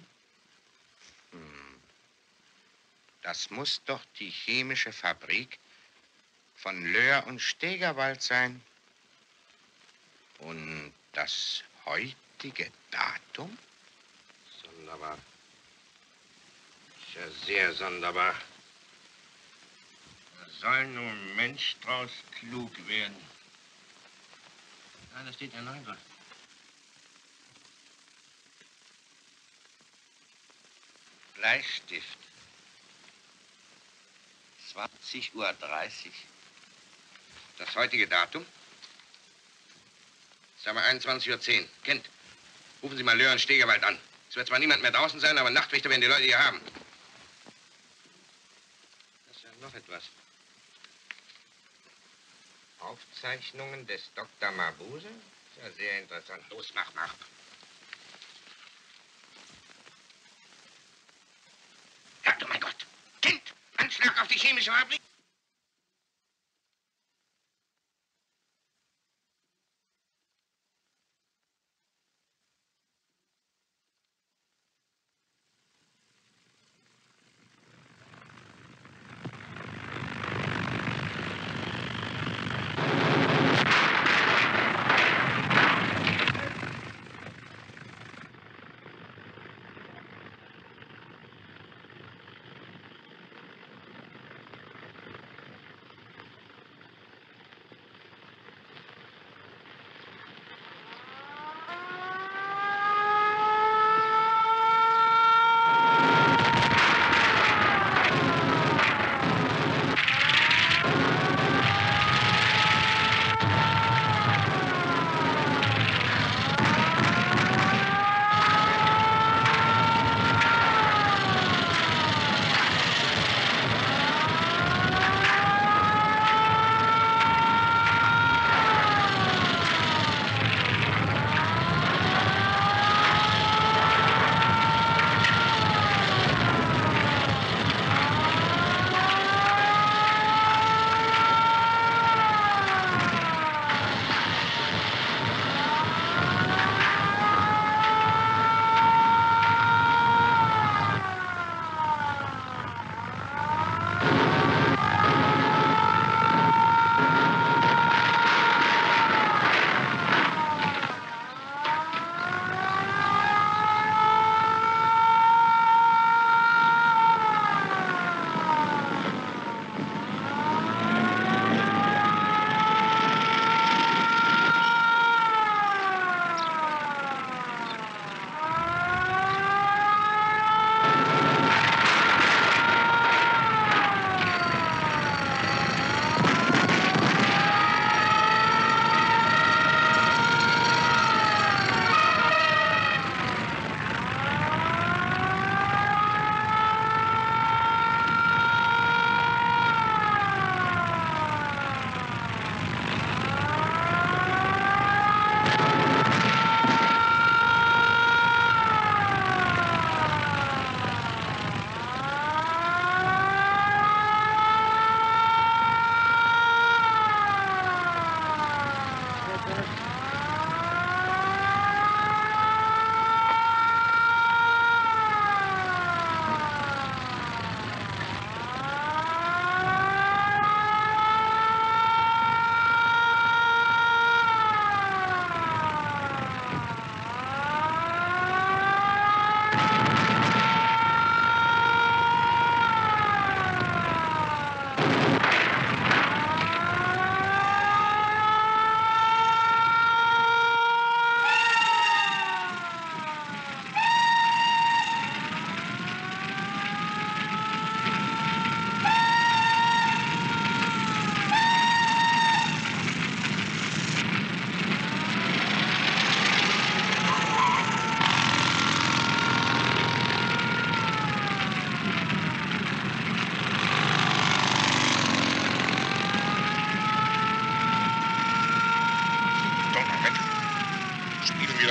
Das muss doch die chemische Fabrik von Löhr und Stegerwald sein. Und das heutige Datum? Sonderbar. Ist ja sehr sonderbar. Da soll nun Mensch draus klug werden. Ah, da steht ja 9 dran. Bleistift. 20:30 Uhr. Das heutige Datum? Sagen wir 21:10 Uhr. Kent, rufen Sie mal Löhr und Stegerwald an. Es wird zwar niemand mehr draußen sein, aber Nachtwächter werden die Leute hier haben. Das ist ja noch etwas. Aufzeichnungen des Dr. Mabuse? Ist ja sehr interessant. Los, mach. Ja, du mein Gott. Kind, Anschlag auf die chemische Fabrik.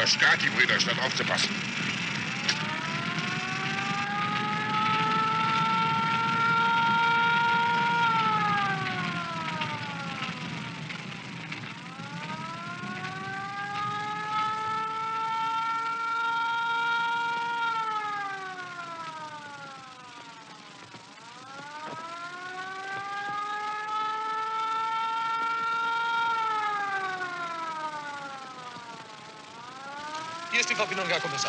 Erstarrt die Brüder, statt aufzupassen. Hier ist die Verbindung, Herr Kommissar.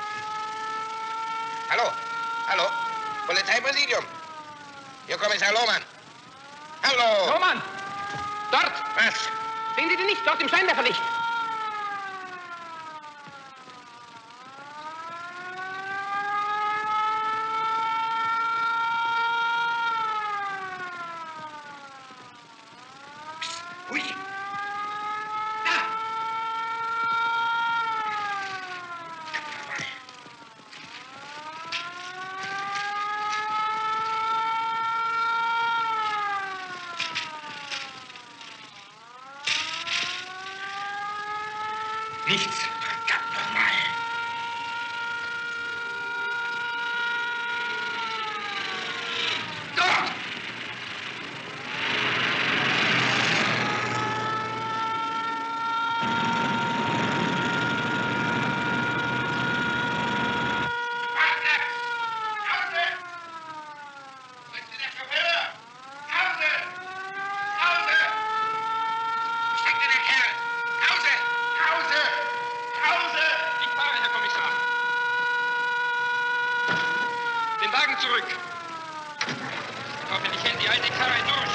Hallo? Hallo? Polizeipräsidium? Hier Kommissar Lohmann. Hallo? Lohmann! Dort! Was? Sehen Sie den nicht? Dort im Scheinwerferlicht. Ui! Nichts. Verdammt nochmal. Dort! Ich fahre, Herr Kommissar. Den Wagen zurück. Hoffentlich hält die alte Karre durch.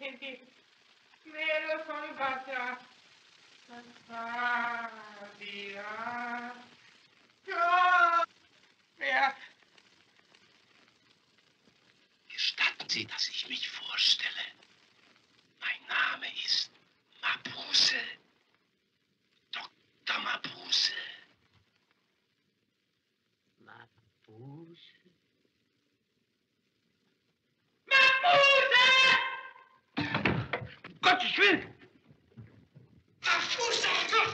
sind die Mädels von Wasser. Ja. Ja. Wer? Gestatten Sie, dass ich mich vorstelle. Mein Name ist Mabuse. Dr. Mabuse. Mabuse? Gottes Willen! Mabuse!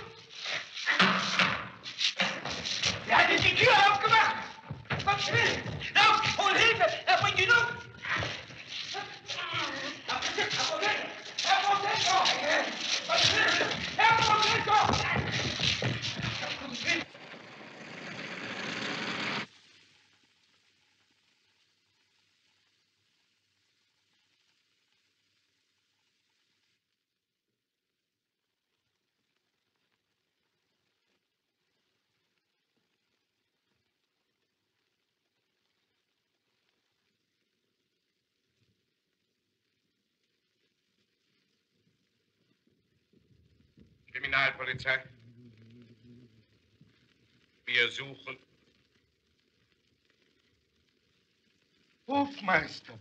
Wer hat denn die Tür aufgemacht? Gottes Willen! Lauf, hol Hilfe! Er bringt ihn um! Kriminalpolizei. Wir suchen Hofmeister.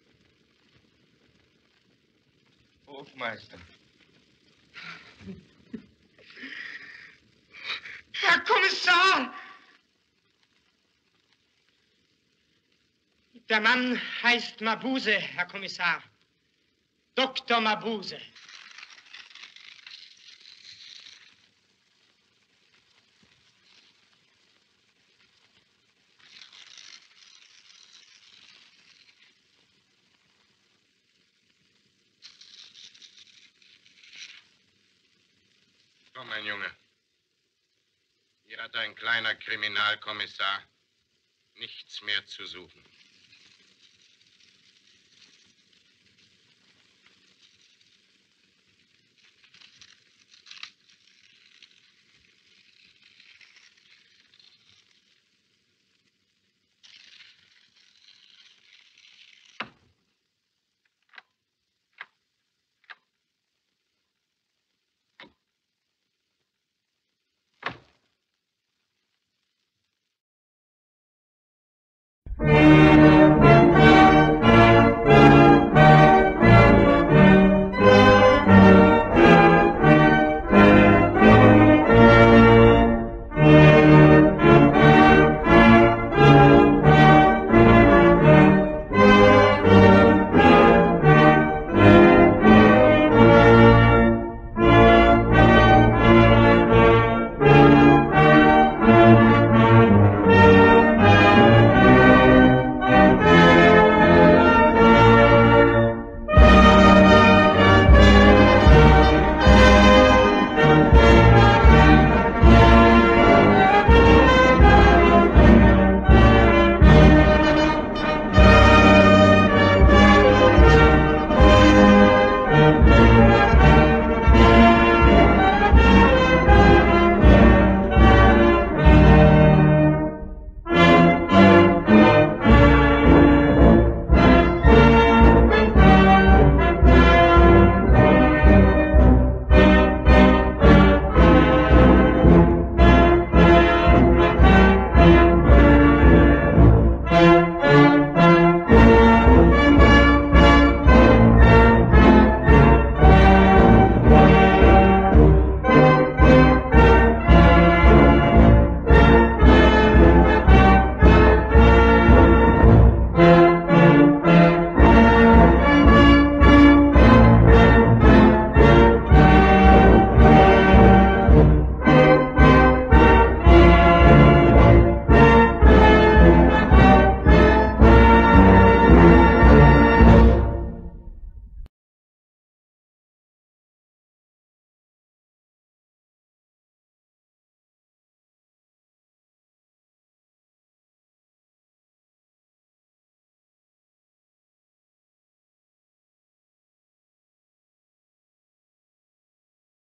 Hofmeister. Herr Kommissar! Der Mann heißt Mabuse, Herr Kommissar. Dr. Mabuse. Komm, mein Junge. Hier hat ein kleiner Kriminalkommissar nichts mehr zu suchen.